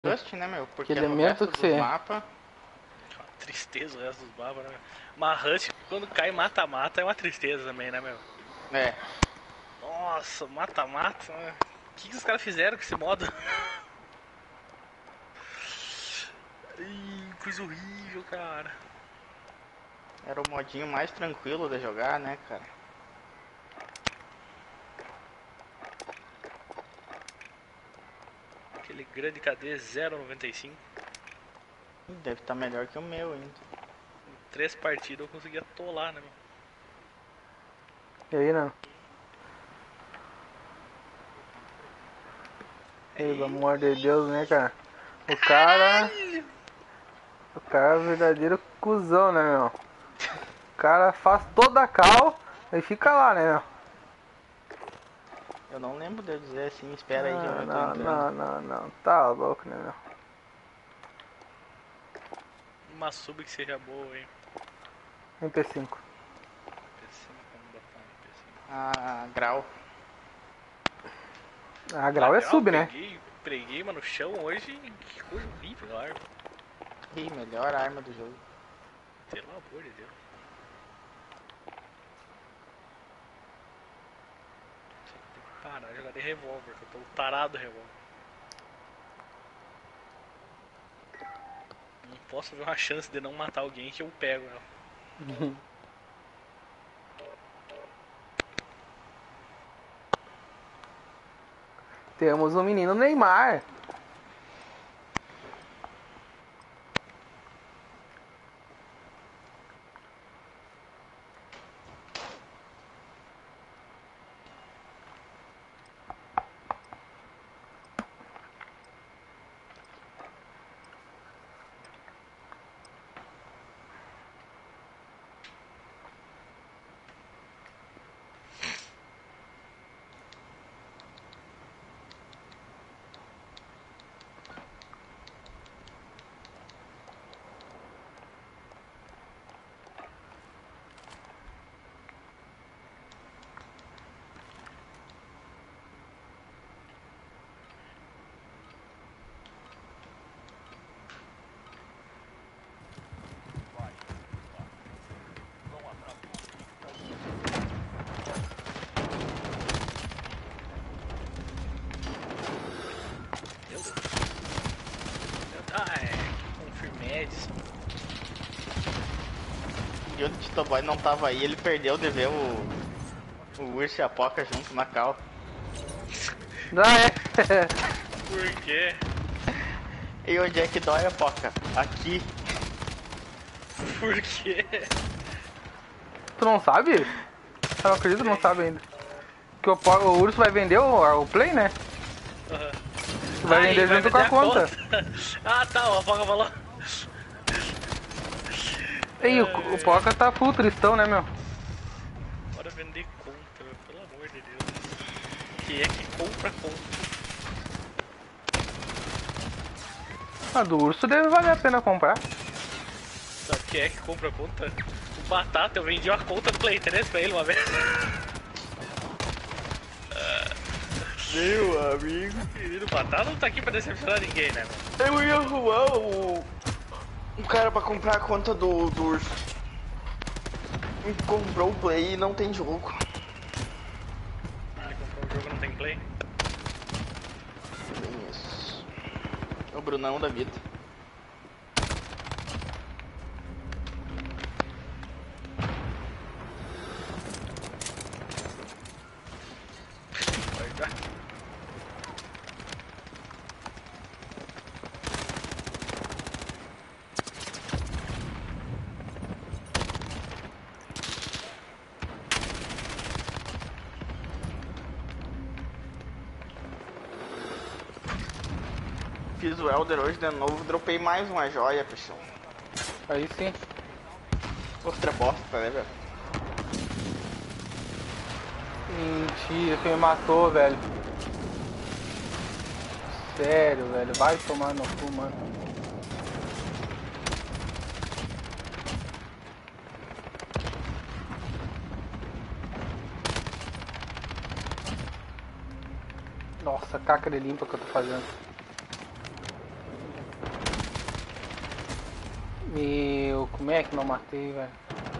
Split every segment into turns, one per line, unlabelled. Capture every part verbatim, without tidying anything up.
Rust, né, meu? Porque
Que
no
elemento
resto
que
dos
você é?
mapas...
Tristeza o resto dos mapas, né? Mas Rush, quando cai mata-mata, é uma tristeza também, né, meu?
É,
Nossa, mata-mata, né? O que, que os caras fizeram com esse modo? Ih, coisa horrível, cara.
era o modinho mais tranquilo de jogar, né, cara?
Aquele grande K D zero vírgula noventa e cinco.
Deve estar melhor que o meu ainda.
Em três partidas eu consegui atolar, né, meu?
E aí, não? Pelo amor de Deus, né, cara? O cara. O cara é um verdadeiro cuzão, né, meu? O cara faz toda a cal e fica lá, né, meu?
Eu não lembro de eu dizer assim, espera aí que eu
Não,
já tô
não,
entrando.
não, não, não. Tá louco, né, meu?
Uma sub que seja boa, hein?
M P cinco.
M P cinco, vamos botar um M P cinco.
Ah, grau.
A grau é sub, né?
Peguei, preguei, mano, no chão hoje. Que coisa horrível, a arma.
Ih, melhor arma do jogo.
Pelo amor de Deus. Tem que parar de jogar de revólver, que eu tô tarado do revólver. Não posso ver uma chance de não matar alguém que eu pego ela.
Temos o menino Neymar.
Meu Deus. Ah, é. Confirmeds.
E o Titoboy não tava aí, ele perdeu de ver o... O Urso e a Poca junto na cal.
Ah, é?
Por quê?
E onde é que dói a Poca? Aqui.
Por quê?
Tu não sabe? Eu não acredito que não sabe ainda. Que o, po- o urso vai vender o, o Play, né?
Uhum.
Vai
Ah,
vender
ele
junto com a
vender
conta.
Ah, tá, o Afoga falou.
E o, o Poca tá full tristão, né, meu?
Bora vender conta, meu, pelo amor de Deus. Quem é que compra conta?
A do urso deve valer a pena comprar.
Sabe quem é que compra conta? O Batata, eu vendi uma conta do Play três pra ele uma vez.
Meu amigo.
Menino, Batata não tá aqui pra decepcionar ninguém, né, mano?
Eu ia arrumar o... Um cara pra comprar a conta do, do Urso. Ele comprou o Play e não tem jogo.
Ele comprou o jogo e não tem Play?
Bem isso. É o Brunão da vida.
Vai já.
Fiz o Elder hoje de novo, dropei mais uma joia, pessoal.
Aí sim.
Outra bosta, né, velho?
Mentira, que me matou, velho. Sério, velho. Vai tomar no cu, mano. Nossa, caca de limpa que eu tô fazendo. Meu, como é que não matei, velho?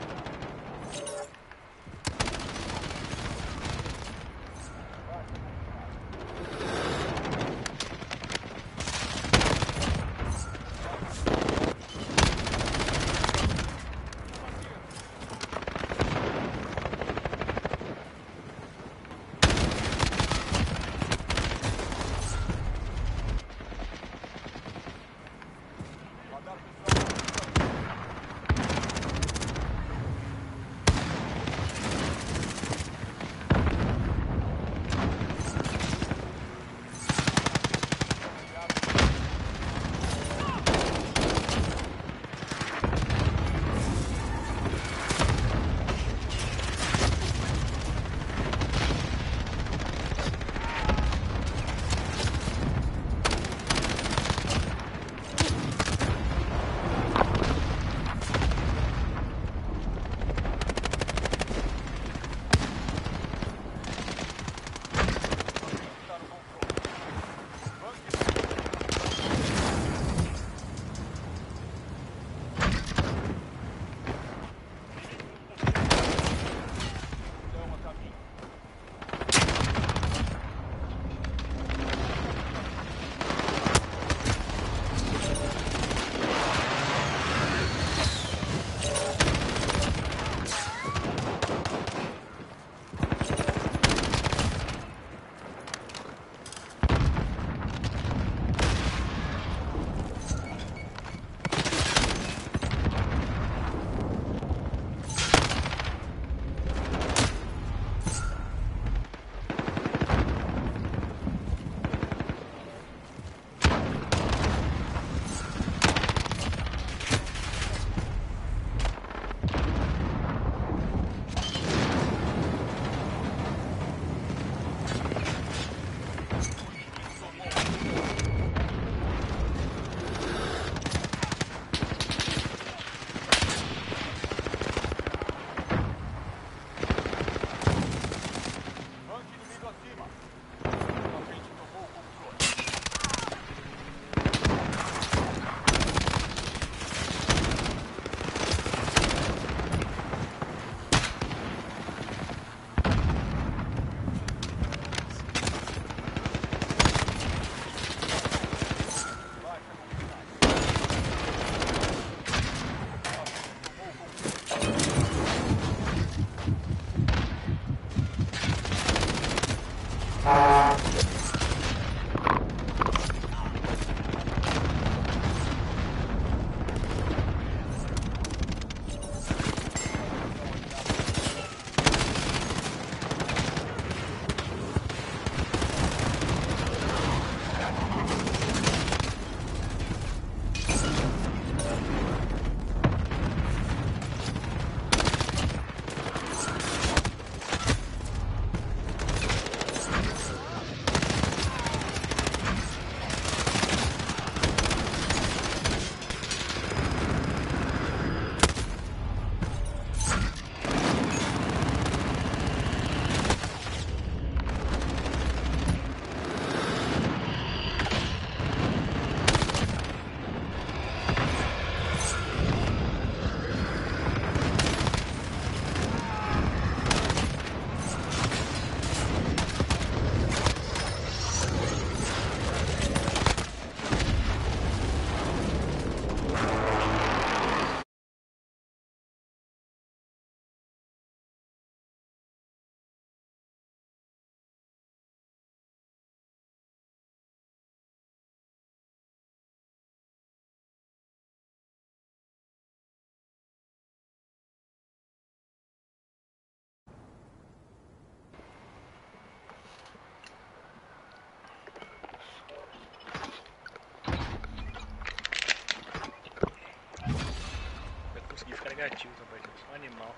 Vai conseguir ficar negativo essa partida, sou um animal.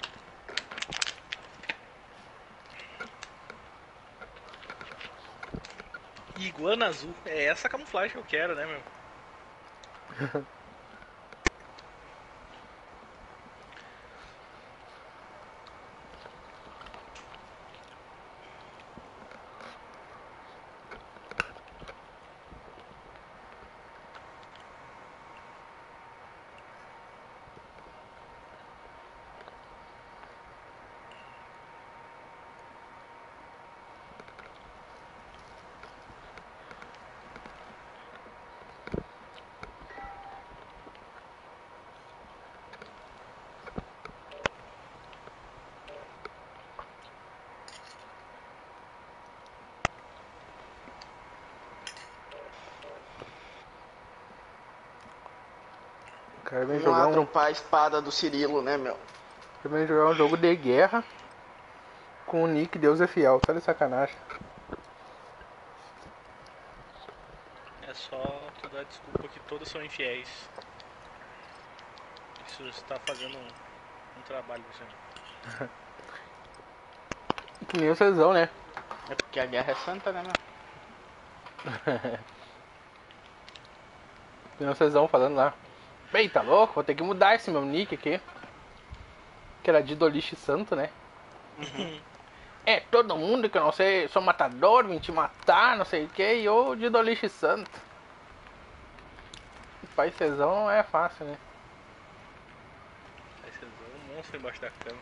Iguana azul, é essa camuflagem que eu quero, né, meu?
Cara, vem
Vamos
jogar
lá
um,
dropar a espada do Cirilo, né, meu?
vem jogar um jogo de guerra com o nick Deus é Fiel. Tá de sacanagem.
É só tu dar desculpa que todos são infiéis. Isso está fazendo um, um trabalho pra você.
Que nem o Cezão, né?
É porque a guerra é santa, né, meu?
Que nem o Cezão falando lá. Bem, tá louco? Vou ter que mudar esse meu nick aqui. Que era de Doliche Santo, né?
Uhum.
É, todo mundo que eu não sei, sou matador, vim te matar, não sei o que, e eu de Doliche Santo. Pai Cezão não é fácil, né?
Aí vocês vão um monstro embaixo da cama.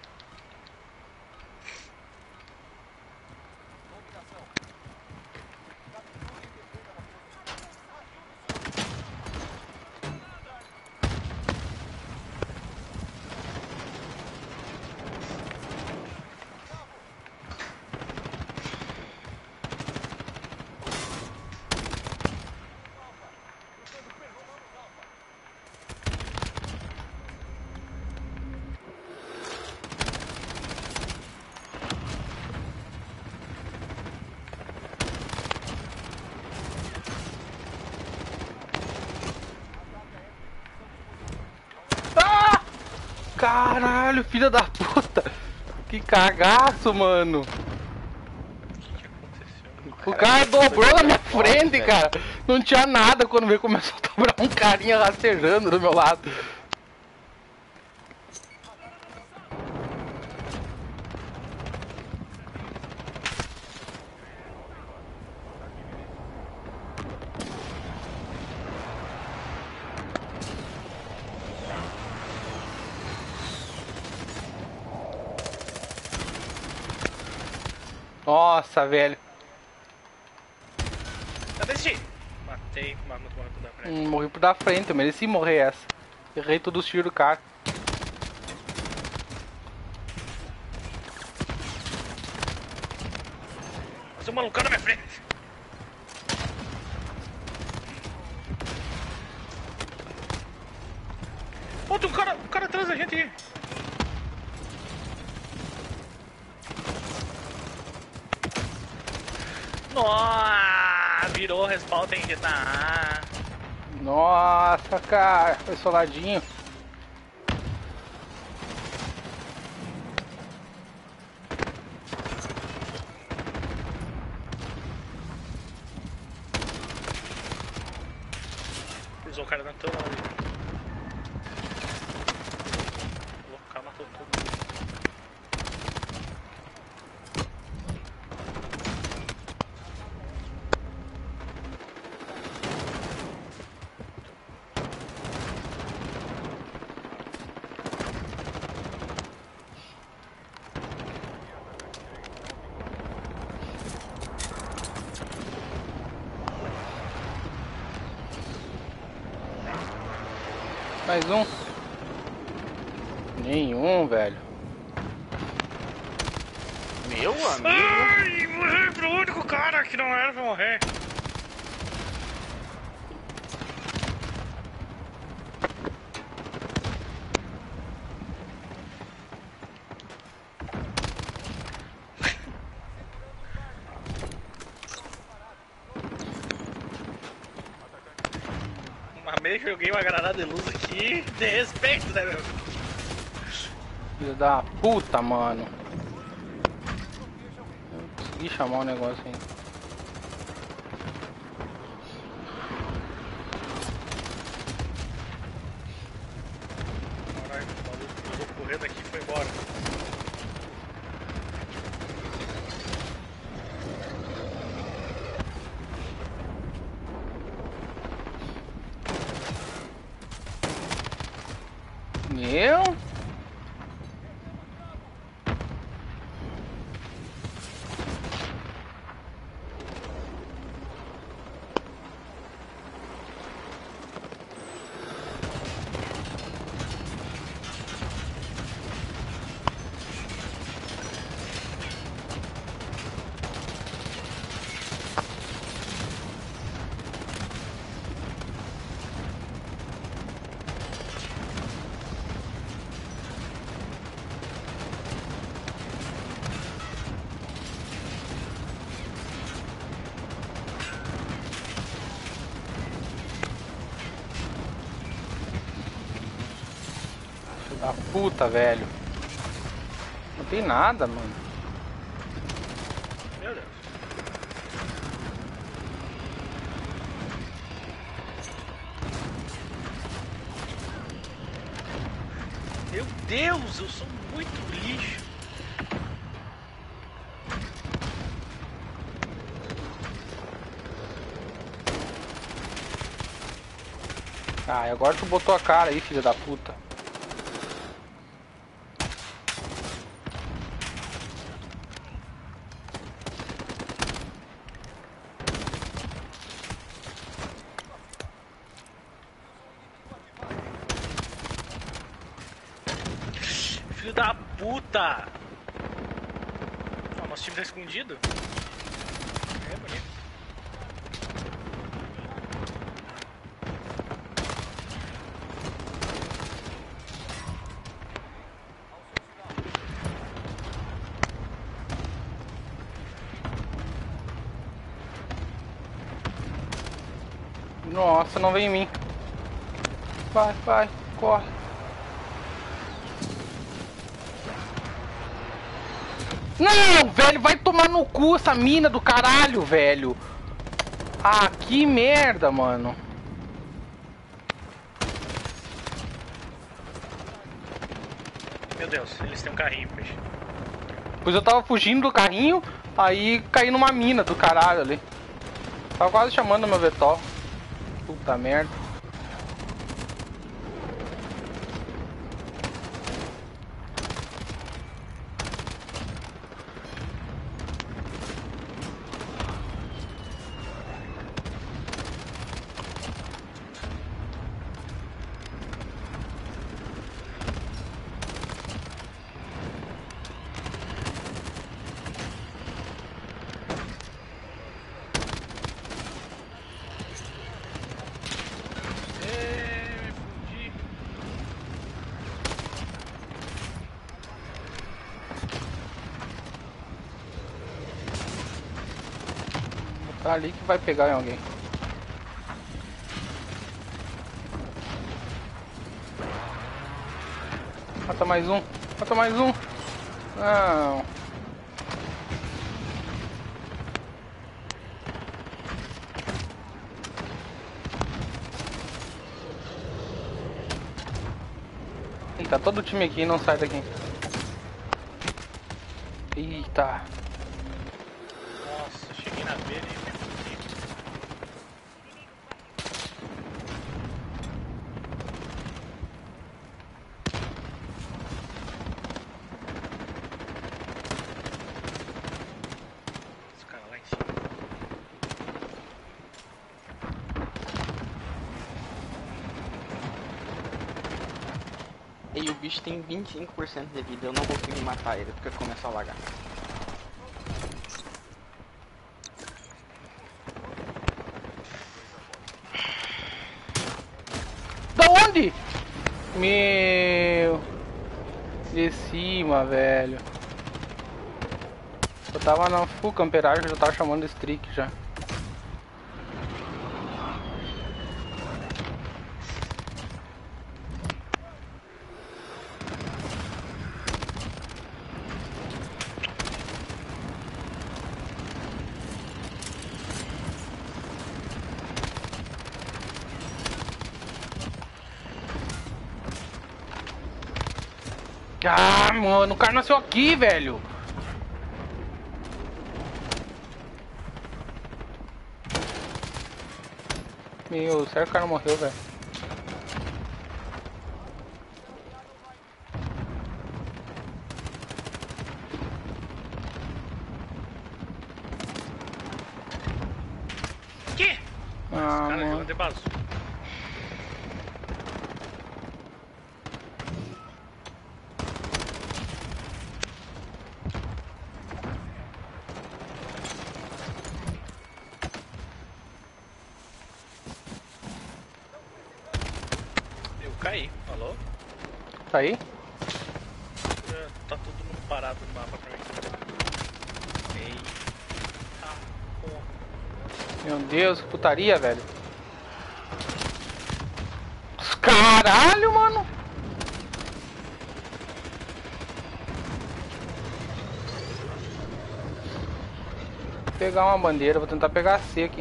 Ah! Caralho, filha da puta! Que cagaço, mano!
O que, que aconteceu?
O cara dobrou na minha
forte,
frente,
velho.
cara! Não tinha nada quando veio começou a dobrar um carinha rastejando do meu lado. Nossa, velho.
Tá desistindo! Matei, mas não morreu da frente.
Hum, morri por da frente, eu mereci morrer essa. Errei todos os tiros do cara.
Mas o malucão na minha frente! Pô, tem um cara, um cara atrás da gente aqui! Nossa, virou respawn, tem que estar.
Nossa, cara, foi soladinho.
Cruzou o cara na tela ali. O cara matou todo mundo.
Mais um. Nenhum, velho.
Meu amigo.
Ai, morri pro único cara que não era pra morrer. Mas meio que joguei uma granada de luz aqui, de respeito, né, meu?
Filho da puta, mano. Eu não consegui chamar o negócio aí.
Caralho, o maluco jogou correndo aqui e foi embora.
Meu? Da puta, velho. Não tem nada, mano.
Meu Deus. Meu Deus, eu sou muito lixo.
Ah, e agora tu botou a cara aí, filha da puta.
Filho da puta! Ó, nosso time tá escondido. É bonito.
Nossa, não vem em mim. Vai, vai, corre. Não, velho, vai tomar no cu essa mina do caralho, velho. Ah, que merda, mano.
Meu Deus, eles têm um carrinho, peixe.
Pois eu tava fugindo do carrinho, aí caí numa mina do caralho ali. Tava quase chamando meu Vetol. Puta merda. Tá ali que vai pegar em alguém. Mata mais um. Mata mais um. Não. Ih, tá todo o time aqui, não sai daqui. Eita.
Nossa, cheguei na beira e me fudi. Esse cara lá em cima.
E o bicho tem vinte e cinco por cento de vida, eu não consigo matar ele porque começa a lagar.
Da onde? Meu. De cima, velho. Eu tava na full camperagem, eu já tava chamando de streak já. Ah, mano, o cara nasceu aqui, velho. Meu, sério que o cara morreu, velho.
Que?
Ah,
Esse cara
mano.
joga de bazu. Eu caí, alô?
Tá aí?
É, tá tudo parado no mapa pra mim. Eita porra.
Meu Deus, que putaria, velho. Caralho, mano. pegar uma bandeira, vou tentar pegar a C aqui.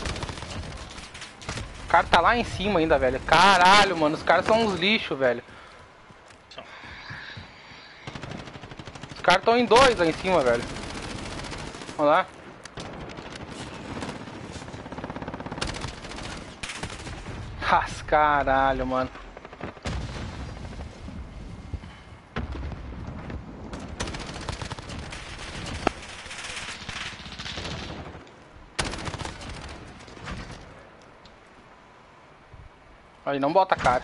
O cara tá lá em cima ainda, velho. Caralho, mano, os caras são uns lixos, velho. Os caras estão em dois lá em cima, velho. Vamos lá. Nossa, caralho, mano. Aí, não bota a cara.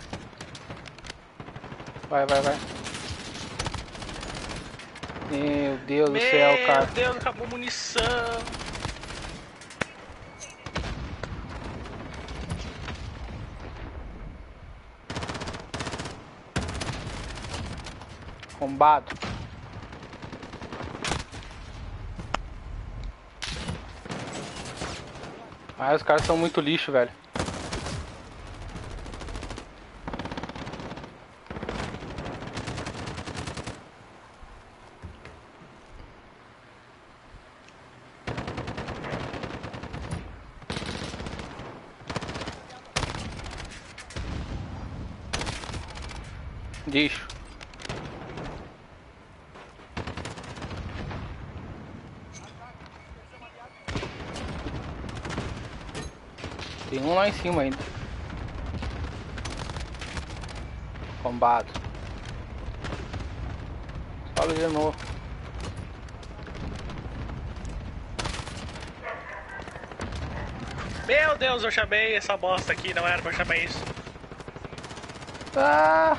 Vai, vai, vai. Meu Deus do céu, cara.
Meu Deus, acabou munição.
Arrombado. Ah, os caras são muito lixo, velho. Lixo. Tem um lá em cima ainda. Combado. Fala de novo.
Meu Deus, eu chamei essa bosta aqui, não era pra eu chamar isso.
Ah!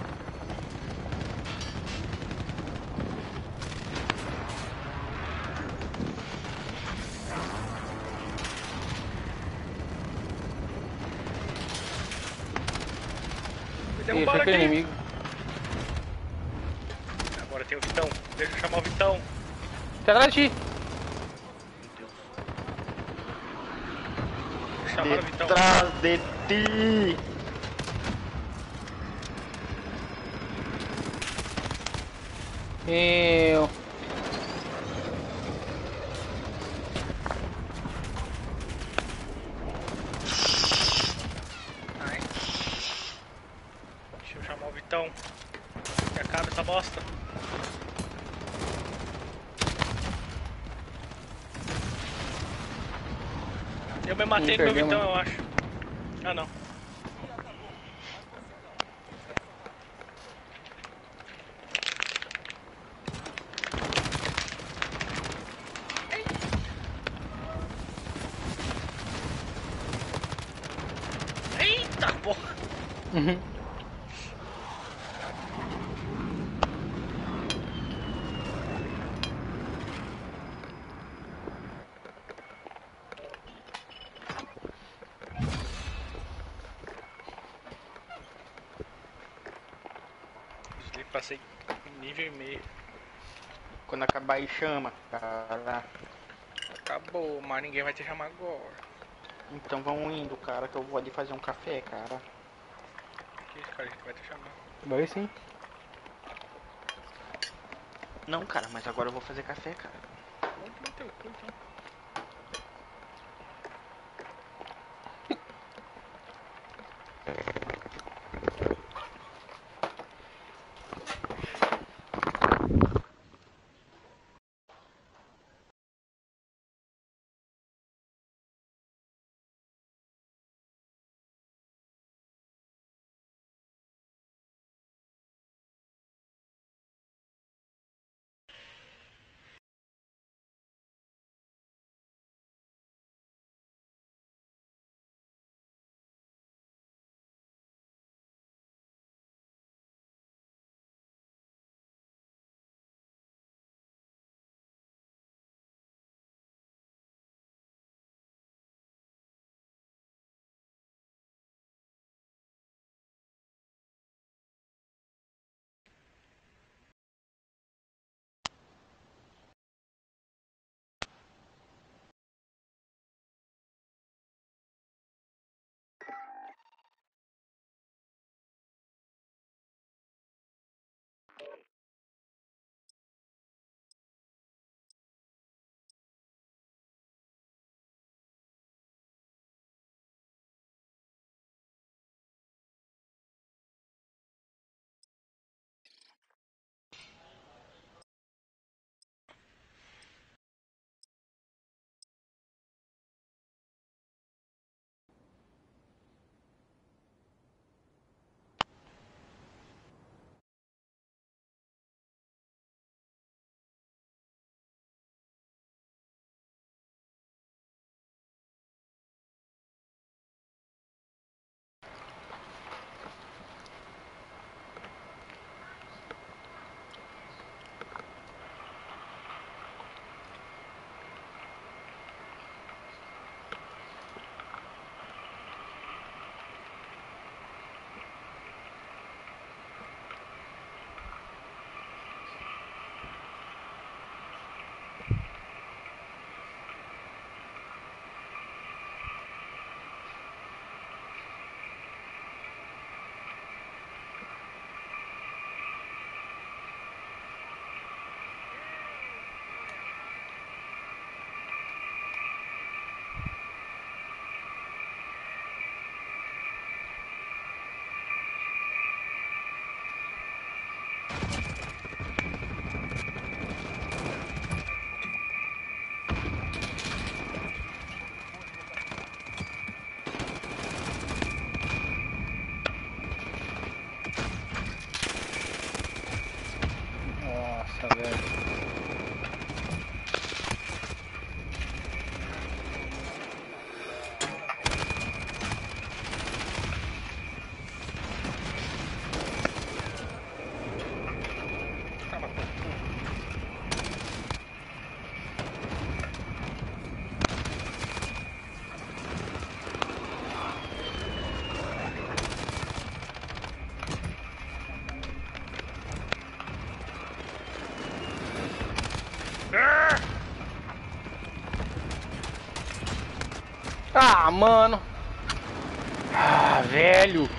Ih,
Derrubaram
fica
aqui.
inimigo.
Agora tem o Vitão. Deixa eu chamar o Vitão.
Tá atrás de ti.
Chamaram o Vitão.
Detrás de ti.
Eu.
Ai. Deixa eu chamar o Vitão. Que acaba essa bosta. Eu me matei no meu
perdemos.
Vitão, eu acho. Ah, não. Eita porra!
Uhum.
Desligue, passei nível e meio.
Quando acabar aí chama, cara.
Acabou, mas ninguém vai te chamar agora.
Então vamos indo, cara, que eu vou ali fazer um café, cara.
Que isso, cara, a gente vai te chamar.
Vai sim.
Não, cara, mas agora eu vou fazer café, cara.
Vamos tomar teu cu, então.
Ah, mano. Ah, velho.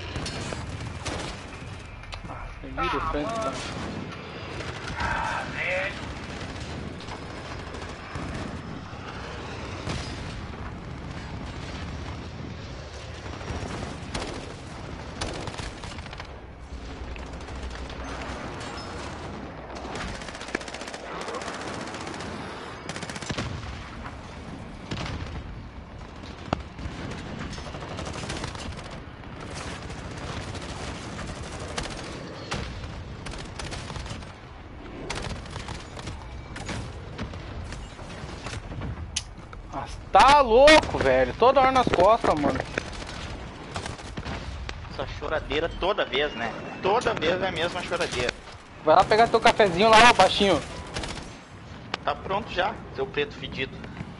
Ah, perdi de frente, mano. Ah, velho. Tá louco, velho. Toda hora nas costas, mano.
Essa choradeira toda vez, né? Toda vez é a mesma choradeira.
Vai lá pegar teu cafezinho lá, ó, baixinho.
Tá pronto já, seu preto fedido.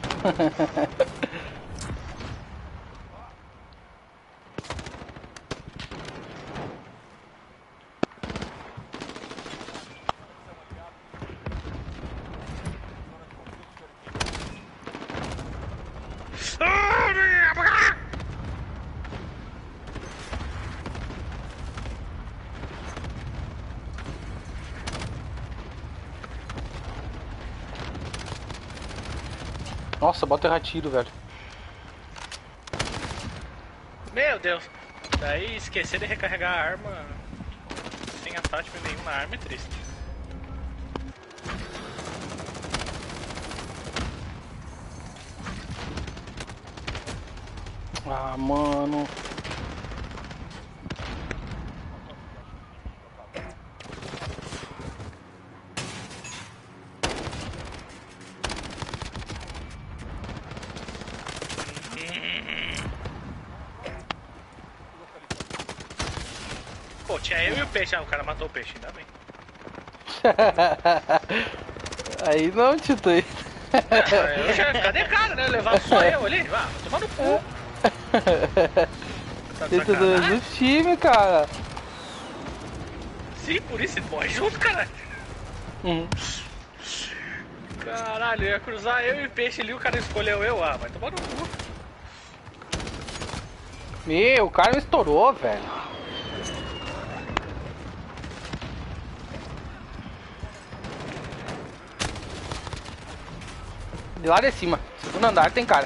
Nossa, bota errar tiro, velho.
Meu Deus. Daí esquecer de recarregar a arma sem attachment nenhum na arma é triste.
Ah, mano.
Pô, tinha eu e o peixe. Ah, o cara matou o peixe, ainda bem.
Aí não, Tito. Aí.
Eu já, cadê cara, né? Levar só eu ali? Ah, tomar no cu. Tá de
Tito do,
sacanagem?
do time, cara.
Sim, por isso ele morre junto, caralho.
Uhum.
Caralho, eu ia cruzar eu e o peixe ali, o cara escolheu eu. Ah, vai tomar no cu.
Meu, o cara me estourou, velho. De lá de cima, segundo andar tem cara.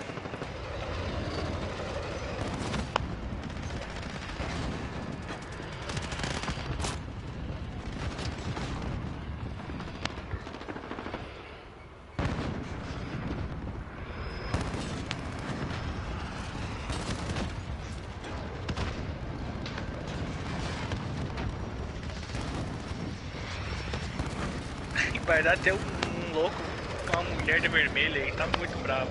Em verdade tem um, um louco com uma mulher de vermelho aí, tá muito bravo.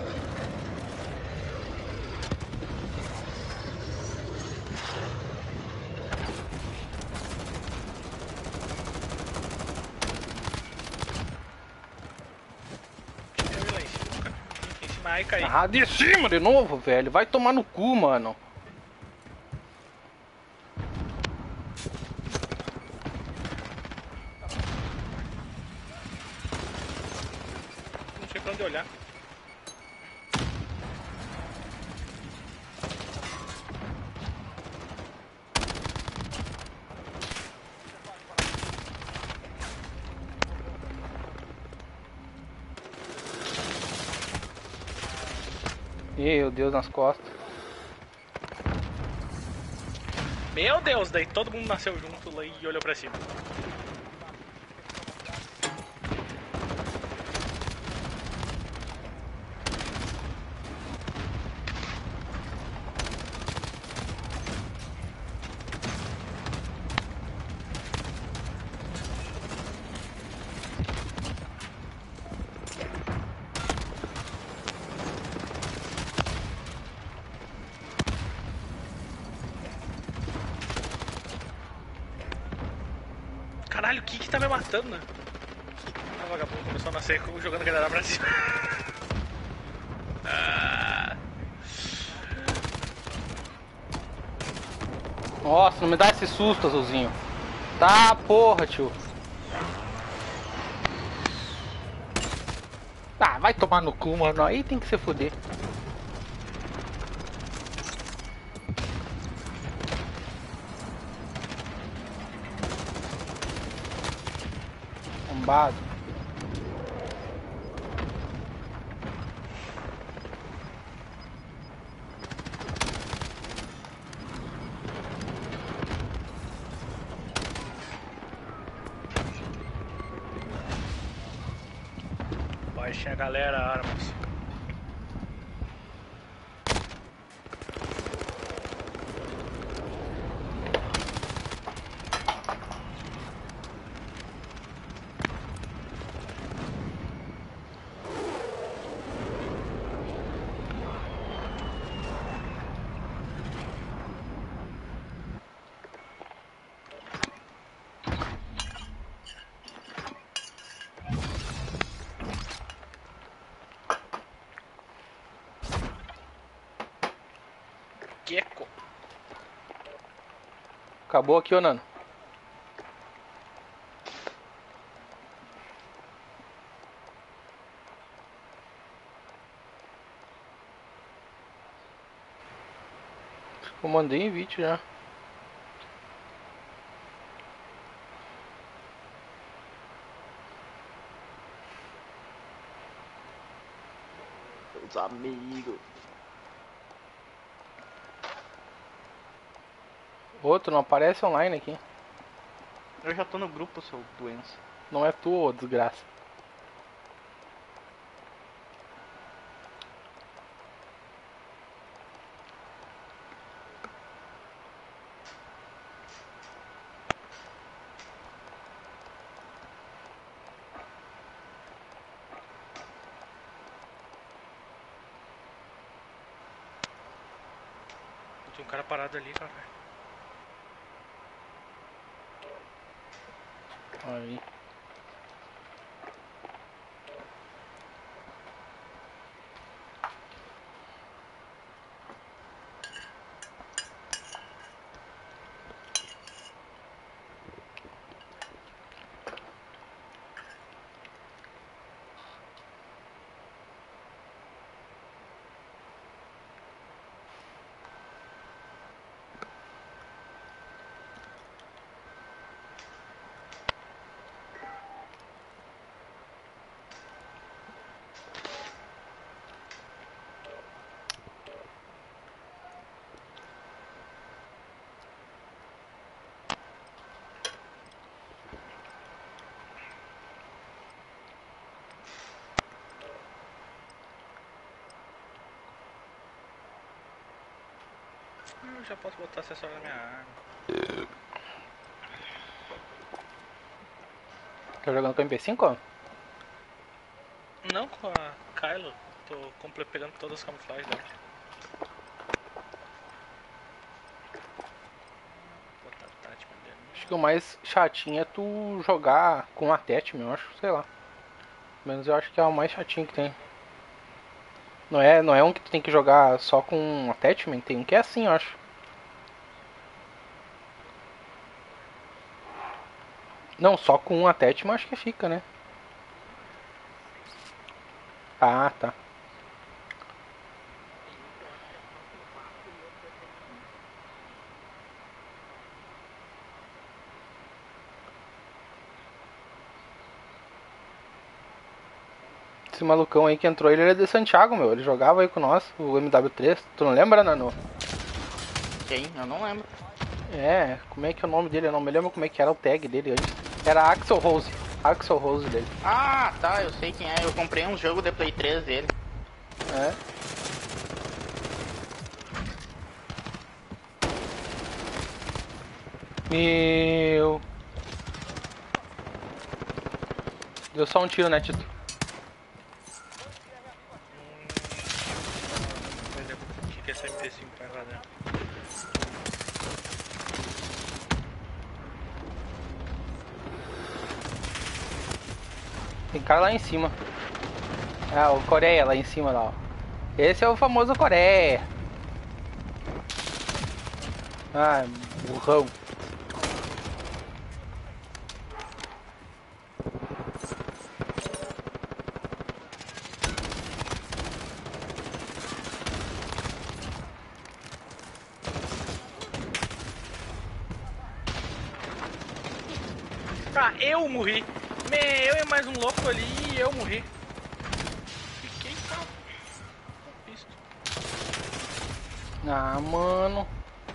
Eu vi lá em cima, cara. Em cima, ai, caí.
Ah, de cima de novo, velho. Vai tomar no cu, mano.
Não sei pra onde olhar.
Meu Deus, nas costas.
Meu Deus, daí todo mundo nasceu junto lá e olhou pra cima. Caralho, o que que tá me matando, né? A vagabundo começou a nascer jogando granada pra cima. Ah.
Nossa, não me dá esse susto, azulzinho. Tá, porra, tio. Ah, vai tomar no cu, mano. Aí tem que se fuder. arrombado.
Baixem a galera, armas. Gecko.
Acabou aqui, ô Nano? Eu mandei em vídeo já.
Os amigos.
Outro não aparece online aqui.
Eu já tô no grupo, seu doença.
Não é tu, ô desgraça.
Tem um cara parado ali, cara.
Aí.
Eu já posso botar acessório na minha arma.
Tá jogando com M P cinco?
Não com a Kylo. Tô comple- pegando todas as camuflagens dela. Vou botar a Tatman dele.
Acho que o mais chatinho é tu jogar com attachment, eu acho, sei lá. Pelo menos eu acho que é o mais chatinho que tem. Não é, não é um que tu tem que jogar só com attachment, tem um que é assim, eu acho. Não, só com um attachment acho que fica, né? Ah, tá. Esse malucão aí que entrou, ele era de Santiago, meu. Ele jogava aí com nós, o M W três. Tu não lembra, Nano?
Quem? Eu não lembro.
É, como é que é o nome dele? Eu não me lembro como é que era o tag dele antes. Era Axel Rose. Axel Rose dele.
Ah, tá, eu sei quem é. Eu comprei um jogo de Play três dele.
É. Meu. Deu só um tiro, né, Tito?
O que que é essa M P cinco pra lá dentro?
Tem cara lá em cima. Ah, o Coreia lá em cima lá, ó. Esse é o famoso Coreia. Ah, burrão.
Ah, eu morri! Me, eu e mais um louco ali e eu morri. Fiquei calmo.
Ah, mano.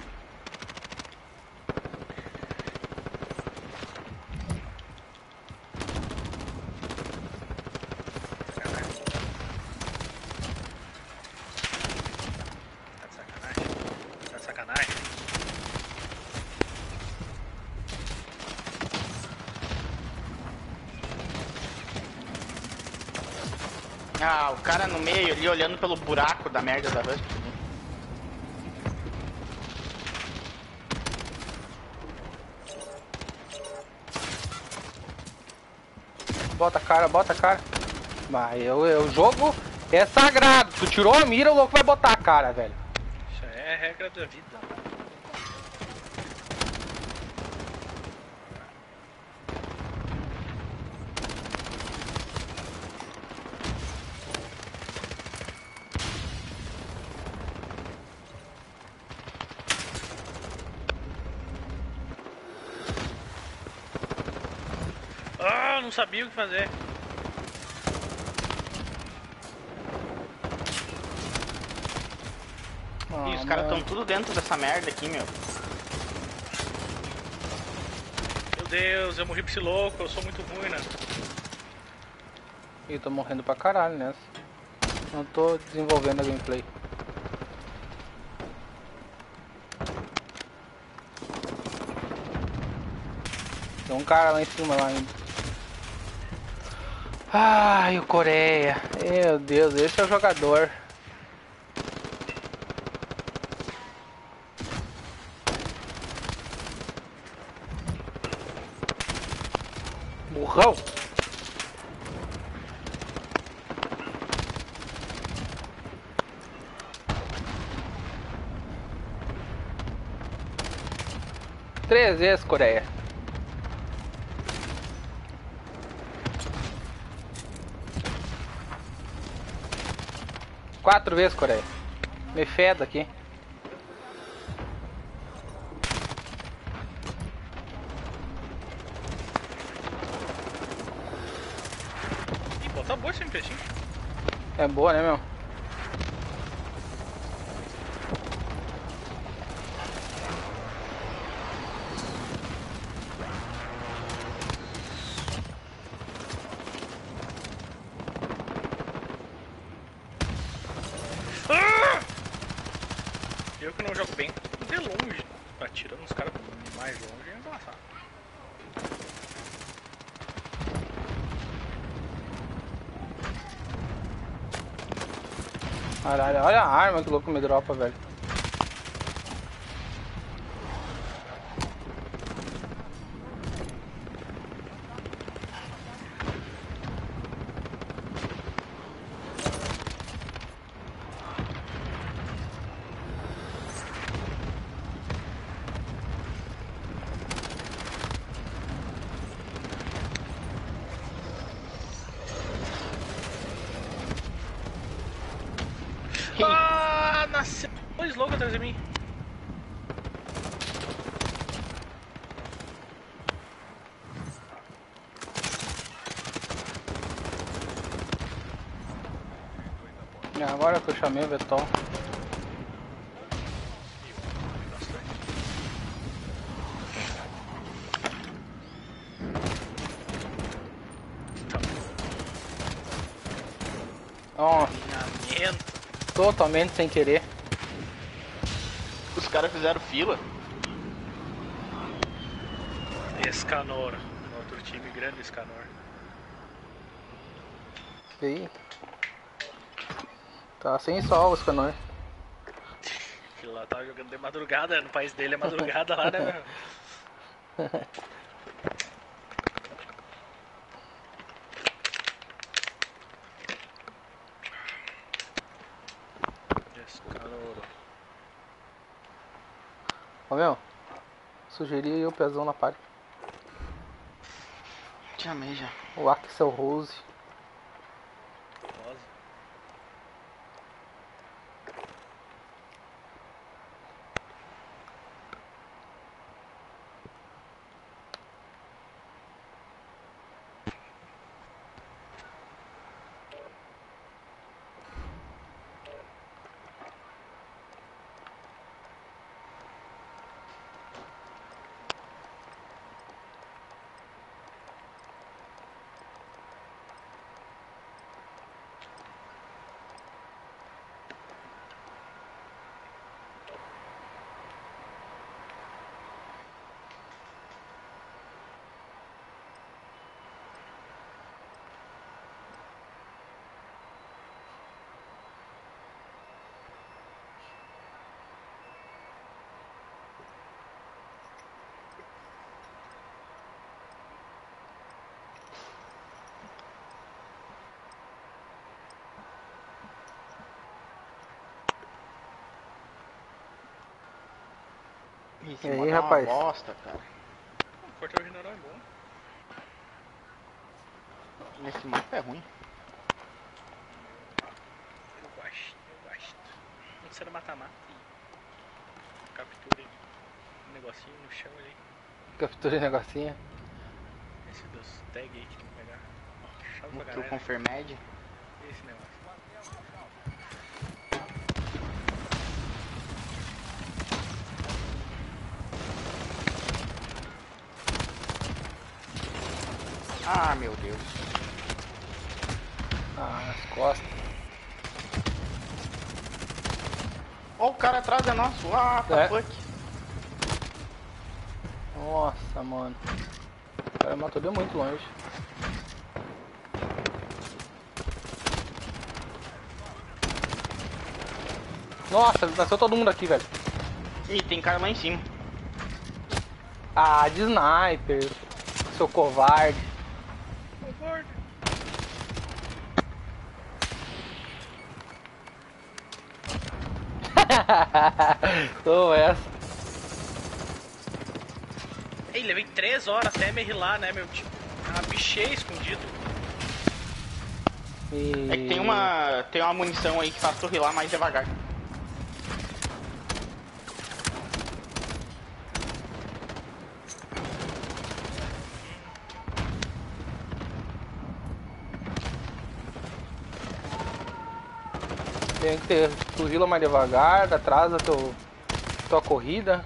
Tá de sacanagem. Tá de sacanagem.
Ah, o cara no meio ali olhando pelo buraco da merda da Rust.
Bota a cara, bota a cara. Mas eu, eu, o jogo é sagrado. Tu tirou a mira, o louco vai botar a cara, velho.
Isso é a regra da vida. Ah, não sabia o que fazer.
Ah,
Ih, os caras
mano.
estão tudo dentro dessa merda aqui, meu.
Meu Deus, eu morri pra esse louco, eu sou muito ruim, né?
Ih, tô morrendo pra caralho nessa. Não tô desenvolvendo a gameplay. Tem um cara lá em cima lá ainda. Ai, o Coreia. Meu Deus, esse é o jogador. Burrão. Três vezes, Coreia. Quatro vezes, Coreia. Me feda aqui.
Ih, bota boa esse M P cinco.
É boa, né, meu?
Ah! Eu que não jogo bem de longe. Atirando os caras mais longe é embaçado.
Caralho, olha a arma que o louco me dropa, velho.
Ah, nasceu dois loucos atrás de mim.
E agora que eu chamei o Vetol. Nossa,
Alinhamento.
totalmente sem querer.
Os caras fizeram fila.
Escanor. Outro time grande, Escanor.
Ih. Tá sem sol os canões.
Aquilo lá tava jogando de madrugada, no país dele é madrugada lá, né, meu? Escanor.
Ô meu, sugeri aí o pezão na party.
Te amei já.
O Axel Rose.
Rosa.
Ih, esse
E aí,
modo é uma
rapaz?
bosta, cara.
O quartel general é bom.
Nesse mapa é ruim.
Eu gosto, eu gosto. Não será mata-mata e capture um negocinho no chão ali.
Captura o negocinho.
Esse dos tag aí que tem que pegar. Chave pra
Muito
galera.
confirmed.
Esse negócio.
Ah, meu Deus.
Ah, nas costas.
Ó, o cara atrás é nosso. Ah,
É.
fuck.
Nossa, mano. O cara matou de muito longe. Nossa, nasceu todo mundo aqui, velho.
Ih, tem cara lá em cima.
Ah, de sniper. Seu covarde.
Covarde.
Tô essa.
Ei, levei três horas até me rilar, né, meu tio? Ah, bichei escondido.
E...
É que tem uma, tem uma munição aí que faz tu rilar mais devagar.
Tem que ter, tu rila mais devagar, atrasa teu, tua corrida.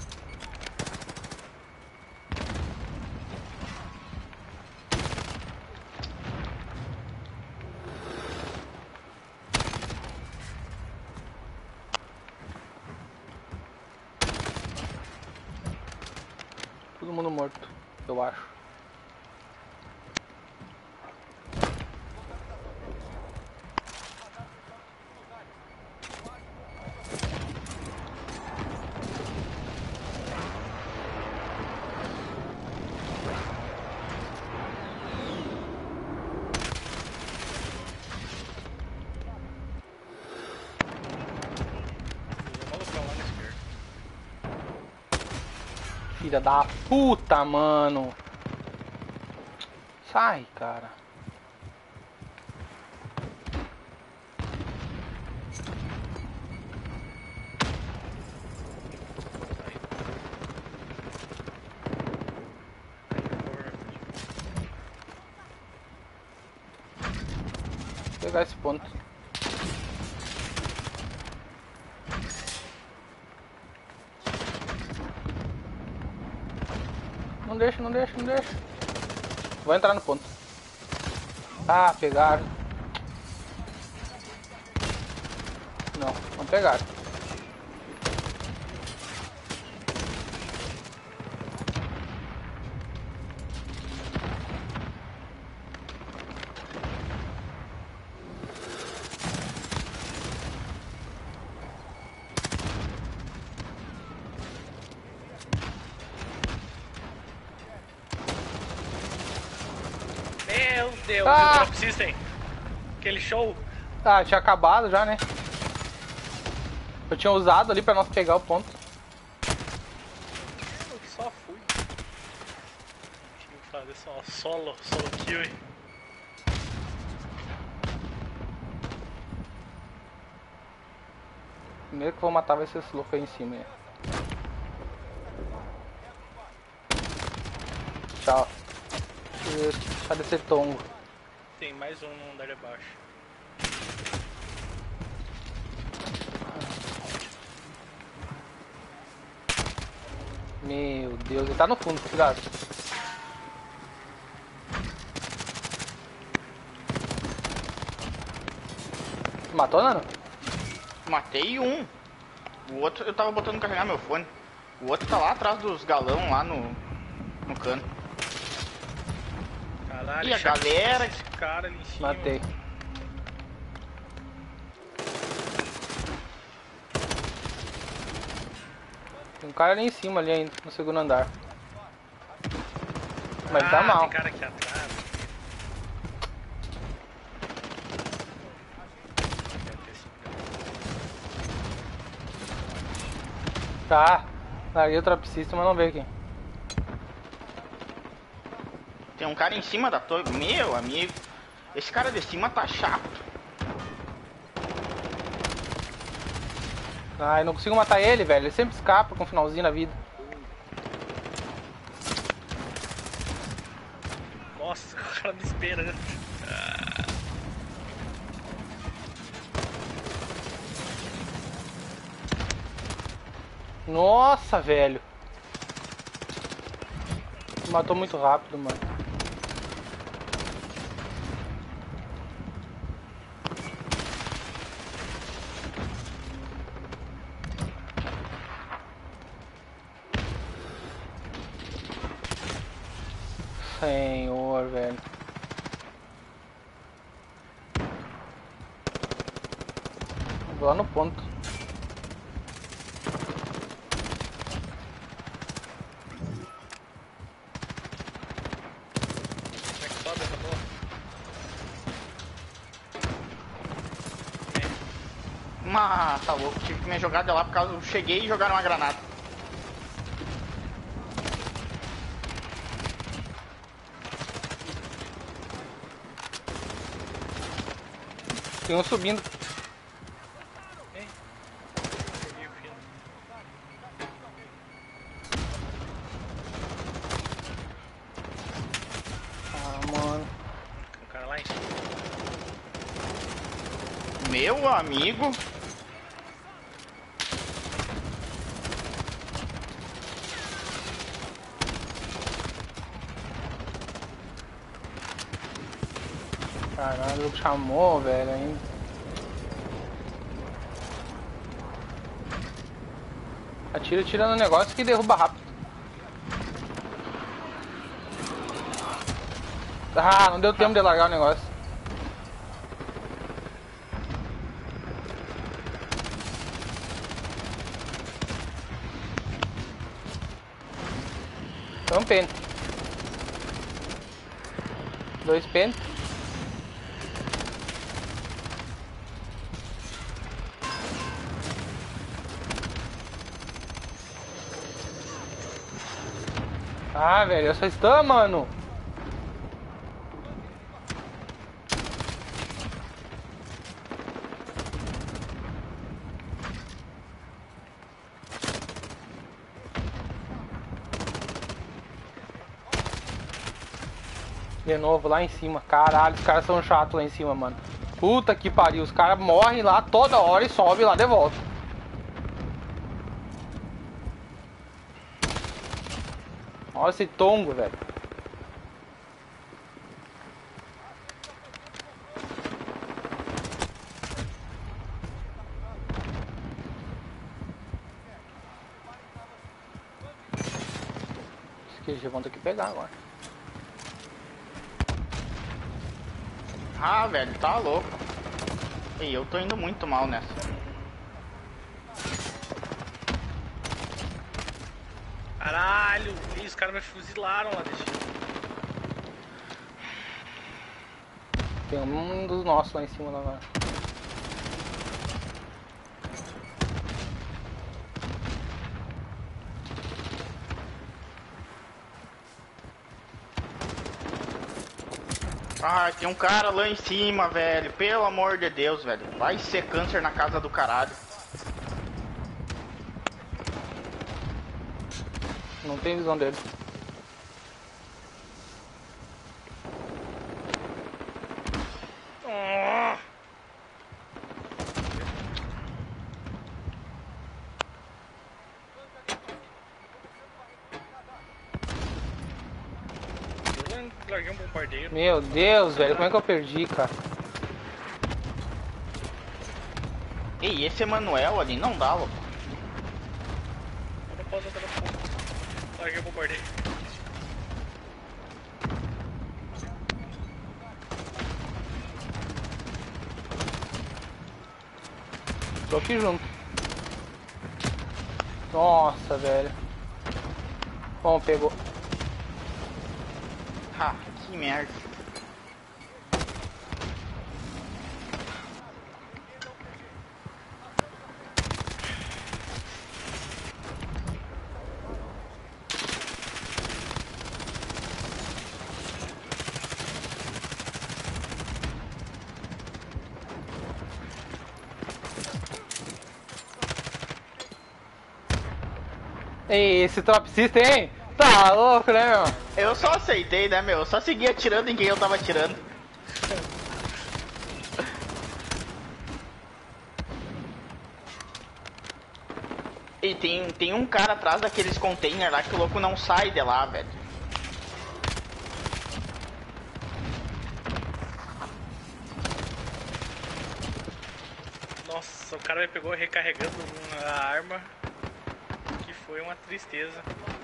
Todo mundo morto, eu acho.
Vamos pra lá na esquerda.
Filha da puta, mano. Sai, cara. Vou pegar esse ponto. Não deixa, não deixa, não deixa. Vou entrar no ponto. Ah, pegaram. Não, não pegaram.
Meu Deus,
Ah!
e o Drop System? Aquele show.
Ah, tinha acabado já, né? Eu tinha usado ali pra nós pegar o ponto.
Eu só fui. Tinha que fazer só solo, solo kill. Hein?
Primeiro que eu vou matar vai ser esse louco aí em cima. Aí. Tchau. Deixa descer tongo.
Tem mais um no andar de baixo.
Meu Deus, ele tá no fundo, cuidado. Matou, Nano?
Matei um. O outro, eu tava botando carregar meu fone. O outro tá lá atrás dos galão, lá no, no cano.
Caralho,
E a
chama
galera-
esse cara ali em cima.
Matei. Tem um cara ali em cima, ali ainda, no segundo andar. Mas ele tá
Ah,
mal.
tem cara aqui atrás. Deve ter sido.
Tá. Larguei o trapecista, mas não veio aqui.
Tem um cara em cima da torre. Meu amigo. Esse cara de cima tá chato.
Ai, não consigo matar ele, velho. Ele sempre escapa com um finalzinho na vida.
Nossa, o cara me espera, né?
Nossa, velho. Matou muito rápido, mano. Senhor, velho. Vou lá no ponto.
Como é que sobe essa porra?
Mas tá louco, tive que me jogar de lá por causa. Eu cheguei e jogaram uma granada.
Tem um subindo.
Hein? Peguei o fino.
Ah, mano.
Tem um cara lá em cima.
Meu amigo.
Caralho, o chamou, velho, ainda. Atira, atira no negócio que derruba rápido. Ah, não deu tempo de largar o negócio. Um pente. Dois pentes. Ah, velho, eu só estou, mano. De novo, lá em cima. Caralho, os caras são chatos lá em cima, mano. Puta que pariu, os caras morrem lá toda hora e sobem lá de volta. Olha esse tongo, velho. Os Q G vão ter que pegar agora.
Ah, velho, tá louco. E eu tô indo muito mal nessa.
Caralho! Ih, os caras me fuzilaram lá, deixa.
Tem um dos nossos lá em cima lá agora.
Ai, tem um cara lá em cima, velho. Pelo amor de Deus, velho. Vai ser câncer na casa do caralho.
Não tem visão dele.
Ah! Eu larguei um bombardeiro.
Meu Deus, velho, como é que eu perdi, cara?
Ei, esse Emanuel ali não dá, louco.
Eu não posso andar no fogo. Larguei o bombardeiro.
Tô aqui junto. Nossa, velho. Bom, pegou.
Ah, que merda.
Ei, esse Top System, hein? Tá louco, né, meu?
Eu só aceitei, né, meu? Eu só segui atirando em quem eu tava atirando. E tem, tem um cara atrás daqueles containers lá que o louco não sai de lá, velho.
Nossa, o cara me pegou recarregando a arma. Que foi uma tristeza.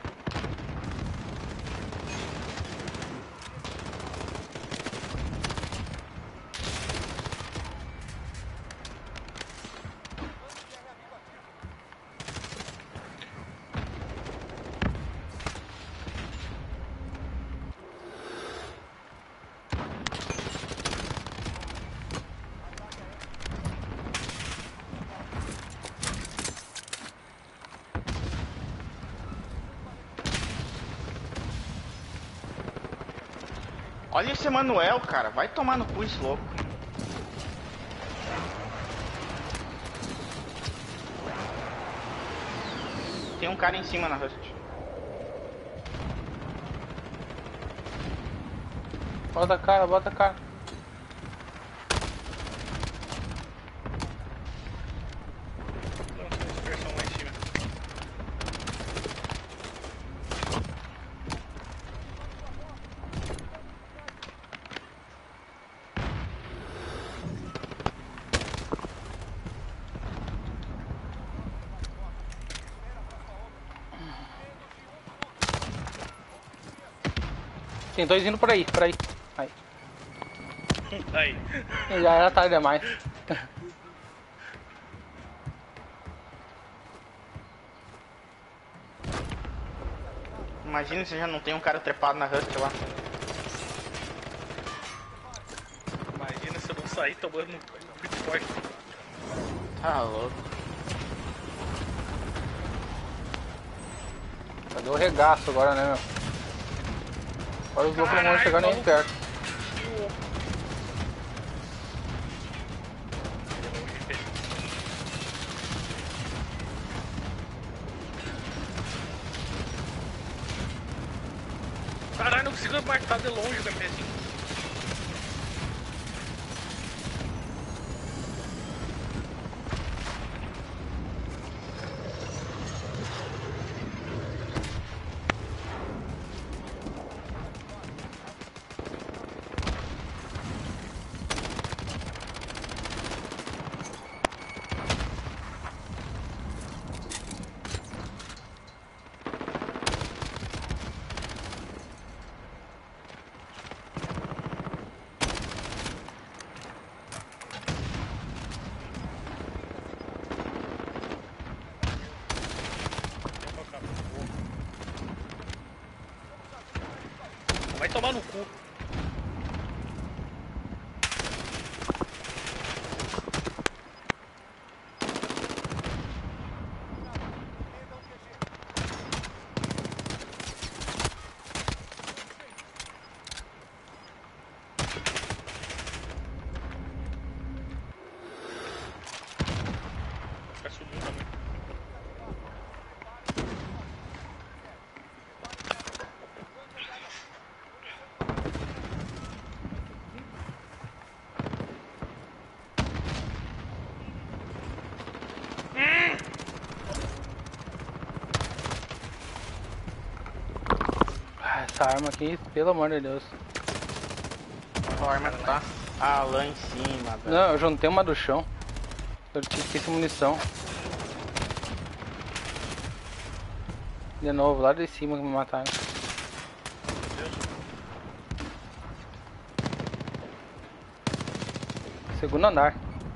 Olha esse Manuel, cara. Vai tomar no cu esse louco. Tem um cara em cima na Rust.
Bota a cara, bota a cara.
Lançou dispersão lá em cima.
Tem dois indo por aí, por aí. Aí.
Aí.
Já era tarde demais.
Imagina se já não tem um cara trepado na Rust lá.
Imagina se eu não sair tomando um muito forte.
Tá louco.
Cadê o regaço agora, né, meu? Agora os loucos não vão chegar nem perto.
Caralho, não consigo matar de longe o M P cinco. Vai tomar no cu. Tá subindo também.
Ah, essa arma aqui, pelo amor de Deus.
Qual arma tá? Ah, lá em cima, velho.
Não, eu juntei uma do chão. Eu tinha esquecido munição. De novo, lá de cima que me mataram. Segundo andar.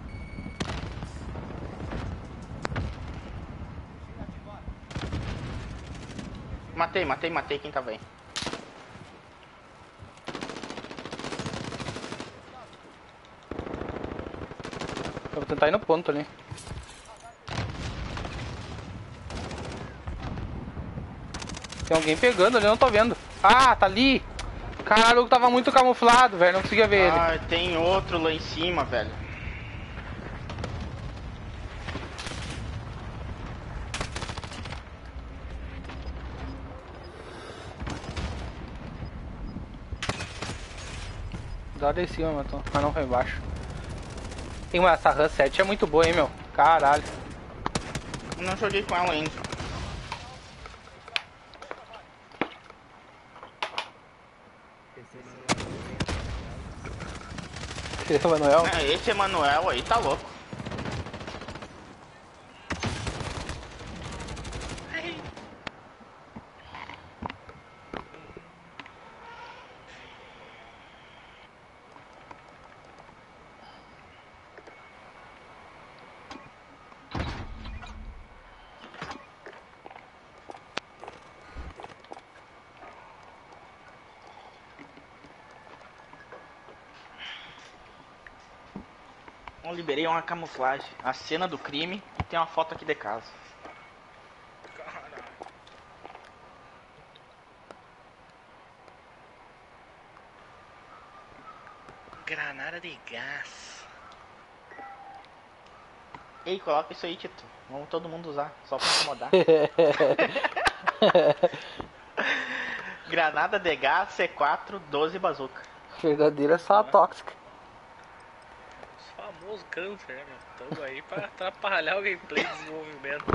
Matei, matei, matei quem tava aí.
Eu vou tentar ir no ponto ali. Tem alguém pegando ali, eu não tô vendo. Ah, tá ali! Caralho, tava muito camuflado, velho, não conseguia ver ele.
Ah, tem outro lá em cima, velho.
Lá de cima, matou. Mas não foi embaixo. Tem uma, essa RAM sete é muito boa, hein, meu. Caralho.
Eu não joguei com ela ainda.
Esse é o Manuel?
Não, esse Emanuel aí tá louco. Eu liberei uma camuflagem, a cena do crime e tem uma foto aqui de casa.
Caralho. Granada de gás.
Ei, coloca isso aí, Tito. Vamos todo mundo usar, só pra incomodar. Granada de gás, C quatro, doze bazuca.
Verdadeira sala tóxica.
Os famosos câncer, né, meu? Tamo aí pra atrapalhar o gameplay de desenvolvimento.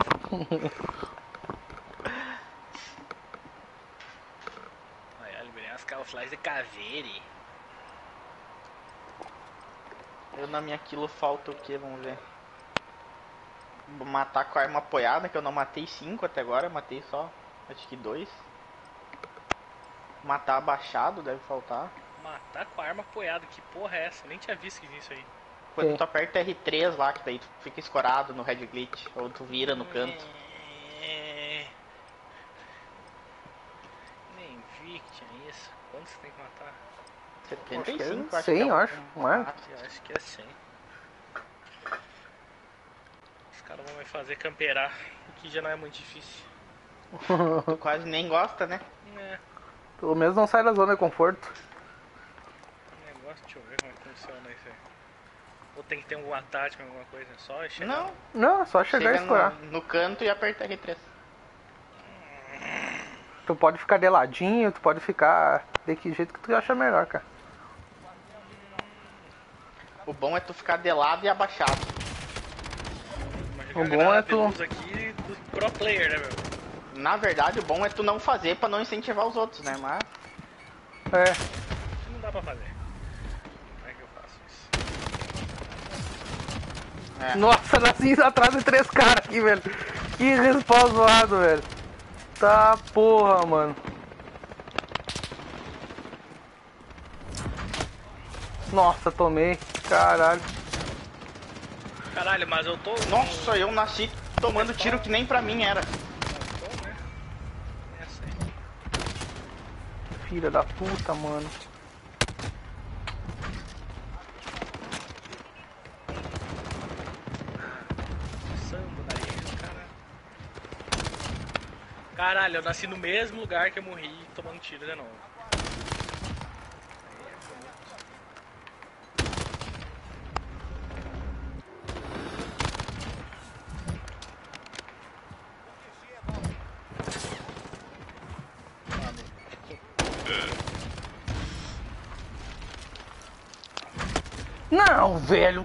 Aí, eu liberei umas camuflagens de caveire.
Eu na minha quilo falta o que? Vamos ver. Vou matar com a arma apoiada, que eu não matei cinco até agora, eu matei só, acho que dois. Matar abaixado, deve faltar.
Matar com a arma apoiada, que porra é essa? Nem tinha visto que tinha isso aí.
Quando
É.
tu aperta R três lá, que daí tu fica escorado no Red Glitch, ou tu vira no canto.
É... Nem vi que tinha isso. Quanto você tem que matar?
setenta e
Acho que é
cinco, acho
cem,
que é
eu
um-
acho,
um
não é?
mato.
Eu acho que é cem. Os caras vão me fazer camperar, o que já não é muito difícil.
Tu quase nem gosta, né?
É,
Pelo menos não sai da zona de conforto.
negócio, deixa eu ver como é que funciona isso aí. Ou tem que ter alguma tática, alguma coisa? Só chegar.
Não,
Não, é só chegar e
chega
escorar.
no, no canto e aperta R três.
Tu pode ficar de ladinho, tu pode ficar de que jeito que tu acha melhor, cara.
O bom é tu ficar de lado e abaixado.
Mas
O
a
bom
granada
é
de
tu-
luz aqui do pro player, né, meu?
Na verdade, o bom é tu não fazer pra não incentivar os outros, né? Mas
É,
Não dá pra fazer. Como é que eu faço isso?
é.
nossa, nasci atrás de três caras aqui, velho. Que respawn zoado, velho. Tá porra, mano. Nossa, tomei. Caralho.
Caralho, mas eu tô.
Nossa, eu nasci tomando tiro que nem pra mim era.
Tô, né? Essa aí.
Filha da puta, mano.
Samba daí, cara. Caralho, eu nasci no mesmo lugar que eu morri tomando tiro de novo.
Não, velho.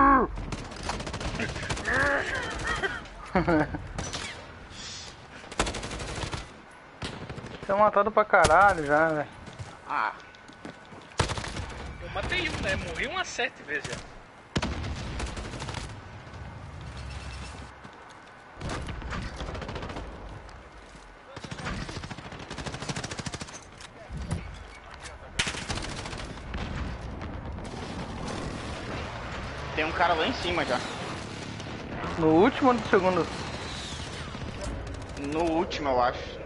Tá matado pra caralho já, velho.
Ah,
Eu matei um, né? Morri umas sete vezes já.
tem um cara lá em cima já.
No último ou no segundo?
No último, eu acho.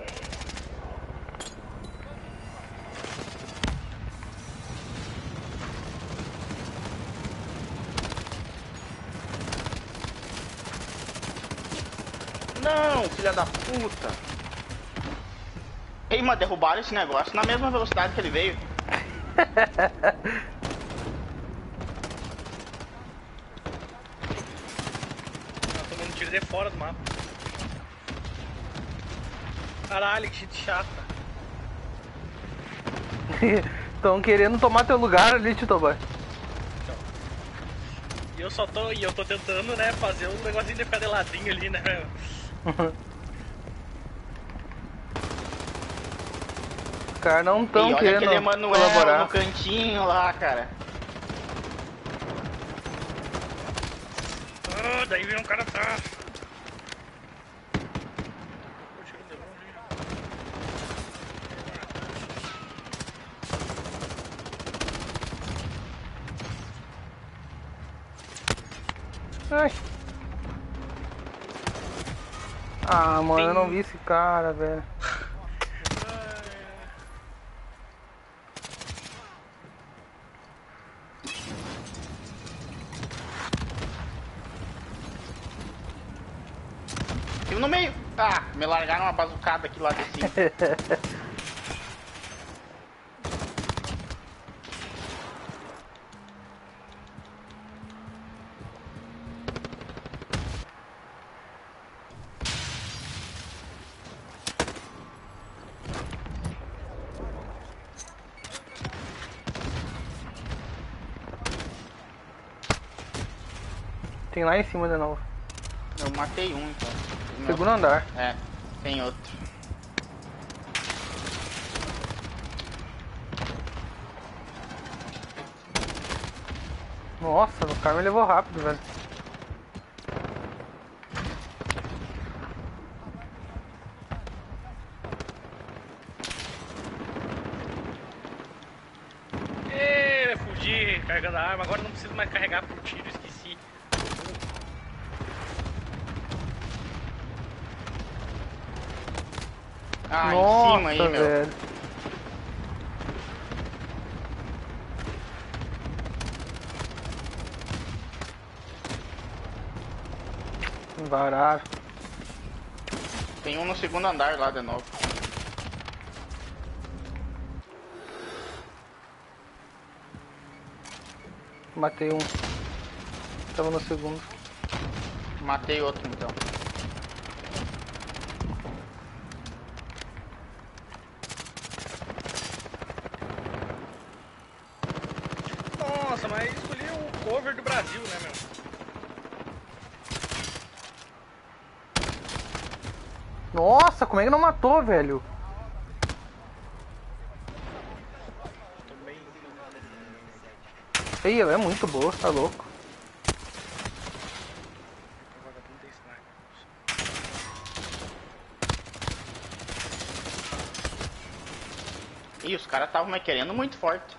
Não, filha da puta. Ei, mas derrubaram esse negócio na mesma velocidade que ele veio.
Eu tô tomando tiro de fora do mapa. Caralho, que gente chata.
Estão querendo tomar teu lugar ali, Titobai.
E eu só tô. E eu tô tentando, né, fazer um negocinho de ficar de ladinho ali, né, meu?
Os caras não
E
estão
olha
querendo
aquele Emanuel
colaborar.
no cantinho lá, cara.
Ah, daí vem um cara atrás. Tô tirando de longe.
Ai. Ah, mano, eu não vi esse cara, velho.
Tem um no meio. Ah, me largaram uma bazucada aqui lá de cima.
Tem lá em cima de novo.
Eu matei um, então. Tem
Segundo andar.
outro. É, tem outro.
Nossa, o cara me levou rápido, velho.
Ê, fugi, carregando a arma. Agora não preciso mais carregar pro tiro, esqueci.
Ah,
Nossa,
em cima aí, meu.
velho. Vararam.
Tem um no segundo andar lá de novo.
Matei um. Tava no segundo.
Matei outro, então.
Nossa, mas escolhi o cover do Brasil, né, meu?
Nossa, como é que não matou, velho?
Tomei.
Ei, ela é muito boa, tá louco.
Vagabundo tem sniper.
Ih, os caras estavam me querendo muito forte.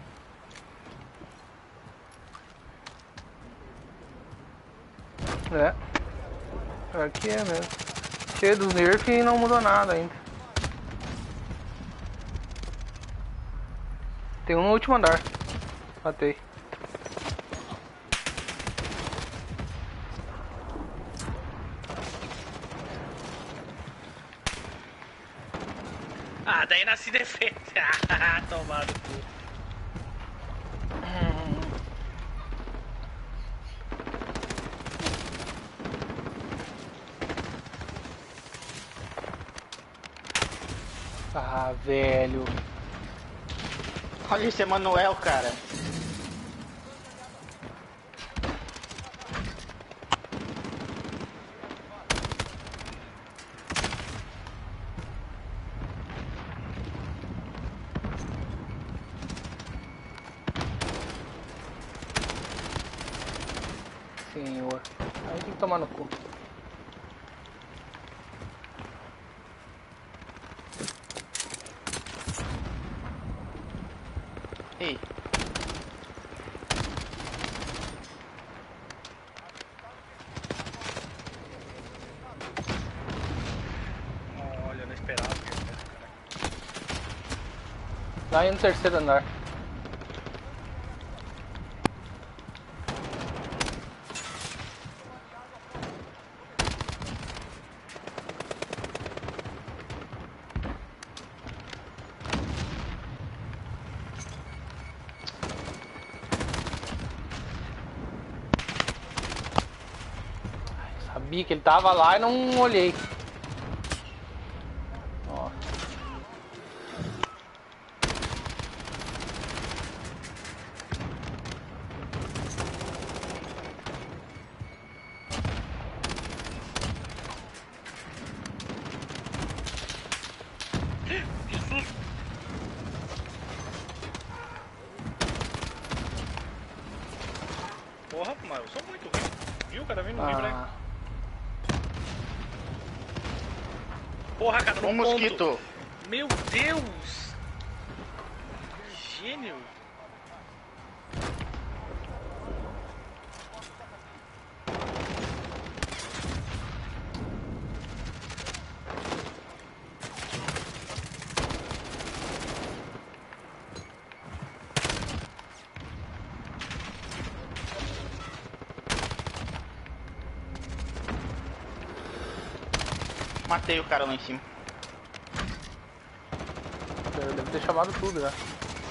É. Aqui é mesmo. Cheio dos nerf e não mudou nada ainda. Tem um no último andar. Matei.
Ah, daí nasci defesa. Ah, tomado cu.
Ah, velho.
Olha esse Emanuel, cara.
Senhor. Aí tem que tomar no cu.
Ei.
Olha, eu não esperava.
Lá aí no terceiro andar. Sabia que ele tava lá e não olhei. Ó.
cara, vem no rio, né?
Ah,
Porra, cara, no
Um
ponto.
mosquito.
Meu Deus! Gênio!
Matei o cara lá em cima.
eu devo ter chamado tudo já.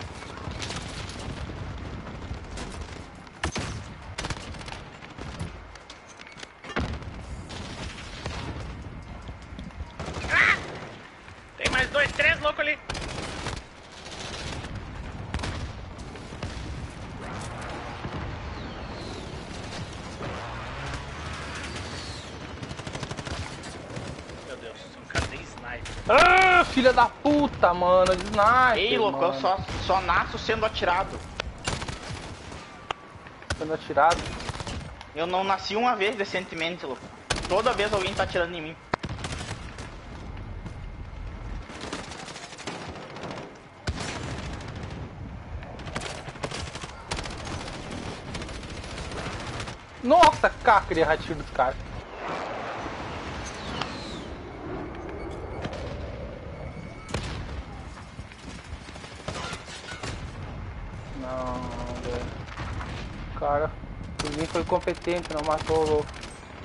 Tem mais dois, três loucos ali. Meu Deus, um cara tem sniper.
Ah, filha da puta, mano. De sniper,
Ei, louco, eu
mano.
só, só nasço sendo atirado.
Sendo atirado.
Eu não nasci uma vez decentemente, louco. Toda vez alguém tá atirando em mim.
Nossa, cara, queria errar tiro dos caras. Não, velho. O cara, por mim foi competente, não matou o louco.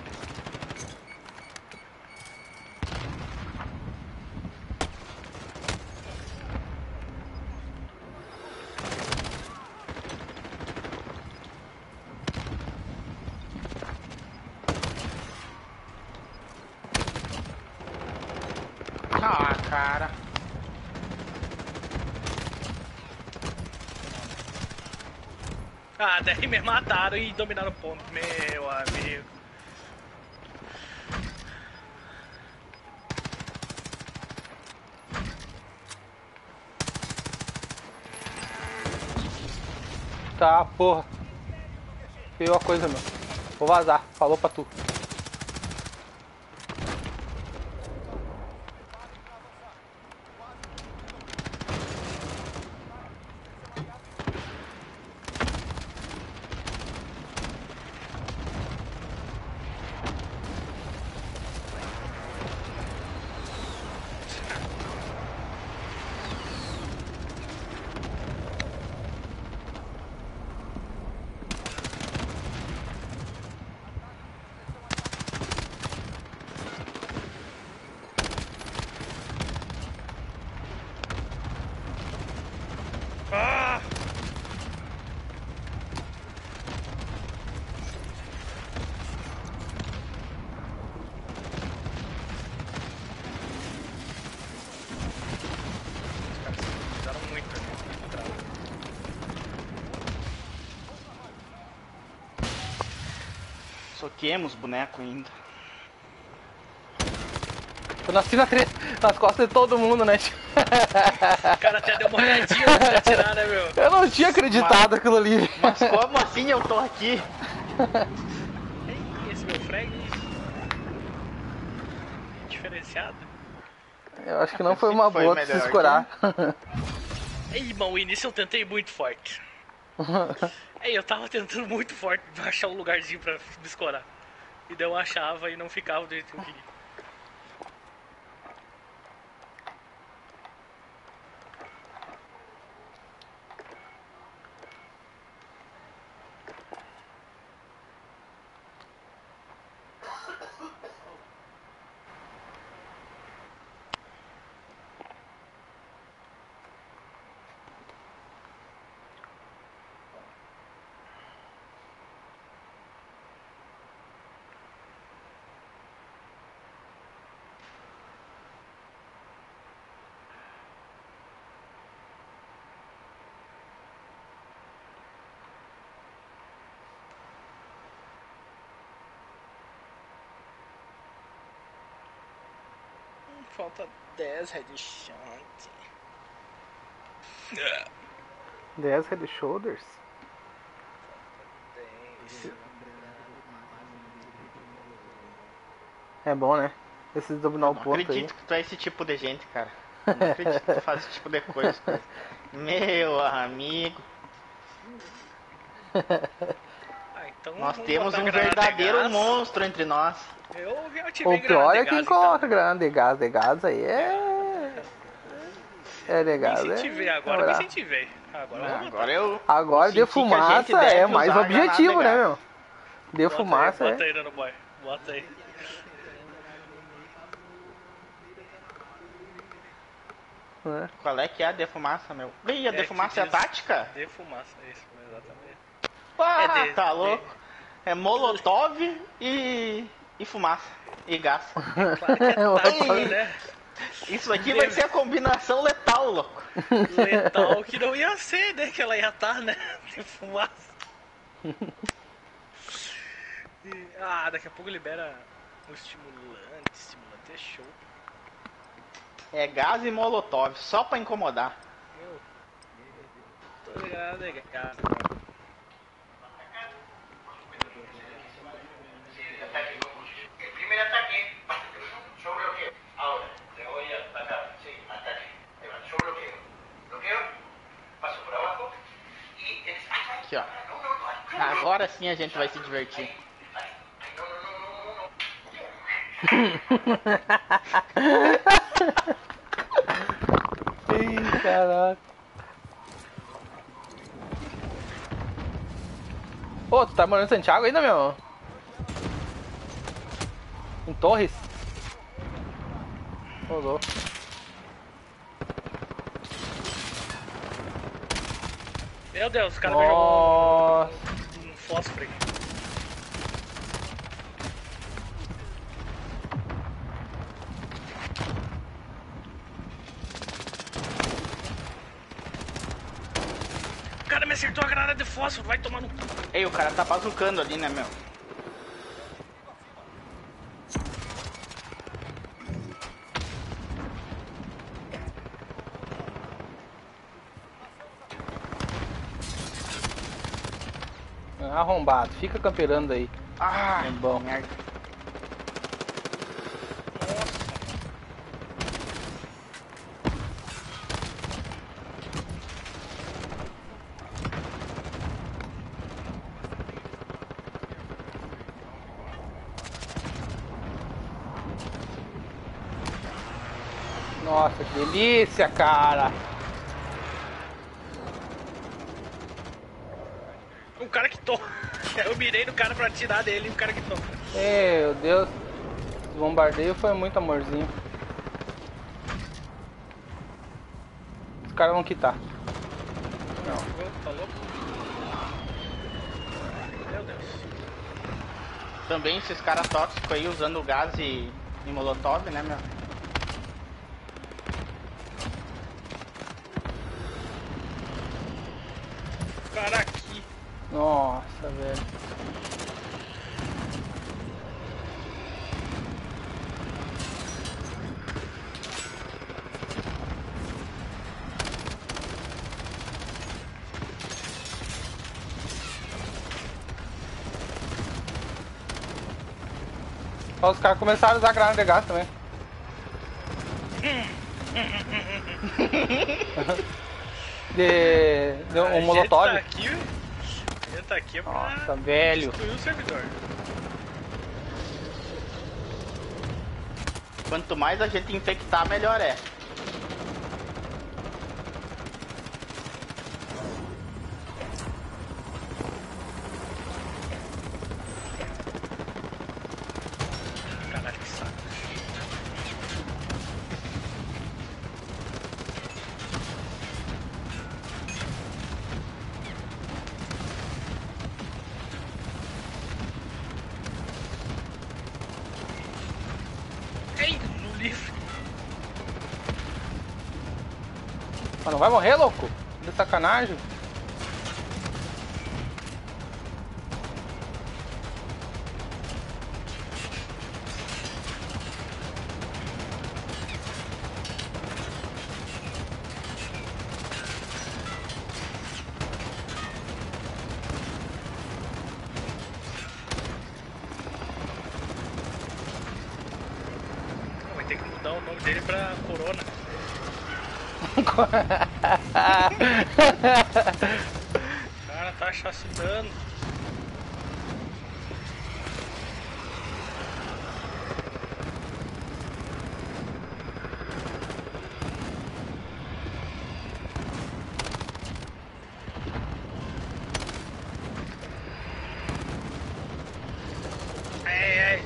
Ah, cara.
Ah, daí me mataram e dominaram o ponto. Meu amigo.
Tá, porra. Feio a coisa, meu. Vou vazar. Falou pra tu.
Ah! Os caras fizeram muito ali.
Soquemos boneco ainda.
Eu nasci na tre... nas costas de todo mundo, né?
O cara até deu uma olhadinha antes de atirar, né, meu?
Eu não tinha acreditado
Mas-
aquilo ali.
Mas como assim eu tô aqui?
Ei, esse meu frag diferenciado.
Eu acho que não foi uma
Foi
boa tu se
melhor
escorar.
Ei, irmão, o início eu tentei muito forte. Ei, eu tava tentando muito forte achar um lugarzinho pra me escorar. E daí eu achava e não ficava do jeito que eu queria. Falta dez headshot.
dez head shoulders?
dez.
É bom, né? Esses dominar o
Não
ponto aí.
acredito que tu é esse tipo de gente, cara. Não acredito que tu faz esse tipo de coisa. Meu amigo.
Ah, então
Nós
vamos
temos
botar
um
granada de
verdadeiro
gás.
monstro entre nós.
Eu reativei
O pior
granada
é
de
quem
gás,
coloca
então.
granada de gás. De gás aí é. É de
Me
gás.
incentivei,
É...
agora me
Olha.
incentivei. Agora eu vou botar.
Agora eu.
Agora
eu
de
senti que a gente
fumaça
deve
é mais
usar a granada
objetivo,
de
né,
gás.
meu? De
Bota
fumaça
aí, bota
é.
aí, Nanoboy. Bota aí.
É.
Qual é que é a defumaça, meu? Ih, a
É,
defumaça
que
é a
diz-
tática?
De fumaça, é isso, exatamente.
Ah,
É de-
tá
de-
louco. É molotov e. e fumaça. E gás.
Claro que é tática,
Ai.
né?
Isso aqui vai ser a combinação letal, louco.
Letal que não ia ser, né? Que ela ia estar, né? De fumaça. E- ah, daqui a pouco libera um estimulante. Estimulante é show.
É gás e molotov, só pra incomodar.
Meu. Tô ligado, é gás.
El primer ataque, yo bloqueo. Ahora, te voy a atacar. Sí, ataque. Ahí va, yo bloqueo. Bloqueo, paso por abajo y... ex- ay, ay,
Aqui, ó.
no, no, no, ay,
Agora sim a gente vai se divertir.
ay, ay, no, no, no, no, no, no.
Ih, caraca. Ô, tu tá morando em Santiago ainda, meu? Em Torres? Ô, louco.
Meu Deus, o cara me jogou
Nossa.
um, um fósforo aqui. O cara me acertou a granada de fósforo, vai tomar no cu.
Ei, o cara tá bazucando ali, né, meu?
Arrombado, fica camperando aí.
Ah,
É bom.
merda.
Nossa, que delícia, cara.
O cara que toma. Eu mirei no cara pra tirar dele e o cara que toma.
Meu Deus. Esse bombardeio foi muito amorzinho. Os caras vão quitar.
Tá louco? Meu Deus.
Também esses caras tóxicos aí usando gás e, e molotov, né, meu?
Cara aqui.
Nossa, velho. Ó, os caras começaram a usar granada de gás também. de, de
A
um
gente
molotov.
Tá aqui, a gente tá aqui pra
Nossa, velho.
destruir o servidor.
Quanto mais a gente infectar, melhor é.
Caralho, que saco. Ei, no livro.
Mas não vai morrer, louco? De sacanagem.
nome dele pra Corona. O cara tá chacinando. Ei, ei.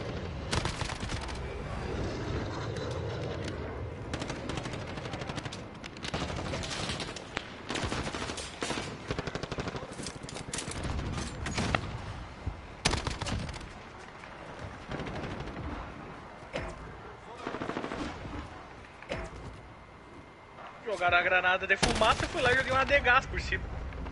Jogaram a granada de fumaça, eu fui lá e joguei uma de gás por cima.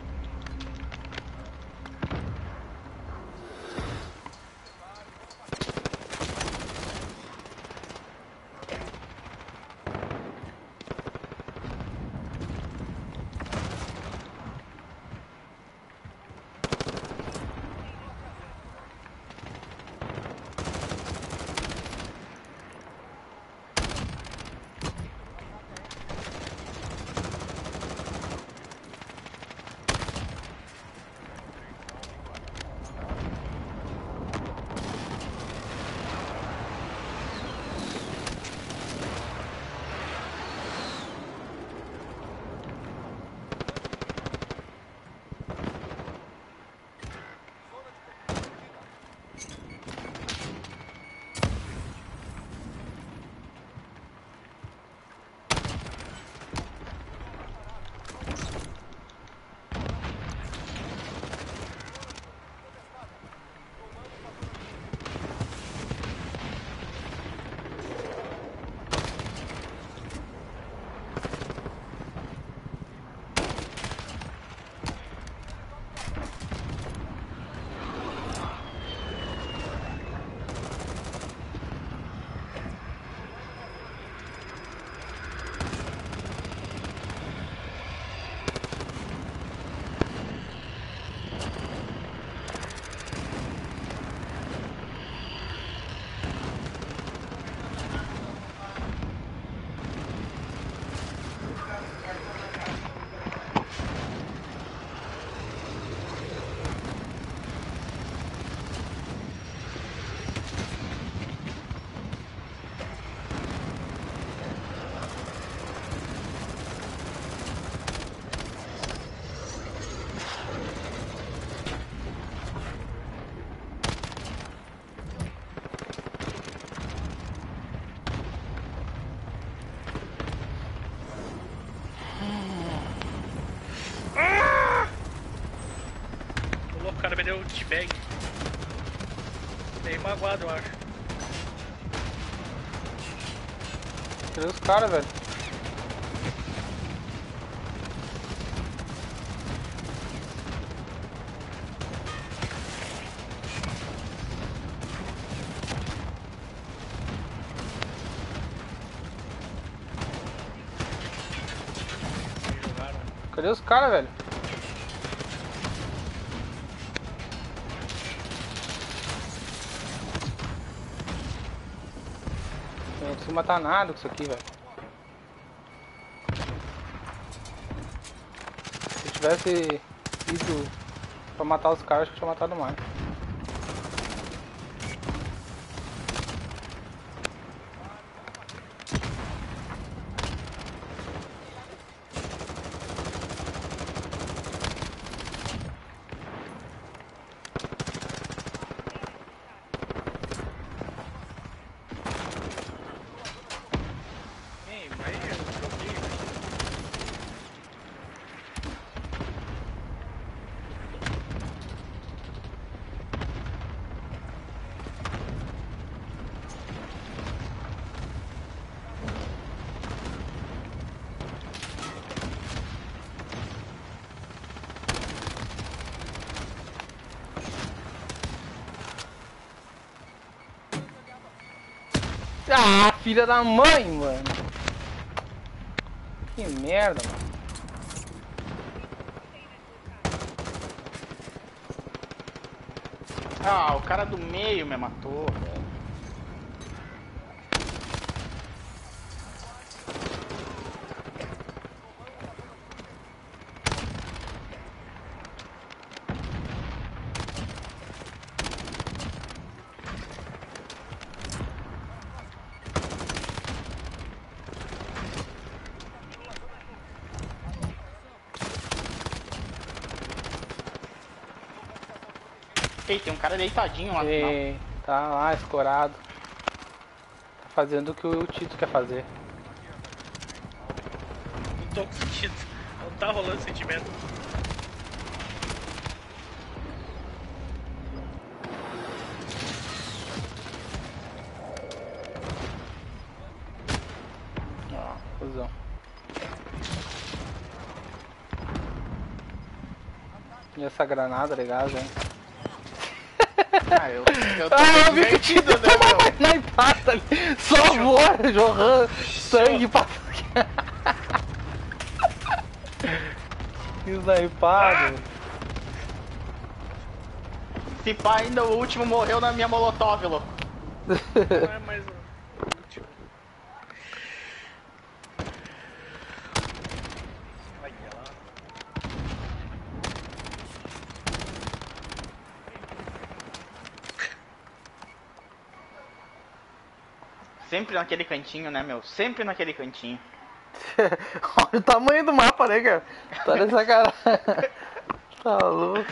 O cara me deu o T-Bag. Meio magoado, eu acho.
Cadê os caras, velho? Cadê os caras, velho? Eu não consigo matar nada com isso aqui, velho. Se eu tivesse ido pra matar os caras, acho que eu tinha matado mais.
Ei, mas eu joguei.
Ah, filha da mãe, mano. Que merda, mano.
Ah, o cara do meio me matou, velho. Ei, tem um cara deitadinho lá no final.
E tá lá, escorado. Tá fazendo o que o Tito quer fazer.
Não tô com sentido. Não tá rolando sentimento.
Ó, cuzão. E essa granada, legal, hein?
Ah, eu, eu tô
Ah,
bem
eu vi que
divertido, né, meu?
Na empata ali, só voa, jorrando sangue pra... Que snipado.
Se pá, ainda o último morreu na minha molotov, louco.
Não é mais o último. Olha lá.
Sempre naquele cantinho, né, meu? Sempre naquele cantinho.
Olha o tamanho do mapa, né, cara? Tá nessa cara. Tá louco.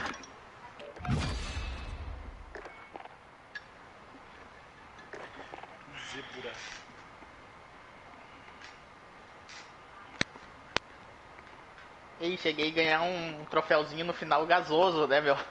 Zebra.
E cheguei a ganhar um troféuzinho no final gasoso, né, meu?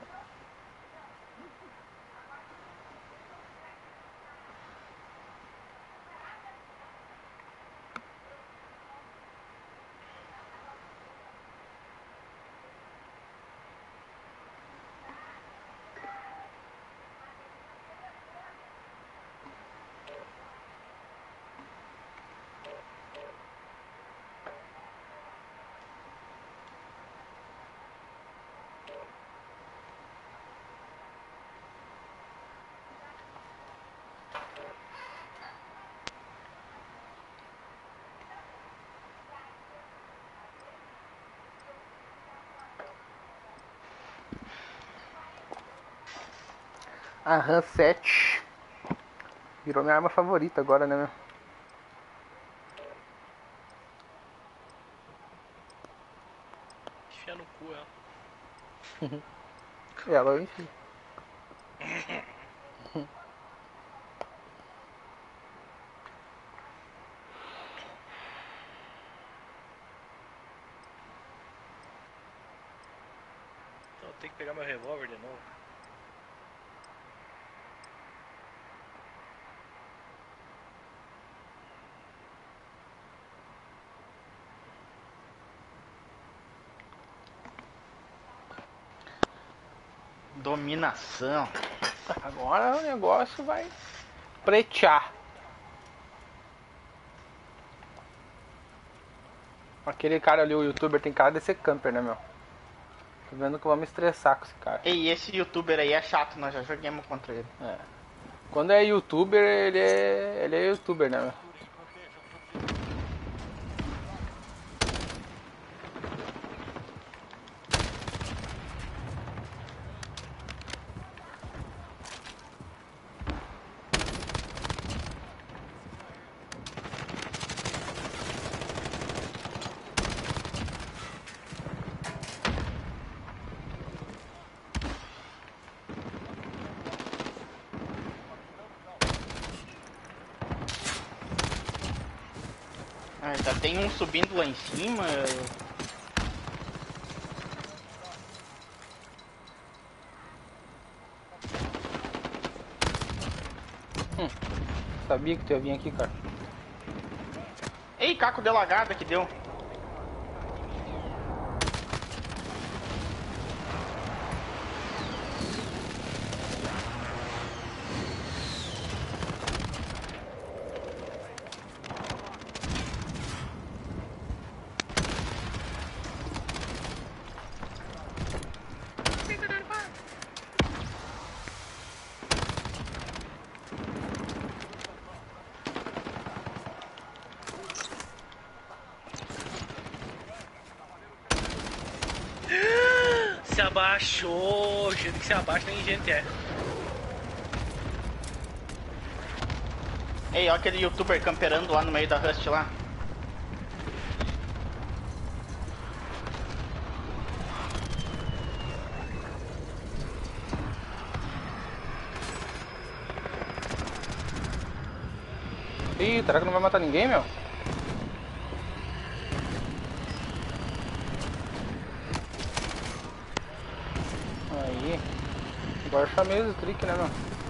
A RAM sete. Virou minha arma favorita agora, né, meu?
Enfia no cu ela.
Ela eu enfim.
Então eu tenho que pegar meu revólver de novo.
Dominação.
Agora o negócio vai pretear. Aquele cara ali, o youtuber, tem cara de ser camper, né, meu? Tô vendo que eu vou me estressar com esse cara.
Ei, esse youtuber aí é chato, nós já joguemos contra ele.
É. Quando é youtuber, ele é. ele é youtuber, né, meu?
Ah, já tem um subindo lá em cima.
Sabia que tu ia vir aqui, cara.
Ei, caco de lagada que deu.
Se abaixou. O jeito que se abaixa nem gente é.
Ei, olha aquele youtuber camperando lá no meio da Rust lá.
Ih, será que não vai matar ninguém, meu? Aí. Agora chamei o trick, né, meu?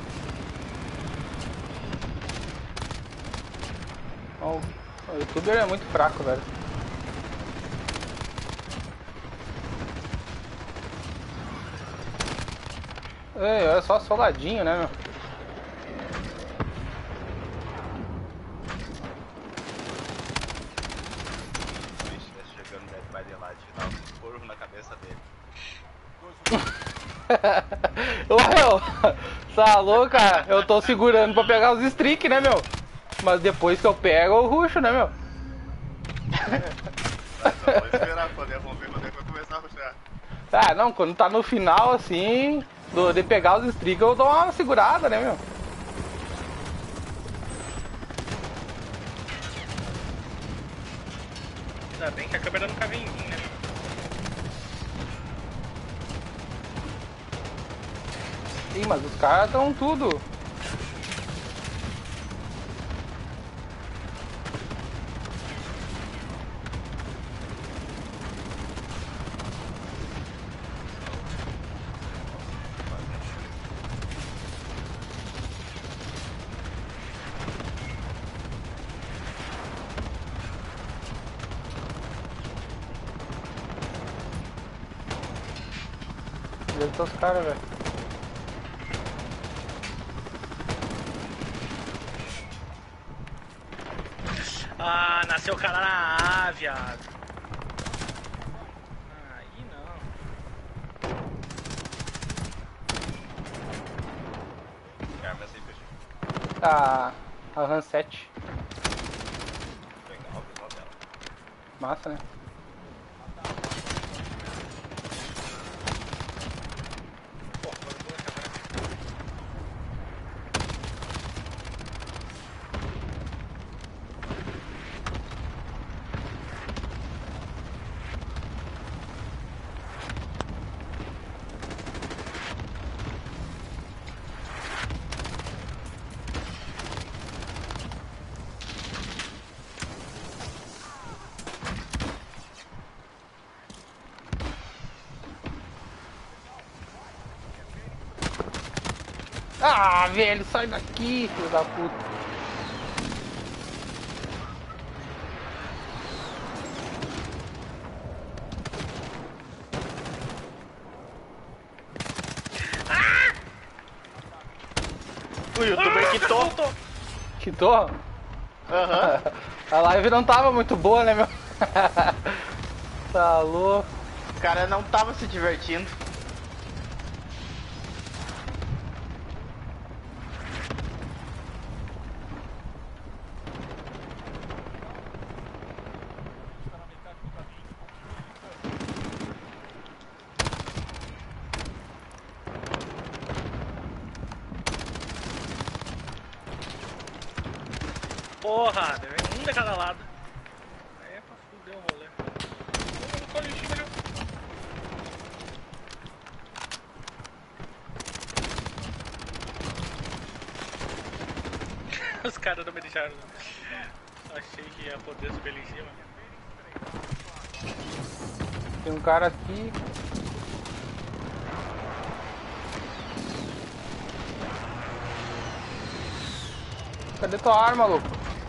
Ó, o youtuber é muito fraco, velho. Ei, olha só soladinho, né, meu?
Se eu estivesse jogando Dead by Daylight, dava um porro na cabeça dele.
Ô, meu, tá louco, cara? Eu tô segurando pra pegar os streak, né, meu? Mas depois que eu pego, eu ruxo, né, meu?
Tá, só vou esperar quando é, vamos ver quando é que vai começar a rushar.
Ah, não, quando tá no final, assim, do, de pegar os streak, eu dou uma segurada, né, meu?
Ainda bem que a câmera nunca vem em mim, né?
Ih, mas os caras estão tudo. Deve estar os caras, velho.
Ah, nasceu o cara na A, viado. Aí não.
Que arma é essa aí, peixe?
A. A RAM sete.
Legal, o visual dela.
Massa, né?
Pô, agora eu vou acabar.
Ah, velho, sai daqui, filho da puta.
O youtuber quitou.
Voltou.
Quitou?
Aham.
A live não tava muito boa, né, meu? Tá louco.
O cara não tava se divertindo.
Porra, deve um de cada lado. Aí é pra fuder o rolê. Olha o time ali. Os caras não me deixaram. Achei que ia poder subir ali em cima.
Tem um cara aqui. Cadê tua arma, louco?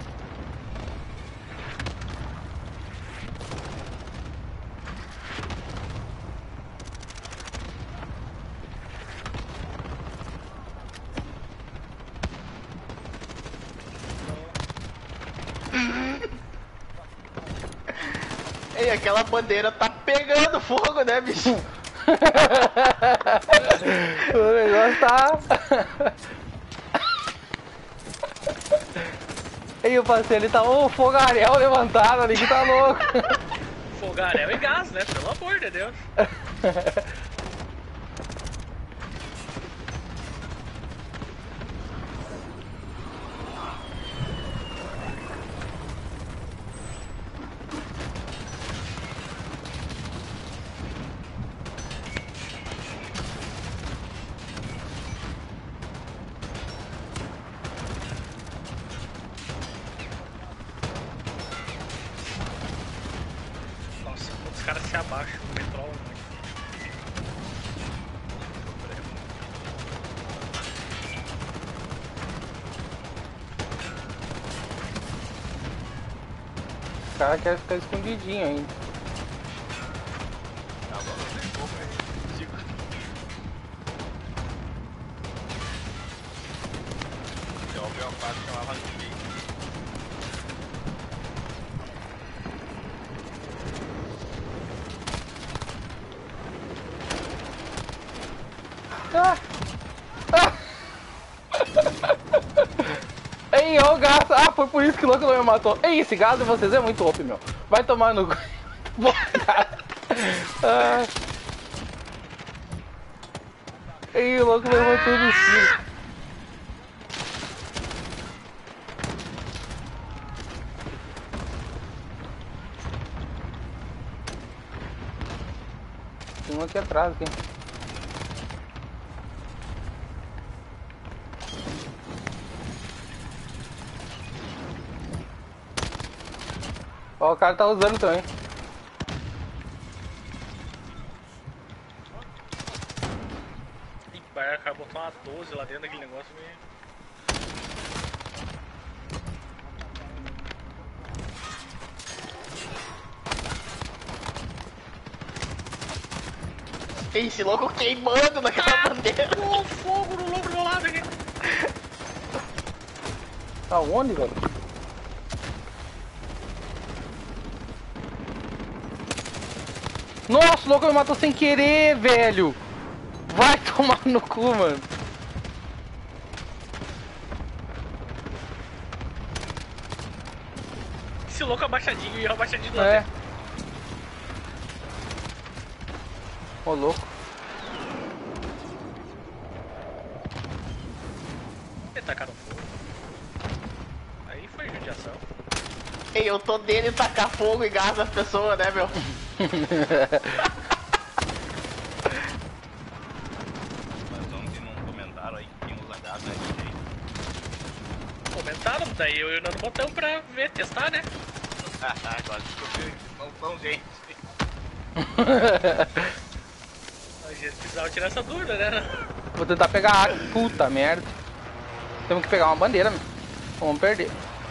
Ei, aquela bandeira tá pegando fogo, né, bicho?
O negócio tá. Ei, o parceiro, ele tá um fogaréu levantado ali que tá louco.
Fogaréu e gás, né? Pelo amor de Deus. os caras se abaixam, o metrô muito.
Os caras querem ficar escondidinho ainda.
Tá bom, não tem como, é ridículo. Eu ouvi uma parte que chamava de
Ah! Ah! Ei, ô gás! Ah, foi por isso que o louco não me matou. Ei, esse gás de vocês é muito O P, meu. Vai tomar no. Ah. Ei, o louco levou tudo em cima. Tem um aqui atrás, aqui. Ó, o cara tá usando também.
Ih, o cara botou uma doze lá dentro daquele negócio meio.
Esse louco queimando naquela bandeira.
Pô, fogo no lobo do lado aqui.
Aonde, velho? Nossa, o louco me matou sem querer, velho! Vai tomar no cu, mano!
Esse louco abaixadinho e eu abaixadinho lá
É.
dentro.
Ô, louco.
Ele tacaram fogo. Aí foi judiação.
Ei, eu tô dele tacar fogo e gás nas pessoas, né, meu?
Mas ontem não comentaram aí quem usa gás, né?
Comentaram, daí eu não botamos pra ver, testar, né?
Agora descobri, não são gente.
A gente precisava tirar essa dúvida, né?
Vou tentar pegar a água. Puta merda. Temos que pegar uma bandeira, meu. Vamos perder.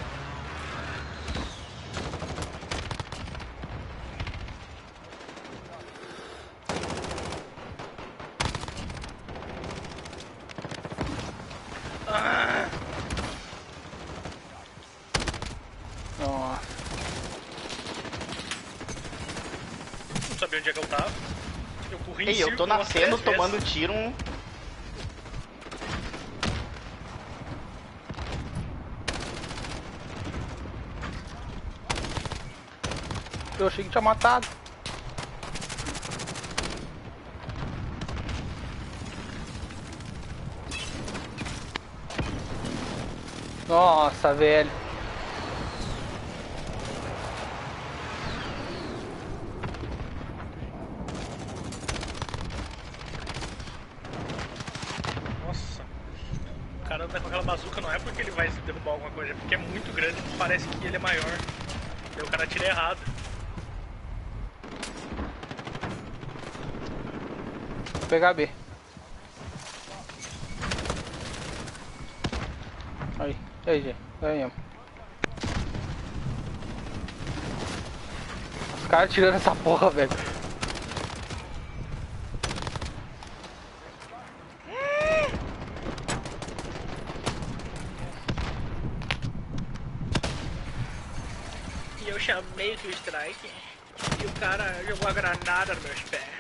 Ah,
Nossa.
não sabia onde é que eu tava. Eu corri em
Ei, eu tô
círculo umas
nascendo
três
tomando
vezes.
tiro. um-
Eu achei que tinha matado. Nossa, velho.
Nossa. O cara anda com aquela bazuca não é porque ele vai derrubar alguma coisa, é porque é muito grande e parece que ele é maior. Daí o cara tira errado.
Vou pegar B. Aí, e aí, gente. Ganhamos. Os caras tirando essa porra, velho.
E eu chamei o strike e o cara jogou a granada nos meus pés.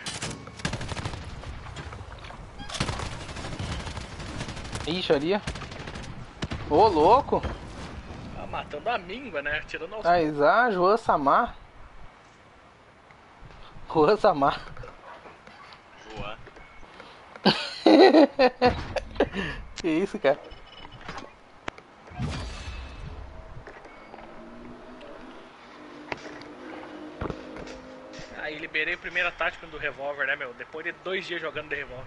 Ixi, ali. Ô, louco.
Tá matando a míngua, né? Tirando aos
Aizá, Joan Samar. Juan Samar.
Boa.
Que isso, cara?
Aí liberei a primeira tática do revólver, né, meu? Depois de dois dias jogando de revólver.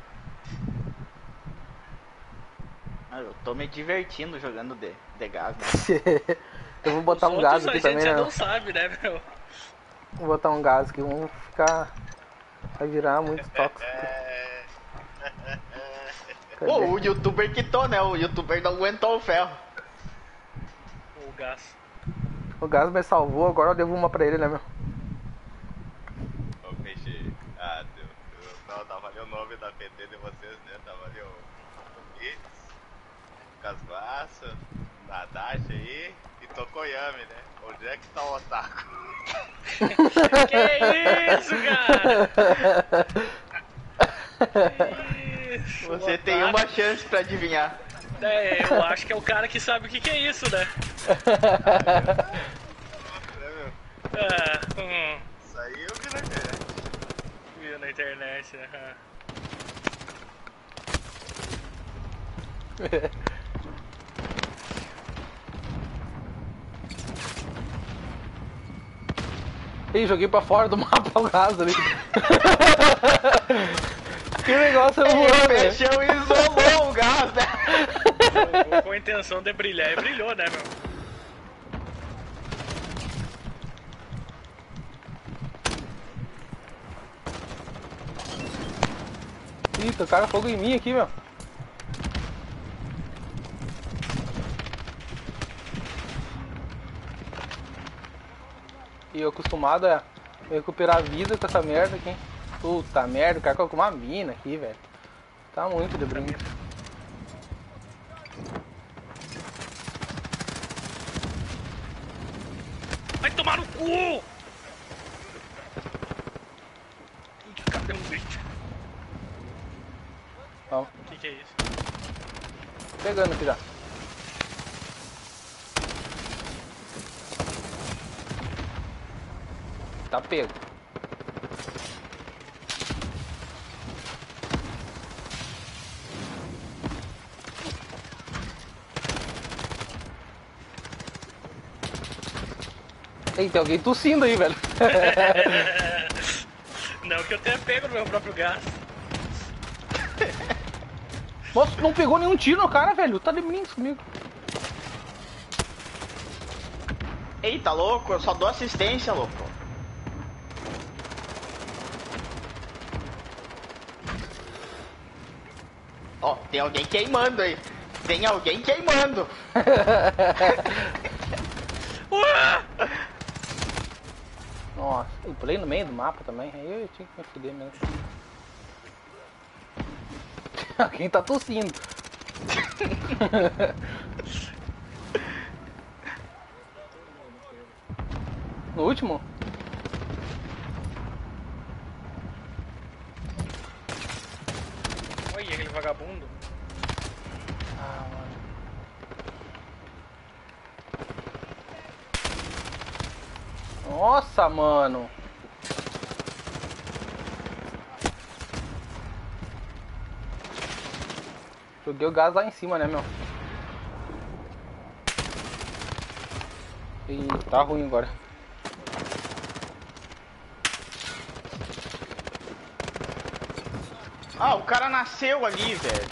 Ah, eu tô me divertindo jogando de, de gás, né?
Eu vou botar
Os
um gás
outros
aqui
a gente
também,
já
né?
não sabe, né, meu?
Vou botar um gás aqui, vamos ficar. Vai virar muito tóxico. Cadê?
Pô, o youtuber quitou, né? O youtuber não aguentou o ferro.
O gás.
O gás me salvou, agora eu devo uma pra ele, né, meu?
Ô, peixe. Ah, Deus. Não, tava ali o nome da P T de vocês, né? Tava ali o, o Mix, o Casvaço, Nadashi aí e Tokoyami, né? Onde é que tá o Otaku?
Que isso, cara? Que isso,
Você tem
otário.
uma chance pra adivinhar.
É, eu acho que é o cara que sabe o que, que é isso, né? Ah, hum,
Isso aí eu vi na internet.
viu na internet, né?
Ih, joguei pra fora do mapa o gás ali. Que negócio é
O
voando, né?
peixão isolou o gás, né?
Jogou com a intenção de brilhar e brilhou, né, meu?
Ih, tocaram fogo em mim aqui, meu. E eu acostumado a recuperar a vida com essa merda aqui. Puta merda, o cara colocou uma mina aqui, velho. Tá muito de brinco.
Vai tomar no cu! Ih, cadê um grito?
Ó,
O que, que é isso?
pegando aqui já. Tá pego. Ei, tem alguém tossindo aí, velho.
Não que eu tenha pego no meu próprio gás.
Nossa, não pegou nenhum tiro no cara, velho. Tá de brinco comigo.
Eita, louco, eu só dou assistência, louco. Ó, tem alguém queimando aí. Tem alguém queimando.
Nossa, eu pulei no meio do mapa também. Aí eu tinha que me fuder mesmo. Alguém tá tossindo. No último?
Olha aquele vagabundo.
Ah, mano. Nossa, mano. Joguei o gás lá em cima, né, meu? E tá ruim agora.
Ah, o cara nasceu ali, velho.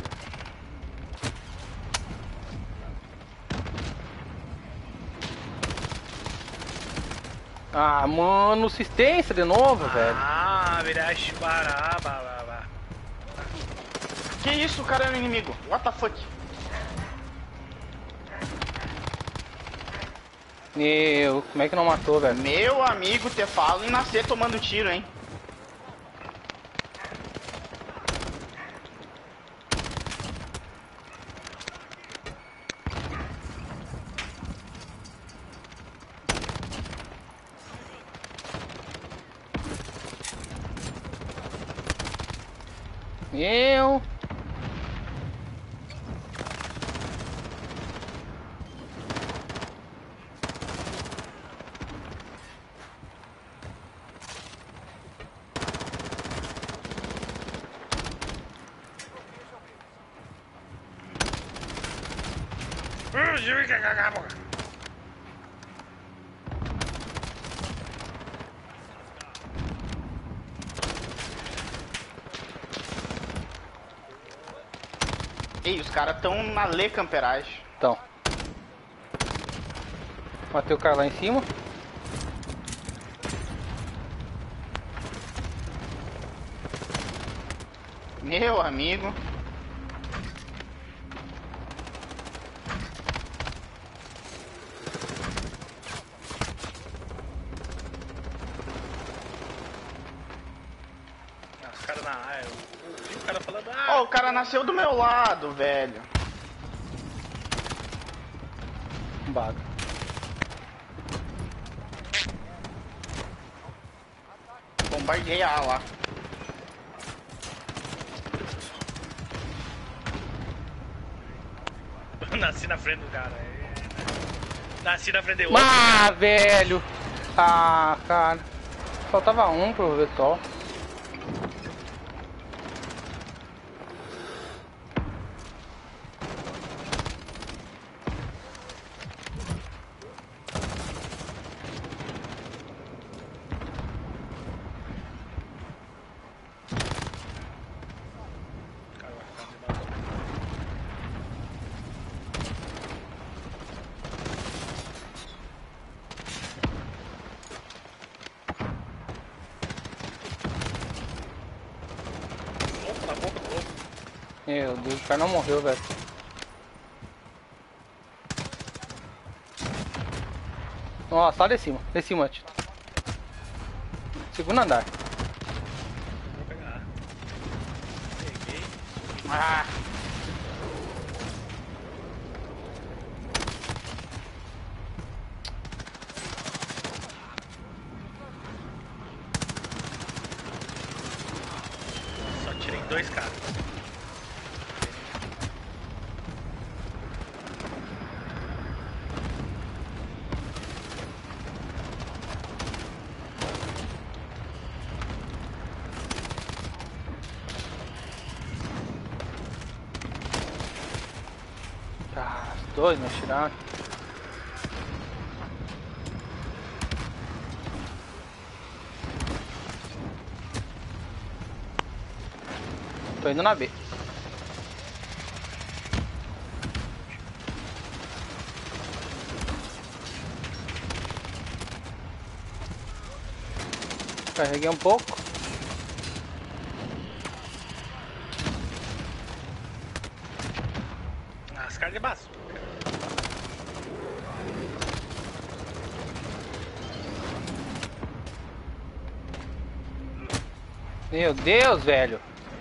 Ah, mano, assistência de novo, velho.
Ah, virar chubaraba.
Que isso, o cara é um inimigo. What the fuck?
Meu, como é que não matou, velho?
Meu amigo, te falo em nascer tomando tiro, hein?
Meu.
Ei, os caras tão na lê camperagem.
Então. Matei o cara lá em cima.
Meu amigo.
Ah, os caras na área. Eu vi o cara falando. Ah,
Ó, o cara nasceu do meu lado, velho.
Baga.
Bombardeei A lá.
nasci na frente do cara. É... Nasci na frente do outro.
Ah, velho. Ah, cara. Faltava um pro Vetol.
Cara, vai ficar me matando. Opa, na boca do lobo.
Meu Deus, o cara não morreu, velho. Nossa, lá de cima. De cima, tio. Segundo andar.
Vou pegar. Peguei.
Ah,
Só tirei dois caras.
Ah, os dois me atiraram. Tô indo na B. Carreguei um pouco.
Ah, as caras de baço.
Meu Deus, velho.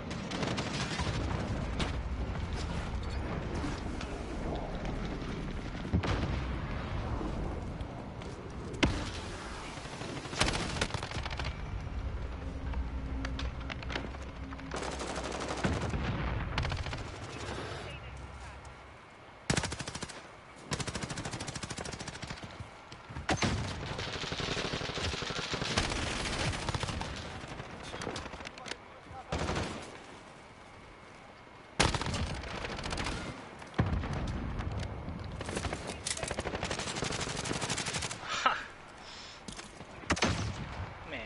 Né.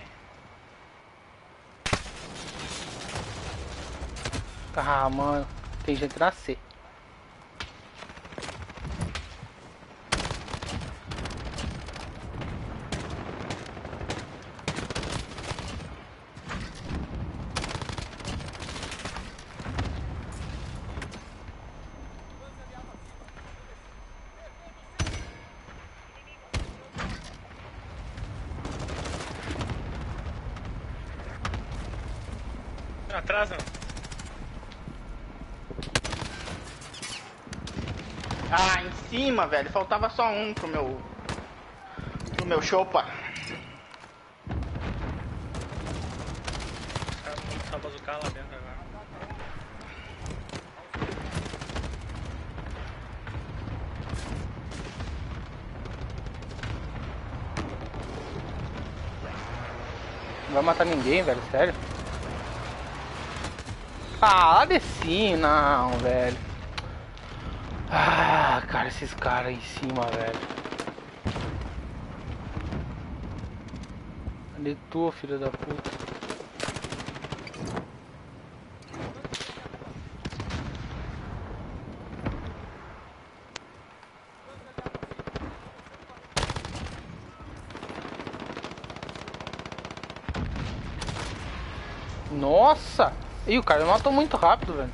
Ah, mano. Tem gente na C.
Atrás não.
ah, em cima, velho. Faltava só um pro meu. Pro meu chopa.
Os caras vão começar a bazucar lá dentro agora.
Não vai matar ninguém, velho. Sério. Ah, lá de cima, não, velho. Ah, cara, esses caras aí em cima, velho. Cadê tu, filho da puta? Nossa! Ih, o cara me matou muito rápido, velho.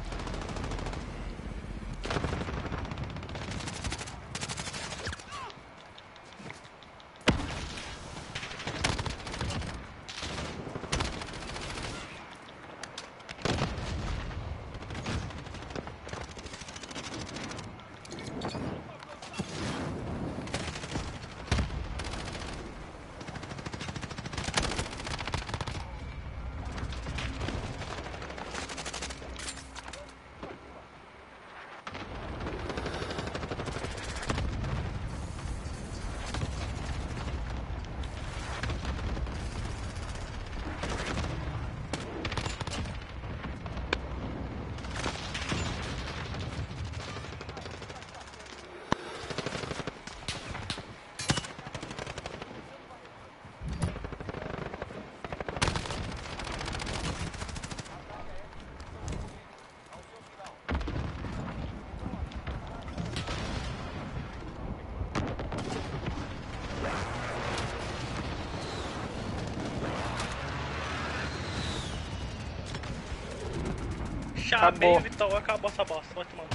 Chamei
Acabou.
o Vitão, acabou essa bosta, vai tomar.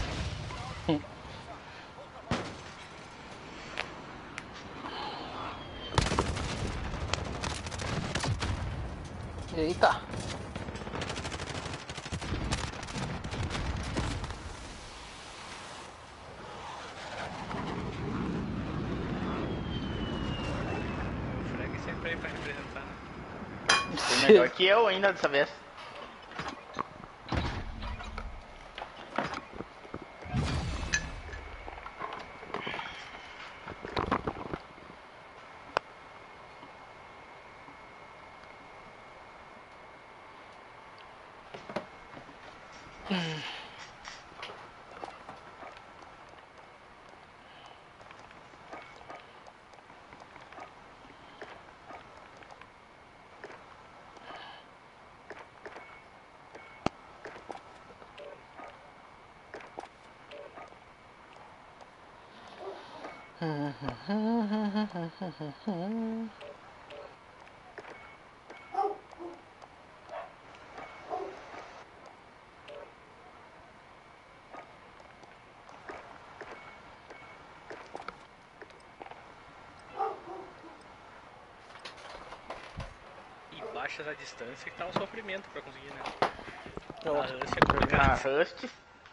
Eita.
O Frag sempre aí pra representar.
Foi melhor que eu ainda dessa vez.
E baixas a distância que tá um sofrimento pra conseguir, né?
Eu-
A Rust é
Na
complicado.
Rust.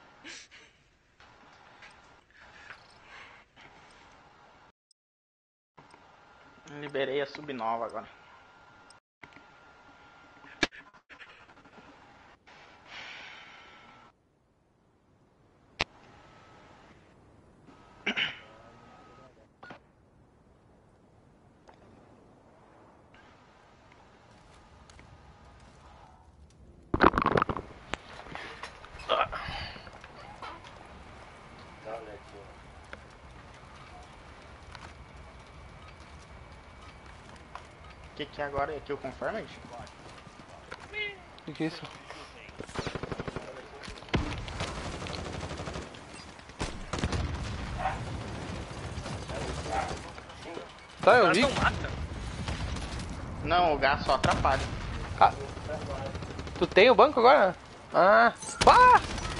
Liberei a subnova agora. O que que é agora? É Kill Confirmed?
O que que é isso? Tá, eu
Mas
vi.
não mata.
Não, o gás só atrapalha.
Ah, tu tem o banco agora? Ah, pá!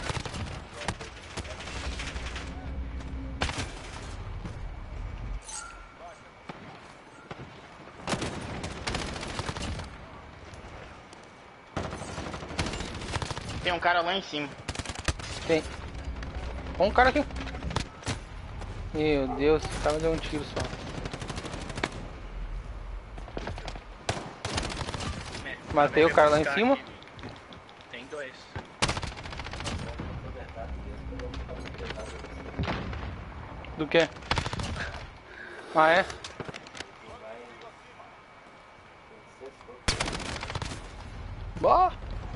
Tem um cara lá em cima.
Tem. Ó, um cara aqui. Meu Deus, o cara deu um tiro só.
É,
Matei
também
o cara lá
vai
em
buscar
cima.
aqui. Tem dois.
Do que? Ah, é? Boa!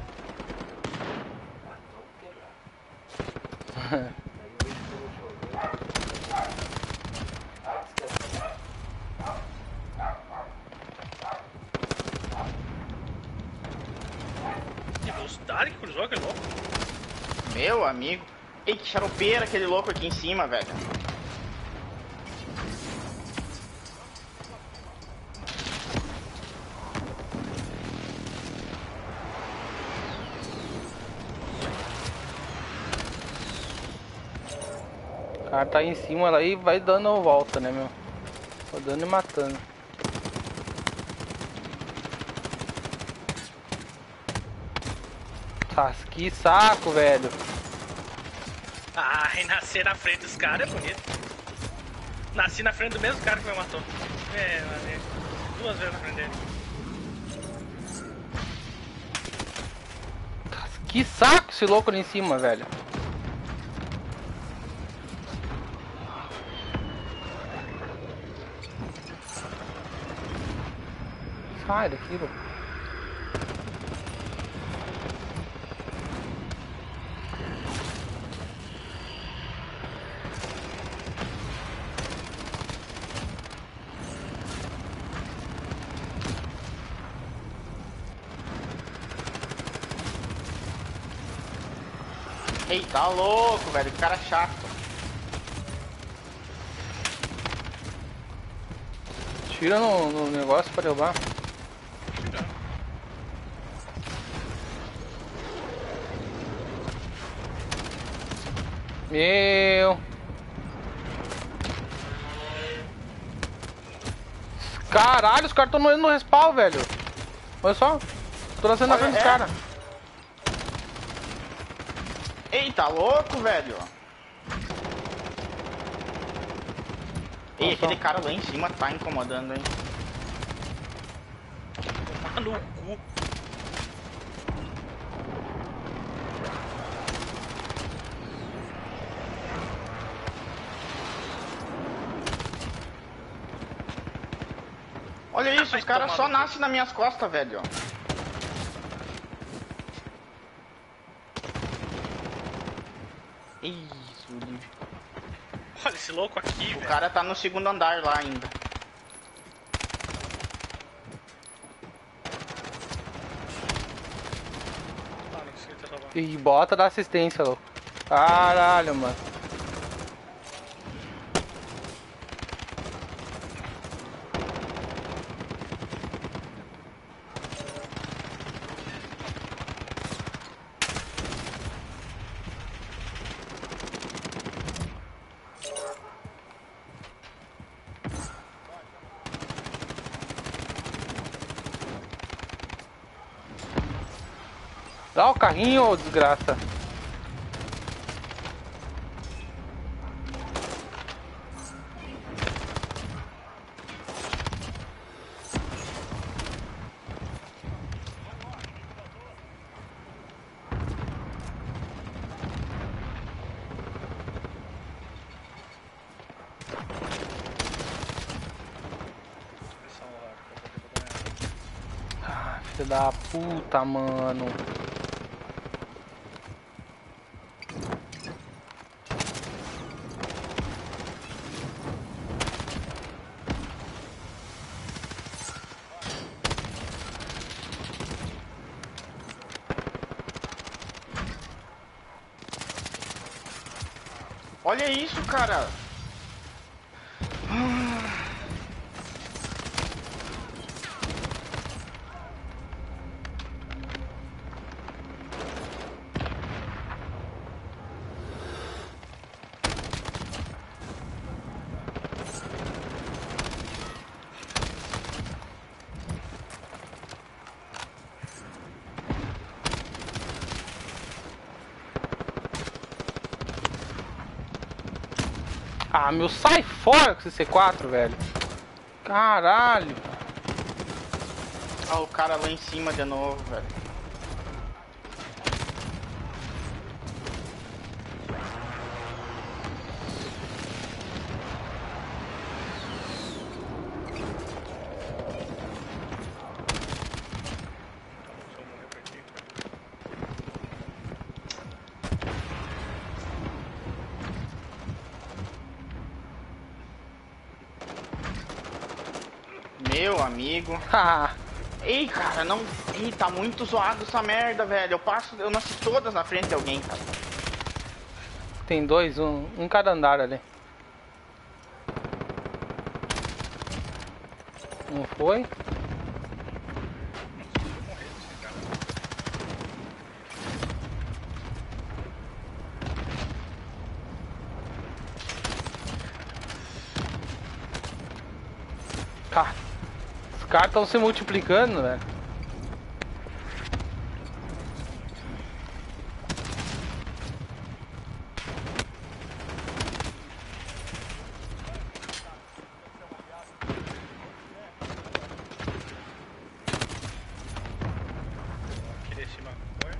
Que velocidade que cruzou aquele louco.
Meu amigo. Ei, que charopeira aquele louco aqui em cima, velho.
cara tá em cima lá e vai dando volta, né, meu? Rodando e matando. Tá, que saco, velho.
Ai, nascer na frente dos caras é bonito. Nasci na frente do mesmo cara que me matou. É, mano, duas vezes na frente dele.
Que saco esse louco ali em cima, velho. Sai daqui, louco.
Ei, tá louco, velho. Que cara chato.
Tira no, no negócio pra derrubar. Meu. Caralho, os caras estão indo no respawn, velho. Olha só. Tô nascendo na frente dos
é.
caras.
Ei, tá louco, velho. Ei,
Nossa.
aquele cara lá em cima tá incomodando, hein.
Tomar no cu.
Olha isso,
Vai
os caras
tomar
só
no cu.
nascem nas minhas costas, velho. Isso, Olívio.
Olha esse louco aqui,
O
velho.
cara tá no segundo andar lá ainda.
Ah, não sei, tá salvando.
E bota da assistência, louco. Caralho, mano. Dá o carrinho, ô desgraça. Ah, filho da puta, mano.
Olha isso, cara.
Ah, meu, sai fora com esse C quatro, velho. Caralho.
Ah, o cara lá em cima de novo, velho. Meu amigo.
Ah,
Ei, cara, não. Ei, tá muito zoado essa merda, velho. Eu passo, eu nasci todas na frente de alguém, cara.
tem dois, um, um em cada andar ali. Um foi. caras estão se multiplicando, velho.
Aqui desse maconha.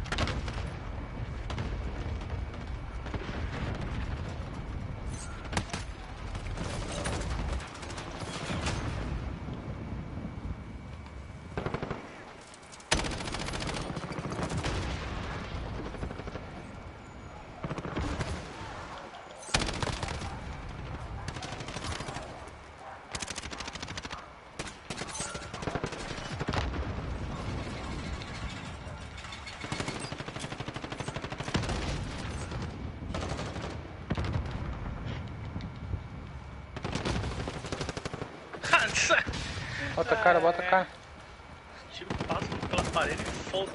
Hansa!
Bota a cara, bota a cara.
Tiro passo pelas paredes e foda.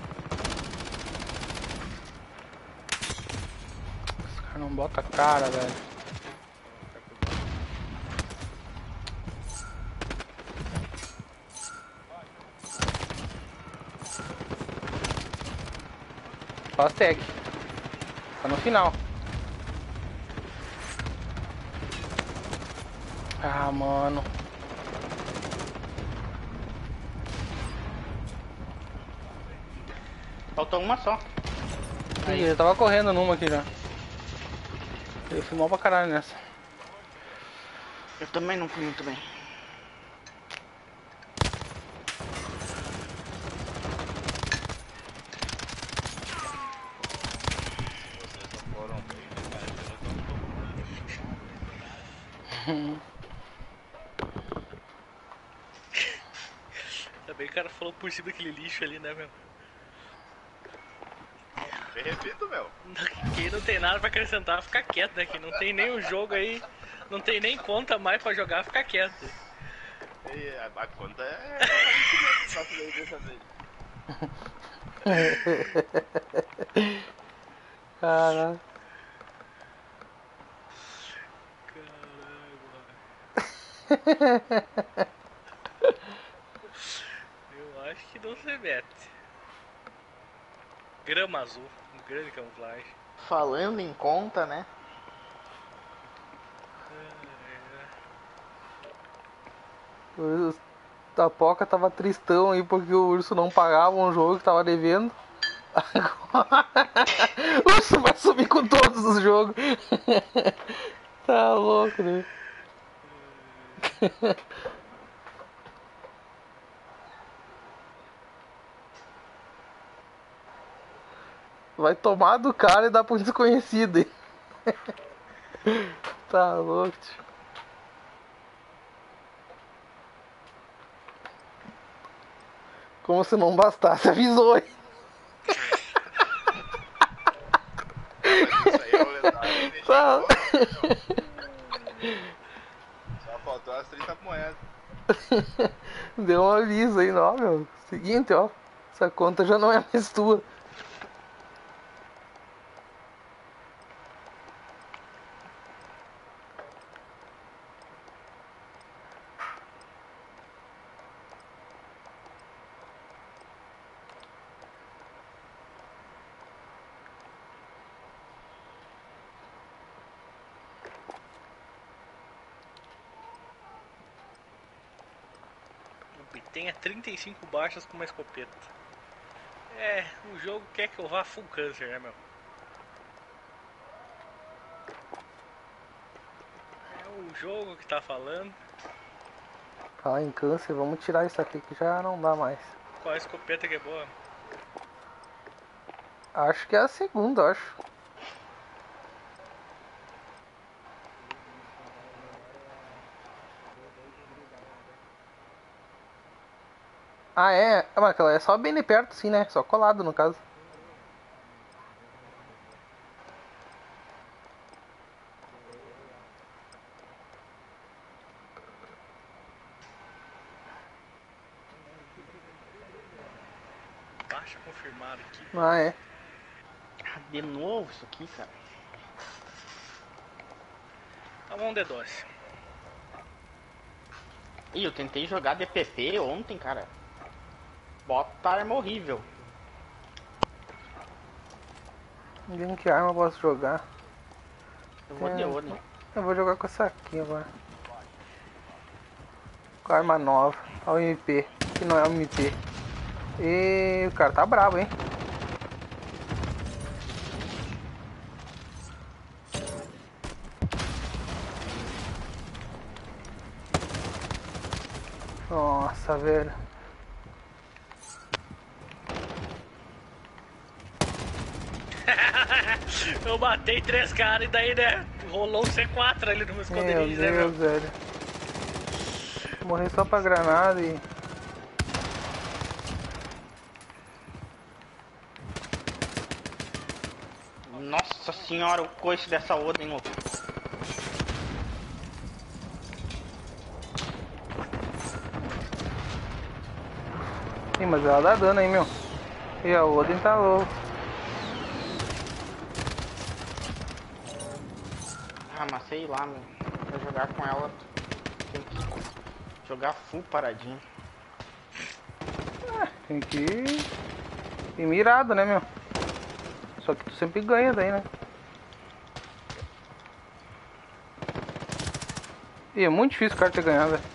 Os caras não botam a cara, velho. Faz tag. Tá no final. Ah, mano.
Faltou uma só.
Ih, eu tava correndo numa aqui já. Eu fui mal pra caralho nessa.
Eu também não fui muito bem.
Vocês não foram bem, né, cara? Eu não tô procurando.
Também o cara falou por cima daquele lixo ali, né, meu?
Me repito, meu.
Quem não tem nada pra acrescentar, fica quieto, né? Quem não tem nem o jogo aí, não tem nem conta mais pra jogar, fica quieto.
E a, a conta é. Faço daí dessa vez.
Caralho.
Eu acho que não se mete. Grama azul, um grande camuflagem.
Falando em conta, né?
O Tapoca tava tristão aí porque o Urso não pagava um jogo que tava devendo. Agora o Urso vai subir com todos os jogos. Tá louco, né? Vai tomar do cara e dar pro desconhecido, hein? Tá louco, tio. Como se não bastasse, avisou, hein?
Mas isso aí é o lendário e deixa
Tá.
embora, meu. Só faltou as trinta moedas.
Deu um aviso aí, ó, meu. Seguinte, ó. Essa conta já não é mais tua.
E tenha trinta e cinco baixas com uma escopeta. É, o jogo quer que eu vá full câncer, né, meu? É o jogo que tá falando.
Falar em câncer, vamos tirar isso aqui que já não dá mais.
Qual a escopeta que é boa?
Acho que é a segunda, acho. Ah, é? Ah, mas aquela é só bem de perto, sim, né? Só colado, no caso.
Baixa confirmado aqui.
Ah, é.
Ah, de novo isso aqui, cara.
Tá bom, D dois.
Ih, eu tentei jogar D P P ontem, cara. Bota arma horrível.
Ninguém que arma eu posso jogar.
Eu vou de
É.
Odin.
Eu vou jogar com essa aqui agora. Com a arma nova. Olha o M P. Que não é o M P. E o cara tá brabo, hein? Nossa, velho.
Eu matei três caras e daí, né? Rolou um C quatro ali no meu
Meu
esconderijo, né, meu?
Deus, velho. Morri só pra granada e...
Nossa senhora, o coice dessa Odin, louco.
Ih, mas ela dá dano, hein, meu. E a Odin tá louco.
Ah, mas sei lá, meu. Pra jogar com ela, tem que jogar full paradinho.
Tem que ir mirado, né, meu? Só que tu sempre ganha daí, né? E é muito difícil o cara ter ganhado, velho.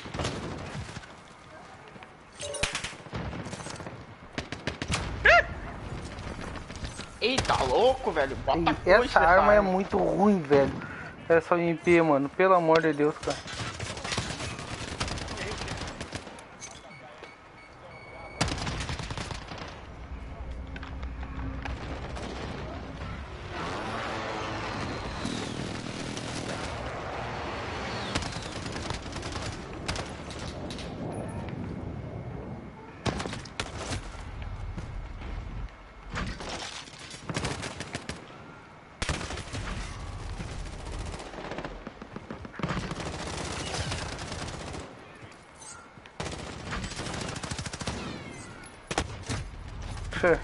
Eita, louco, velho. Bota
E
coice
essa
dessa
arma é muito ruim, velho. Essa M P, mano. Pelo amor de Deus, cara. Xe.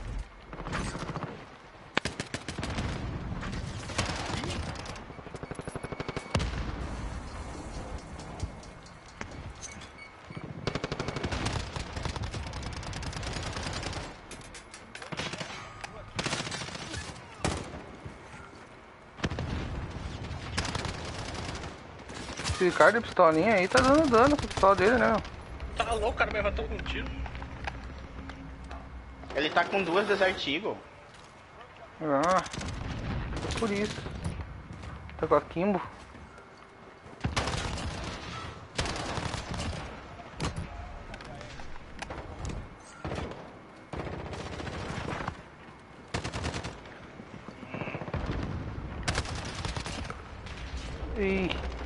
Esse cara de pistolinha aí tá dando dano com o pistola dele, né?
Tá louco, o cara me levantou com um tiro.
Ele tá com duas Desert Eagle.
Ah, por isso. Tá com a Kimbo. Ih.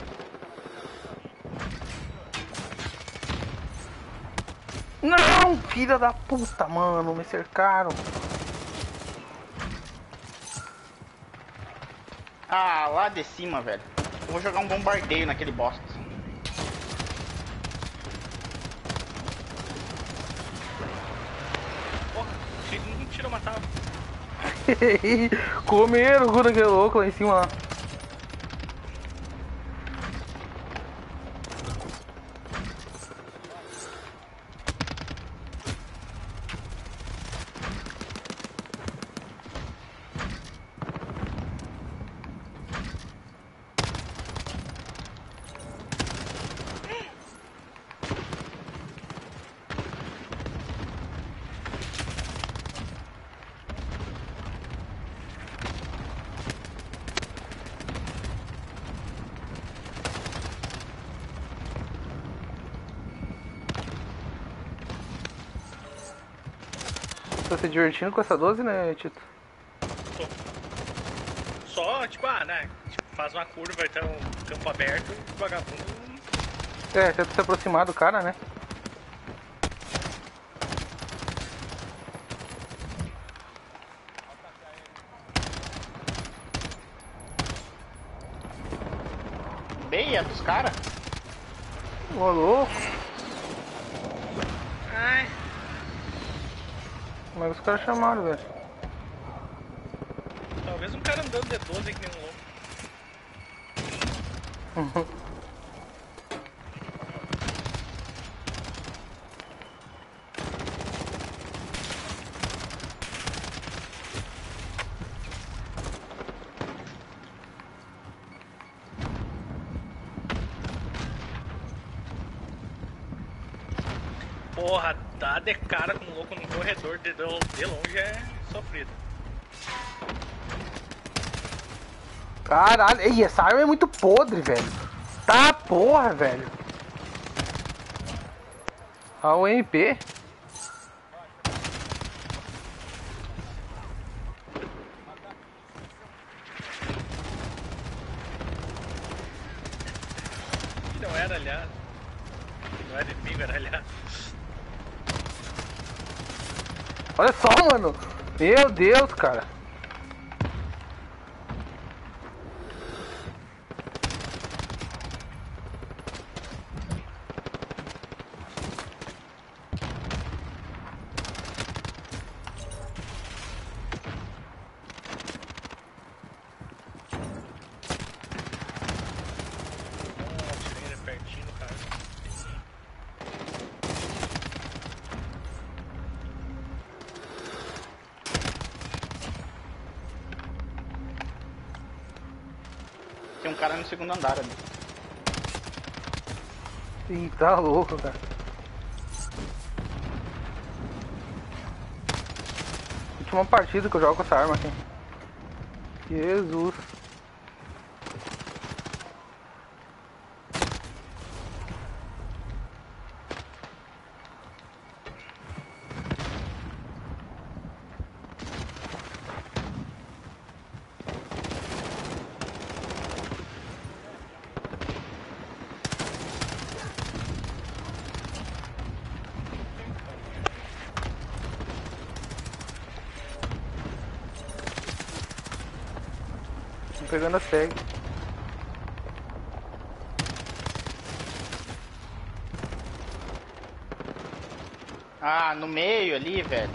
Não, filha da puta, mano, me cercaram.
Ah, lá de cima, velho. Eu vou jogar um bombardeio naquele bosta.
Porra, um tiro eu matava.
Comeram o cu daquele louco lá em cima lá. Tá se divertindo com essa doze, né, Tito?
Tô. Só, tipo, ah, né? Tipo, faz uma curva, então um campo aberto e vagabundo.
É, tenta se aproximar do cara, né?
Beia dos caras.
Ô, louco.
Ai,
Como é que os caras chamaram, velho?
talvez um cara andando de doze que nem um louco. Porra, dar de cara com um louco no corredor de, de longe é sofrido.
Caralho, ei, essa arma é muito podre, velho. Tá, porra, velho. Olha o M P.
Não era aliado. Não era inimigo, era aliado.
Olha só, mano. Meu Deus, cara.
Tem um cara no segundo andar ali.
Ih, tá louco, cara. Última partida que eu jogo com essa arma aqui. Jesus. Tô pegando a seg.
Ah, no meio ali, velho.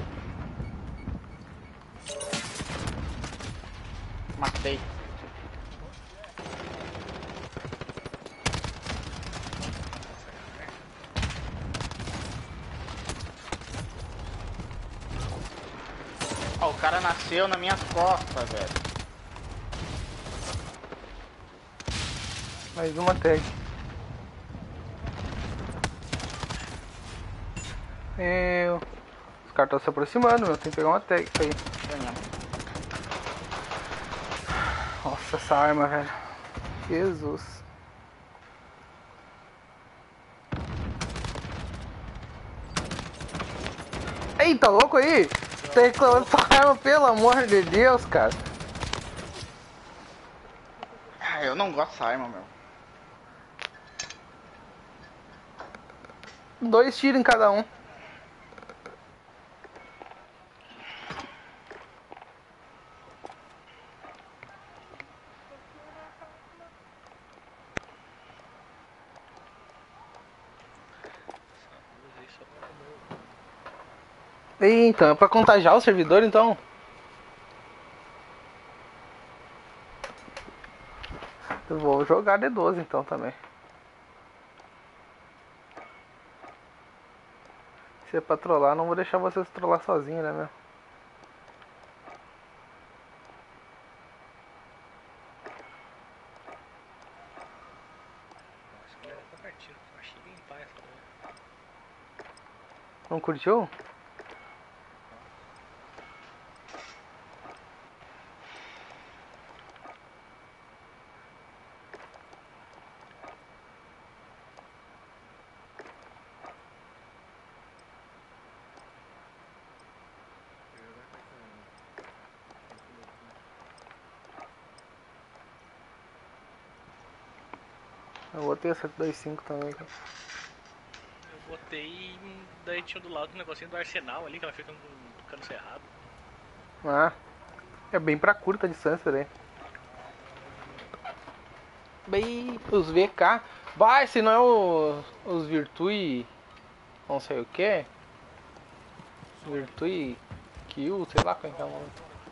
Matei. Ó, o cara nasceu nas minhas costas, velho.
Mais uma tag. Eu... Os caras estão se aproximando, meu. Tem que pegar uma tag isso aí. Nossa, essa arma, velho. Jesus. Eita, louco aí! Tá reclamando dessa arma, pelo amor de Deus, cara.
Ah, eu não gosto dessa arma, meu.
Dois tiros em cada um. E, então, é pra contagiar o servidor, então? Eu vou jogar D doze, então, também. Se é pra trollar, não vou deixar vocês trollar sozinho, né, meu? Não curtiu? Eu botei essa dois cinco também, cara.
Eu botei, daí tinha do lado um negocinho do arsenal ali, que ela fica no cano cerrado.
Ah, é bem pra curta distância, né? Bem, os V K. Vai, se não é o, os Virtui, não sei o que. Virtui Kill, sei lá qual é que é o nome.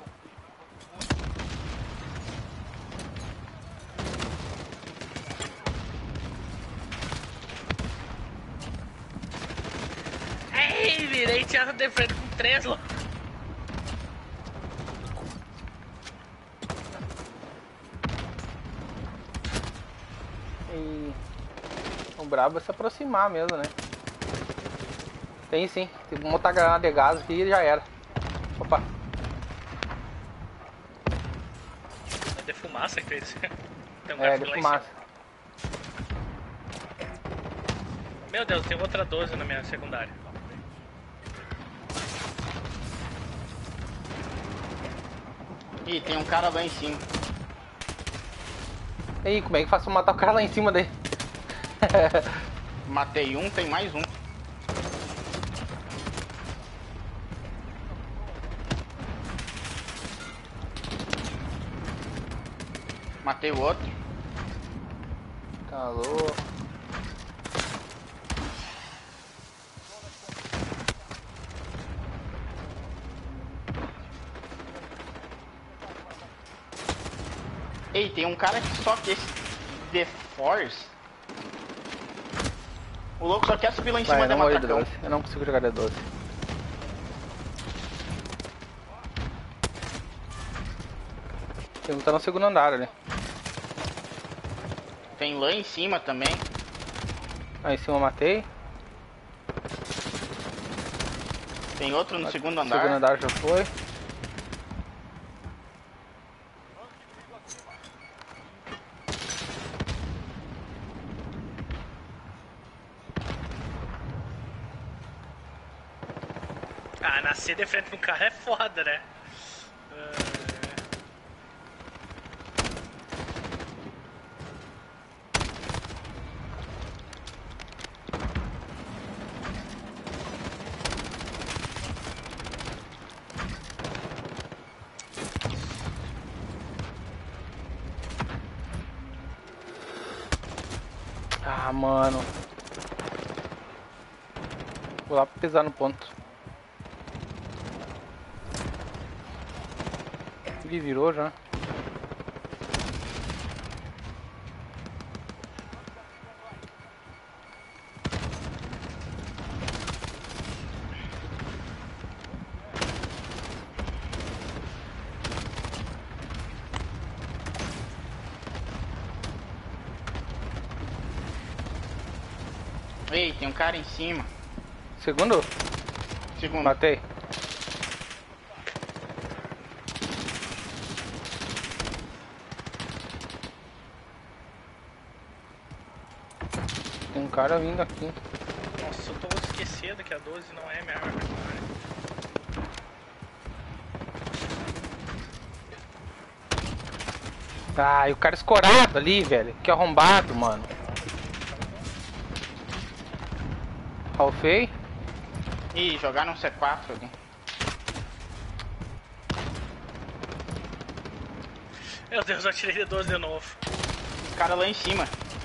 Ei, virei teatro de frente com três lá.
E o brabo é se aproximar mesmo, né? Tem sim. Tem que montar granada de gás aqui e já era. Opa.
É de fumaça que fez. Tem um
É,
cara
de
lá em
fumaça.
cima. Meu Deus, tem outra doze na minha secundária.
Ih, tem um cara lá em cima.
E aí, como é que faço pra matar o cara lá em cima dele?
Matei um, tem mais um. Matei o outro.
Tá louco.
Ei, tem um cara que só que esse The Force. O louco só quer subir lá em
Vai,
cima
eu
da
não vou de
matacão.
doze. Eu não consigo jogar de doze. Tem um que tá no segundo andar ali.
Tem lá em cima também.
Aí em cima eu matei.
Tem outro no segundo andar.
Segundo andar já foi.
Ah, nascer de frente pra um carro é foda, né? Ah,
Ah, mano. Vou lá pra pisar no ponto. Ele virou já.
Ei, tem um cara em cima.
Segundo?
Segundo.
Matei. Tem um cara vindo aqui.
nossa, eu tô esquecendo que a doze não é minha arma primária.
Ah, e o cara escorado ali, velho. Que arrombado, mano. Ralfei.
Ih, jogaram um C quatro ali.
Meu Deus, eu atirei de doze de novo.
Os caras lá em cima.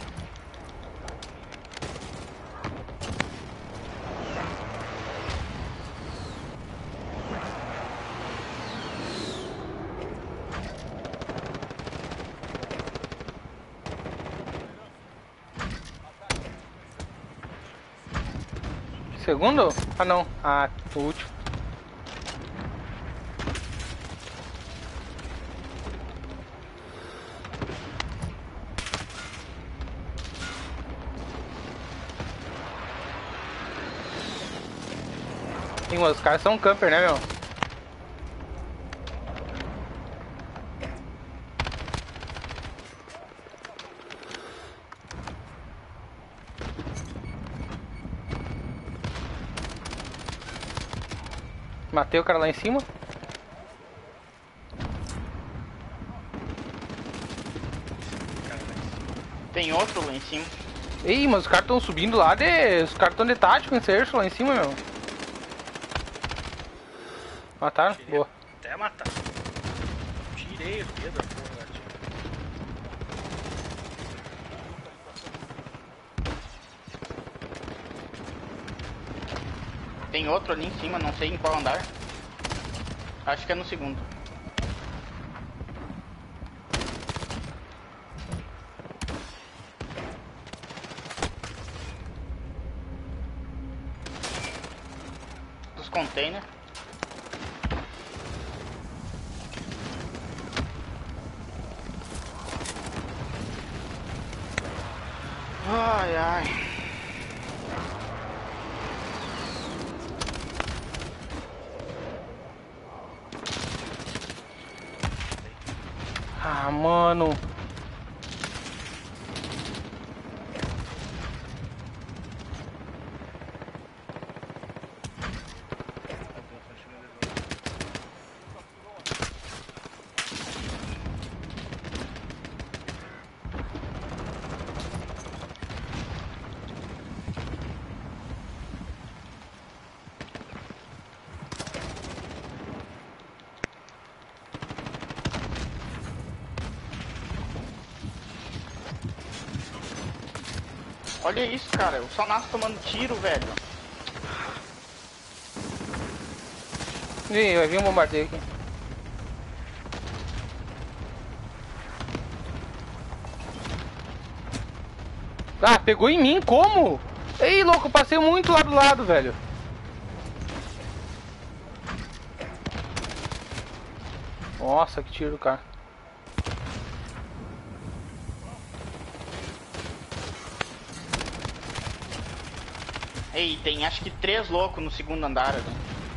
Segundo? Ah, não. Ah, o último. Sim, mas os caras são camper, né, meu? Matei o cara lá em cima.
Tem outro lá em cima.
Ih, mas os caras estão subindo lá de... Os caras estão de tático em Sercho lá em cima, meu. Mataram? Boa.
Até matar. Tirei o dedo da porra, gatinho.
Tem outro ali em cima, não sei em qual andar. Acho que é no segundo. Dos containers. Ai, ai.
Ah, mano.
Olha isso, cara. Eu só nasço tomando tiro, velho.
Ih, vai vir um bombardeio aqui. Ah, pegou em mim, como? Ei, louco, eu passei muito lá do lado, velho. Nossa, que tiro, cara.
Ei, tem acho que três loucos no segundo andar, né?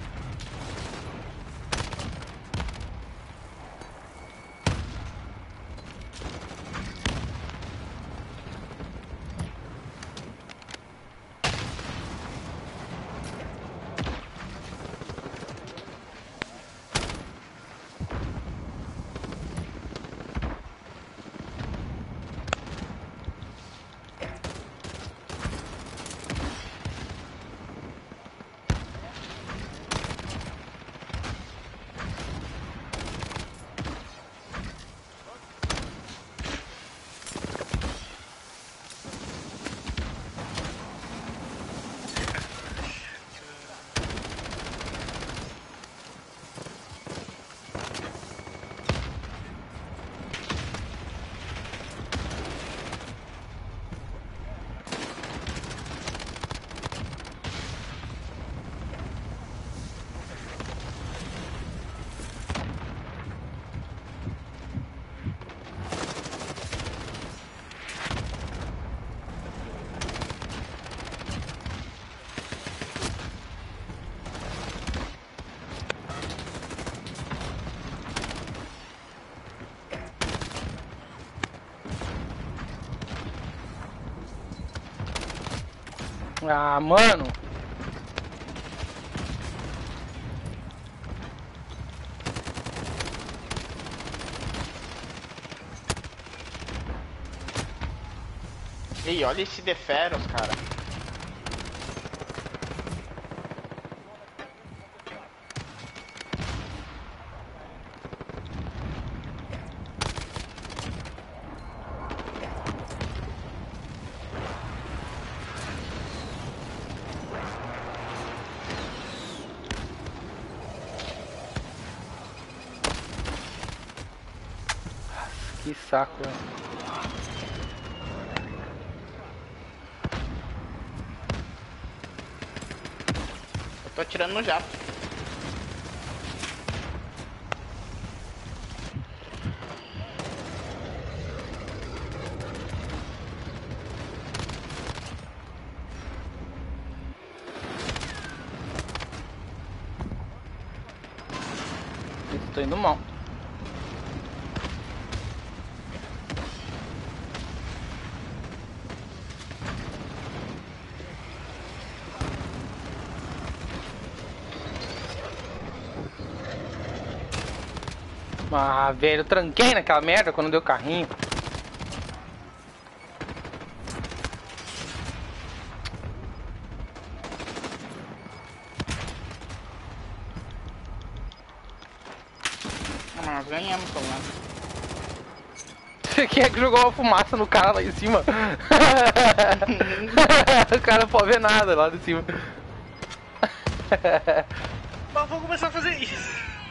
Ah, mano.
Ei, olha esse Deferos, cara.
Que saco, velho.
Eu tô atirando no jato.
Tô indo mal. Ah, velho, eu tranquei naquela merda quando deu carrinho.
Ah, mas nós ganhamos, pelo menos.
Quem é que jogou uma fumaça no cara lá em cima? O cara não pode ver nada lá de cima.
Mas vou começar a fazer isso.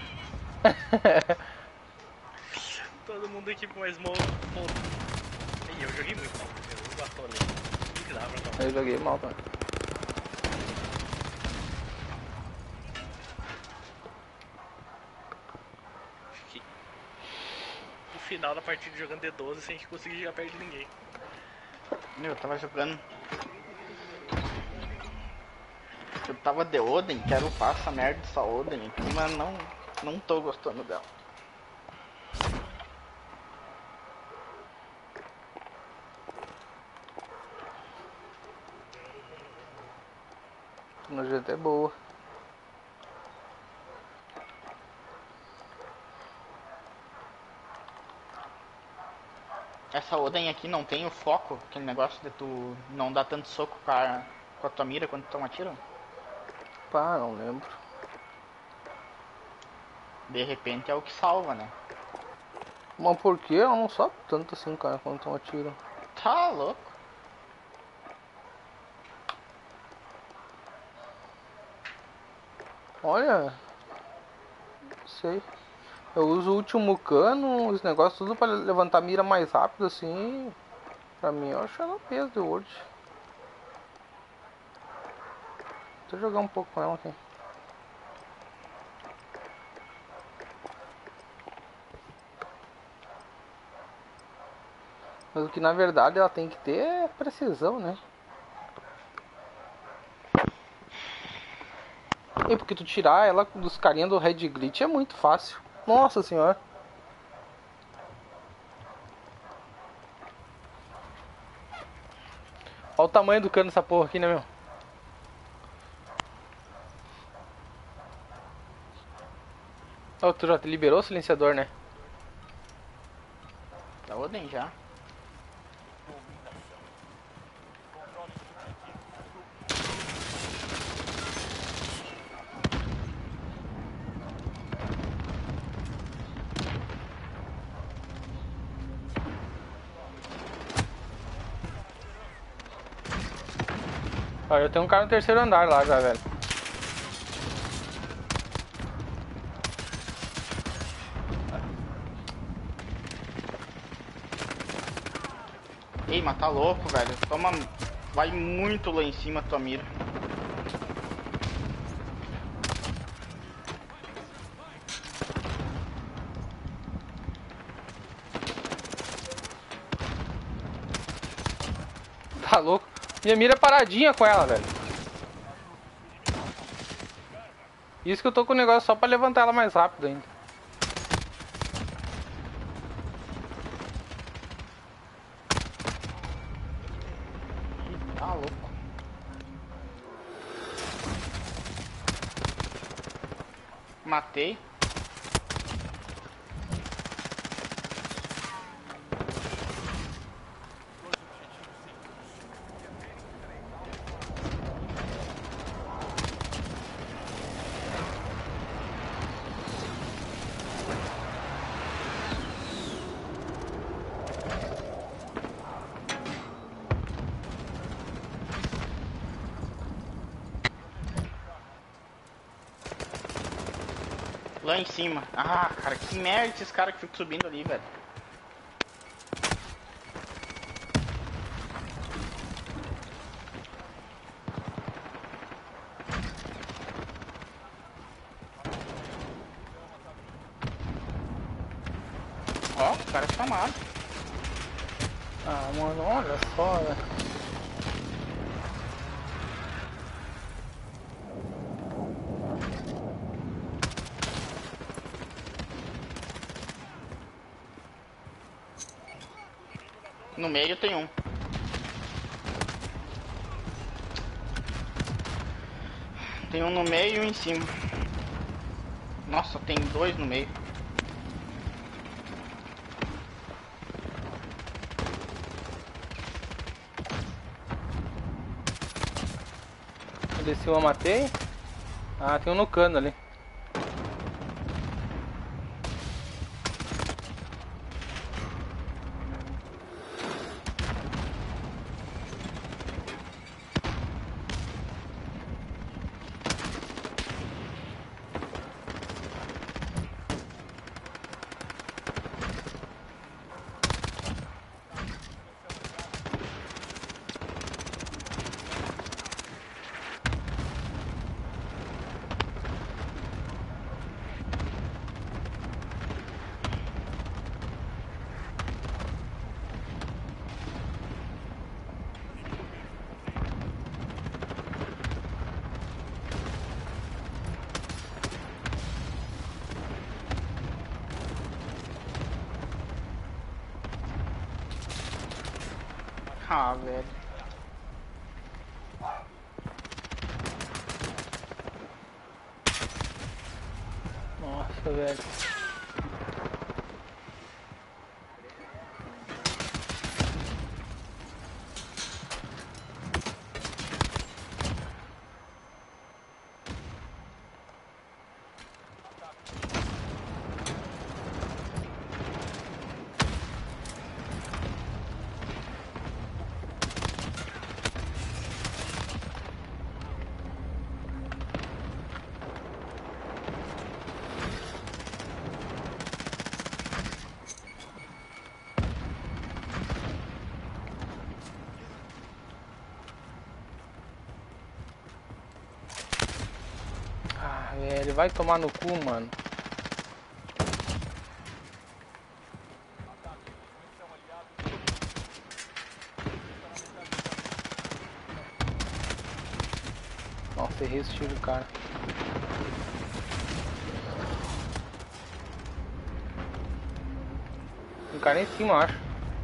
Todo mundo aqui com mais smoke. Ih, eu joguei muito mal. Eu bastou ali. O que dá pra tomar?
Eu joguei mal, cara.
No final da partida jogando D doze sem a gente conseguir chegar perto de ninguém.
Eu tava jogando. Eu tava de Oden, quero upar essa merda dessa Oden aqui, mas não, não tô gostando dela.
Nojenta é boa.
Essa Oden aqui não tem o foco, aquele negócio de tu não dar tanto soco com a, com a tua mira quando tu toma tiro?
Pá, não lembro.
De repente é o que salva, né?
Mas por que ela não sobe tanto assim, cara, quando toma tiro?
Tá louco.
Olha, não sei. Eu uso o último cano, os negócios tudo pra levantar a mira mais rápido assim. Pra mim eu acho ela peso de Word. Deixa eu jogar um pouco com ela aqui. Mas o que na verdade ela tem que ter é precisão, né? E porque tu tirar ela dos carinha do Red Glitch é muito fácil. Nossa senhora. Olha o tamanho do cano dessa porra aqui, né, meu? Oh, tu já liberou o silenciador, né?
Da Oden já.
Ó, eu tenho um cara no terceiro andar lá já, velho.
Ei, mas tá louco, velho. Toma. Vai muito lá em cima a tua mira.
Tá louco? Minha mira é paradinha com ela, velho. Isso que eu tô com o negócio só pra levantar ela mais rápido ainda.
Tá louco. Matei. Lá em cima. Ah, cara, que merda esses caras que ficam subindo ali, velho. Ó, o cara é chamado.
Ah, mano, olha só, velho.
No meio tem um. Tem um no meio e um em cima. Nossa, tem dois no meio.
Eu desci, eu matei. Ah, tem um no cano ali.
Ah, velho.
bosta, velho. Ah, velho, vai tomar no cu, mano. Nossa, errei esse tiro do cara. Tem um cara em cima, eu acho.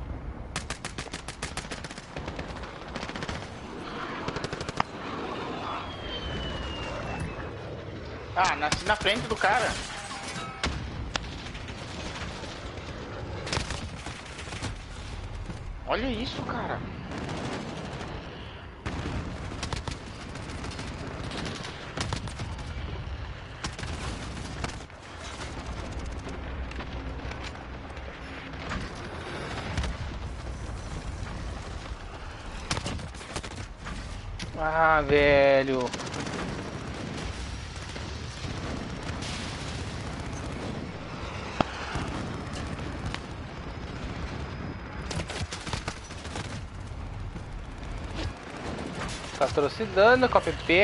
Ah, nasci na frente do cara. Olha isso, cara.
Ah, velho. Tá atrocidando com a P P.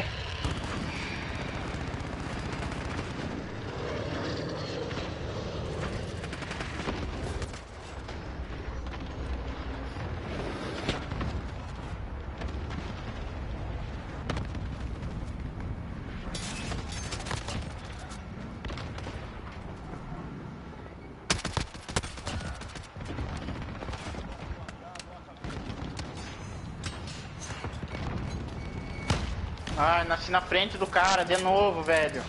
Ah, nasci na frente do cara de novo, velho.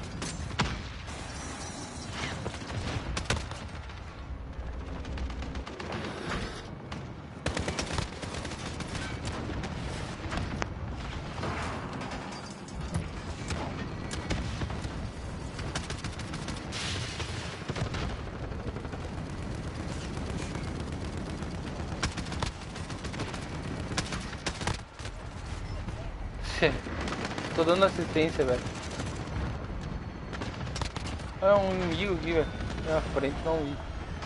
Tô dando assistência, velho. É um inimigo aqui, velho. Na frente não vi.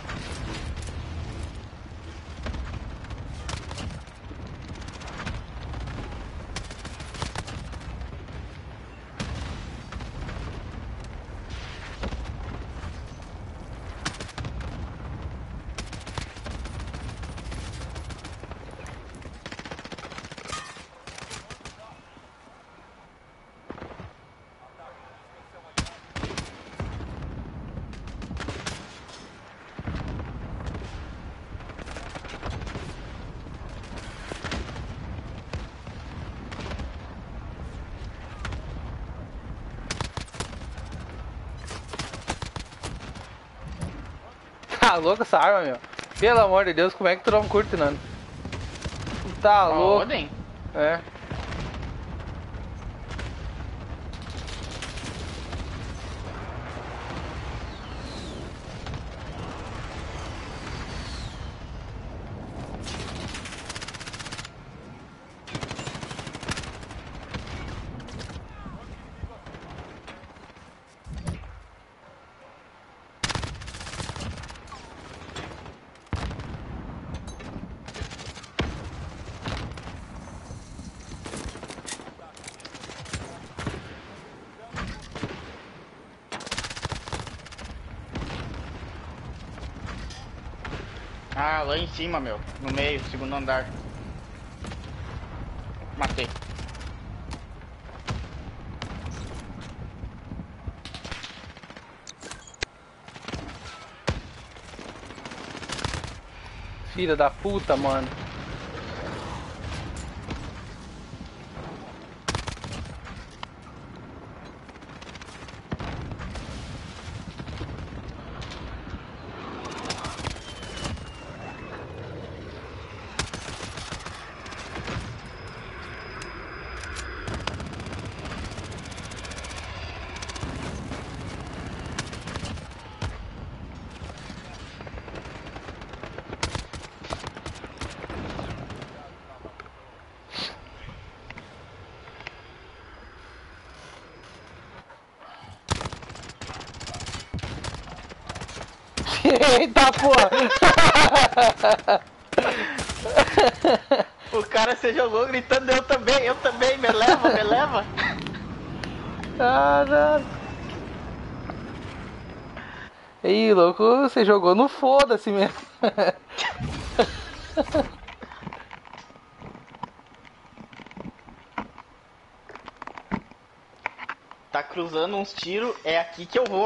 Tá louco essa arma, meu. Pelo amor de Deus, como é que tu não curte, Nando? Tá louco.
Ordem?
É.
Ah, lá em cima, meu. No meio, segundo andar. Matei.
Filha da puta, mano. Eita porra!
O cara se jogou gritando, eu também, eu também, me leva, me leva.
Caralho! Ih, louco, você jogou no foda-se mesmo.
Tá cruzando uns tiros, é aqui que eu vou.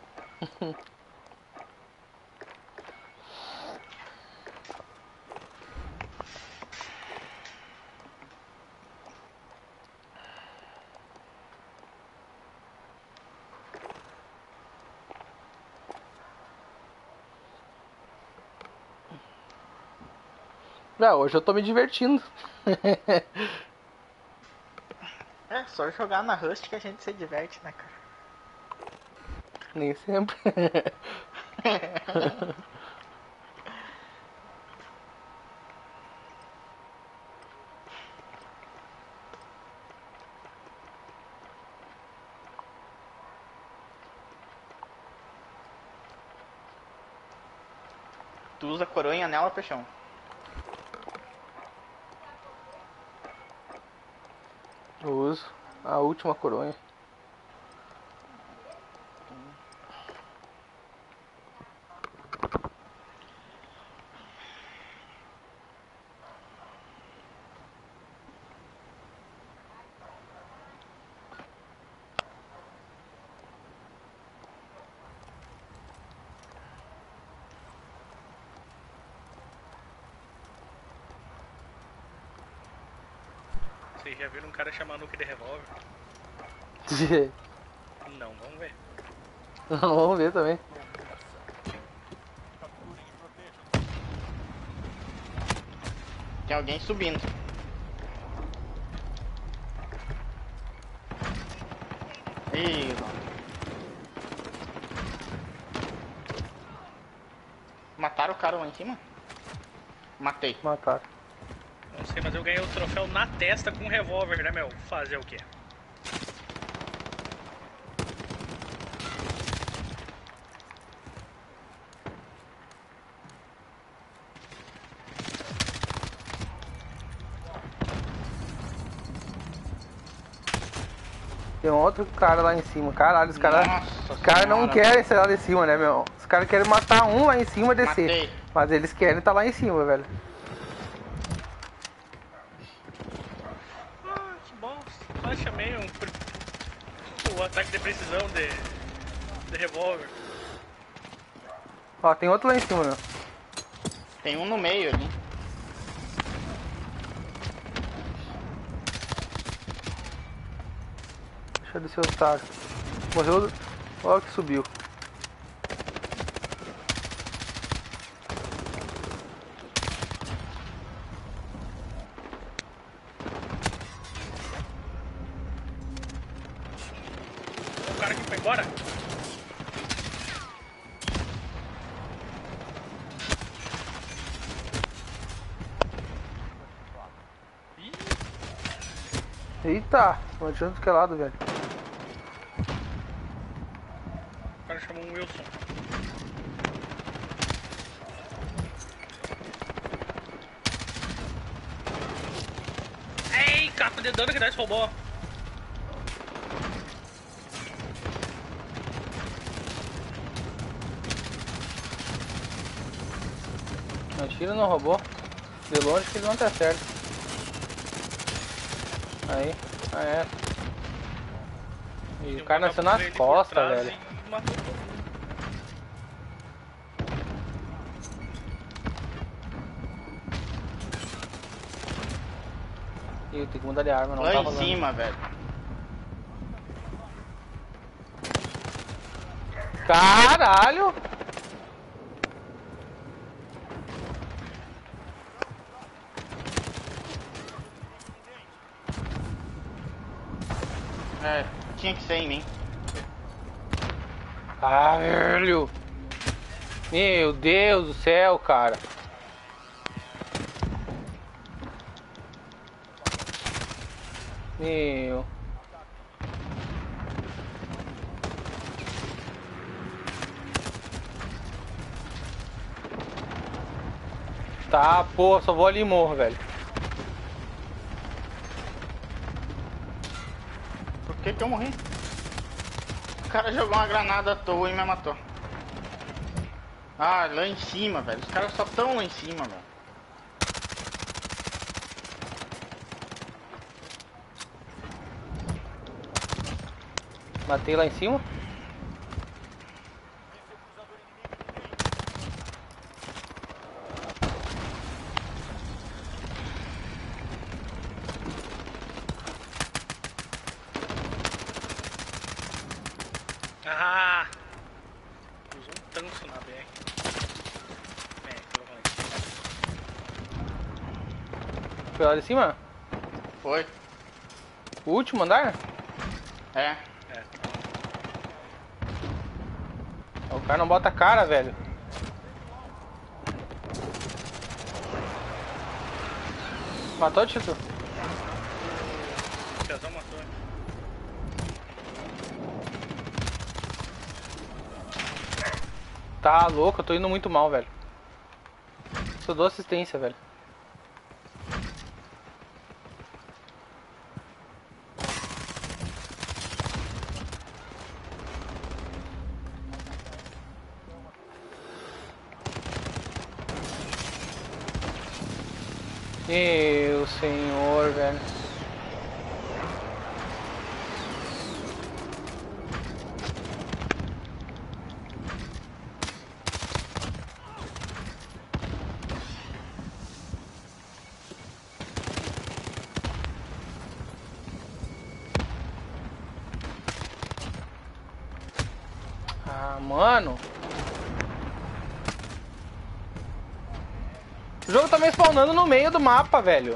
Não, hoje eu tô me divertindo.
É, só jogar na Rust que a gente se diverte, né, cara?
Nem sempre.
Tu usa coronha nela, Peixão?
Eu uso a última coronha.
Vocês já viram um cara chamar Nuke de revólver? Não, vamos ver.
Vamos ver também.
Tem alguém subindo. Ih, mataram o cara lá em cima? Matei.
Mataram.
Não sei, mas eu ganhei o troféu na testa com um revólver, né, meu? Fazer o quê?
Tem um outro cara lá em cima. Caralho, os caras
Nossa
os caras não
Senhora.
querem ser lá de cima, né, meu? Os caras querem matar um lá em cima e descer.
Matei.
Mas eles querem estar lá em cima, velho.
Ah, que bom. Só chamei um... O ataque de precisão de... de revólver.
Ó, tem outro lá em cima, meu.
Tem um no meio ali.
Deixa eu descer o otário. Morreu. Olha que subiu.
O cara que foi embora? Ih,
Eita, não adianta que é lado, velho.
o cara chamou um Wilson. Ei, capa de dano que dá esse robô.
Atira no robô. De longe que ele não tá certo. Aí, ah, é. E o cara nasceu nas costas, velho.
E matou todo mundo.
Ih, eu tenho que mudar de arma, não
Lá
tá
em
rolando.
cima, velho.
Caralho!
É, tinha que ser em mim.
Ah, velho! Meu Deus do céu, cara! Meu... Tá, pô, só vou ali e morro, velho.
Por que que eu morri? O cara jogou uma granada à toa e me matou. Ah, lá em cima, velho. Os caras só tão lá em cima, velho.
Matei lá em cima.
Ah! Usou um tanso na B R. É, colocou lá em cima.
Foi lá de cima?
Foi.
O último andar?
É.
É,
O cara não bota a cara, velho. Matou, Tito?
o Piazão matou.
Tá louco, eu tô indo muito mal, velho. Só dou assistência, velho. Meu senhor, velho. Ah, mano. O jogo tá me spawnando no meio do mapa, velho.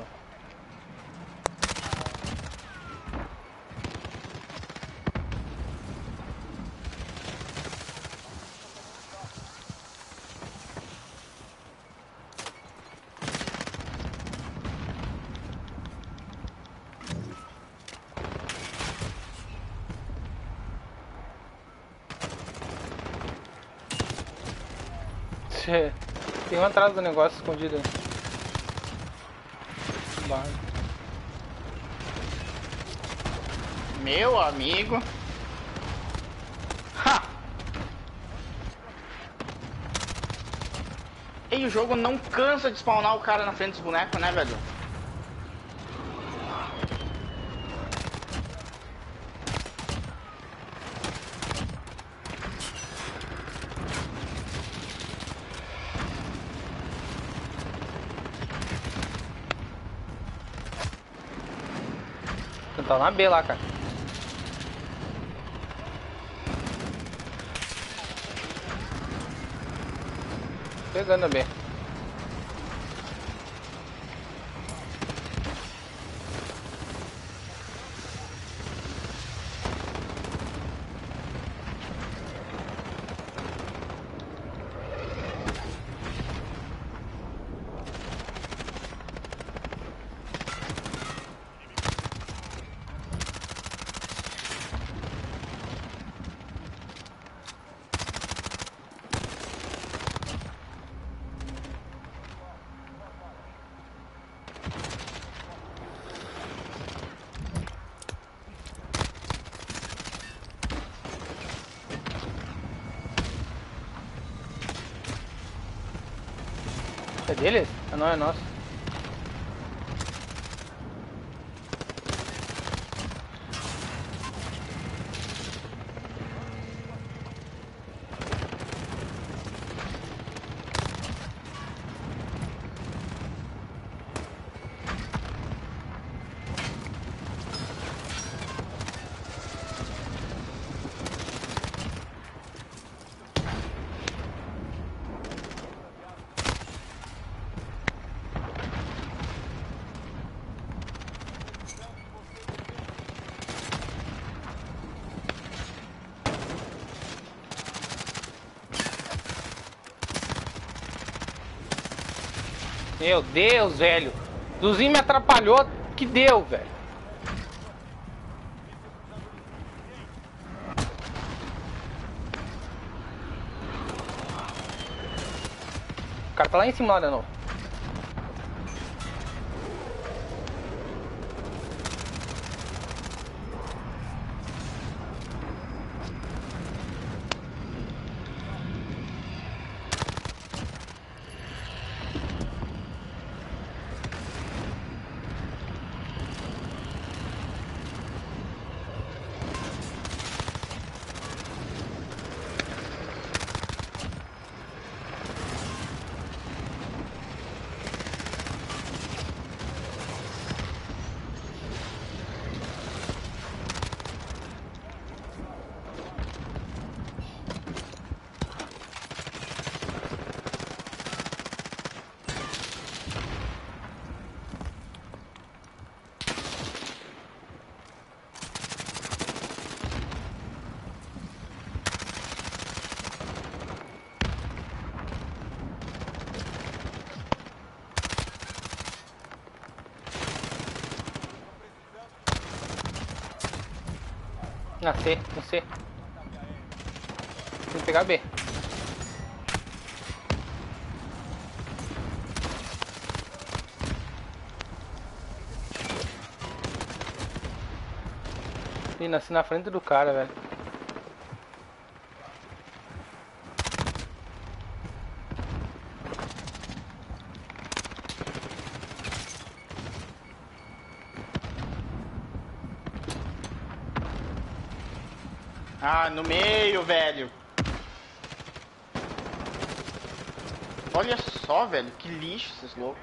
Tchê, tem um atrás do negócio escondido aí. Base.
Meu amigo. Ha! E o jogo não cansa de spawnar o cara na frente dos bonecos, né, velho?
Tá na B lá, cara. Pegando a B. É deles? Ah, não, é nosso. Meu Deus, velho. Duzinho me atrapalhou. Que deu, velho. O cara tá lá em cima, lá de novo. Na C, no C. Tem que pegar B. Ih, nasci na frente do cara, velho.
Ah, no meio, velho. Olha só, velho, que lixo esses loucos.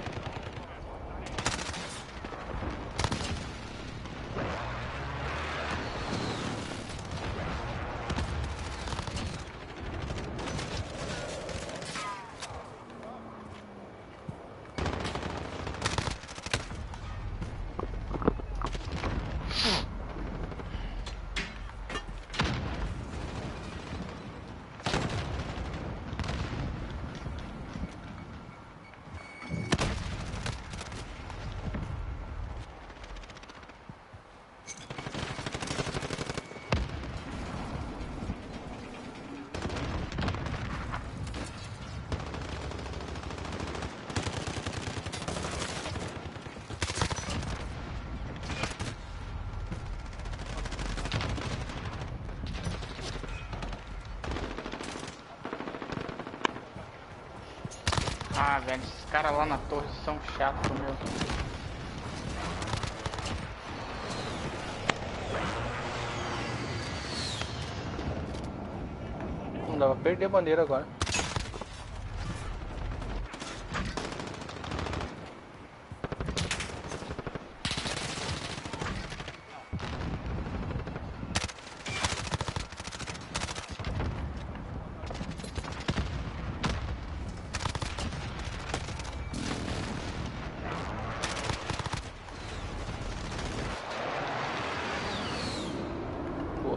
Ah, velho, esses caras lá na torre são chatos, meu.
Não dá pra perder a bandeira agora. Boa.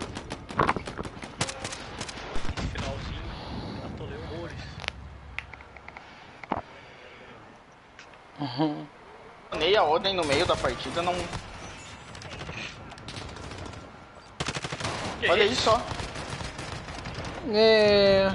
Finalzinho, atolei horrores.
Uhum.
Nem a Oden no meio da partida não.
Que
Olha
isso?
isso, ó.
É...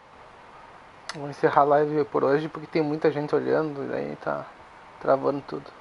Vou encerrar a live por hoje porque tem muita gente olhando e aí tá travando tudo.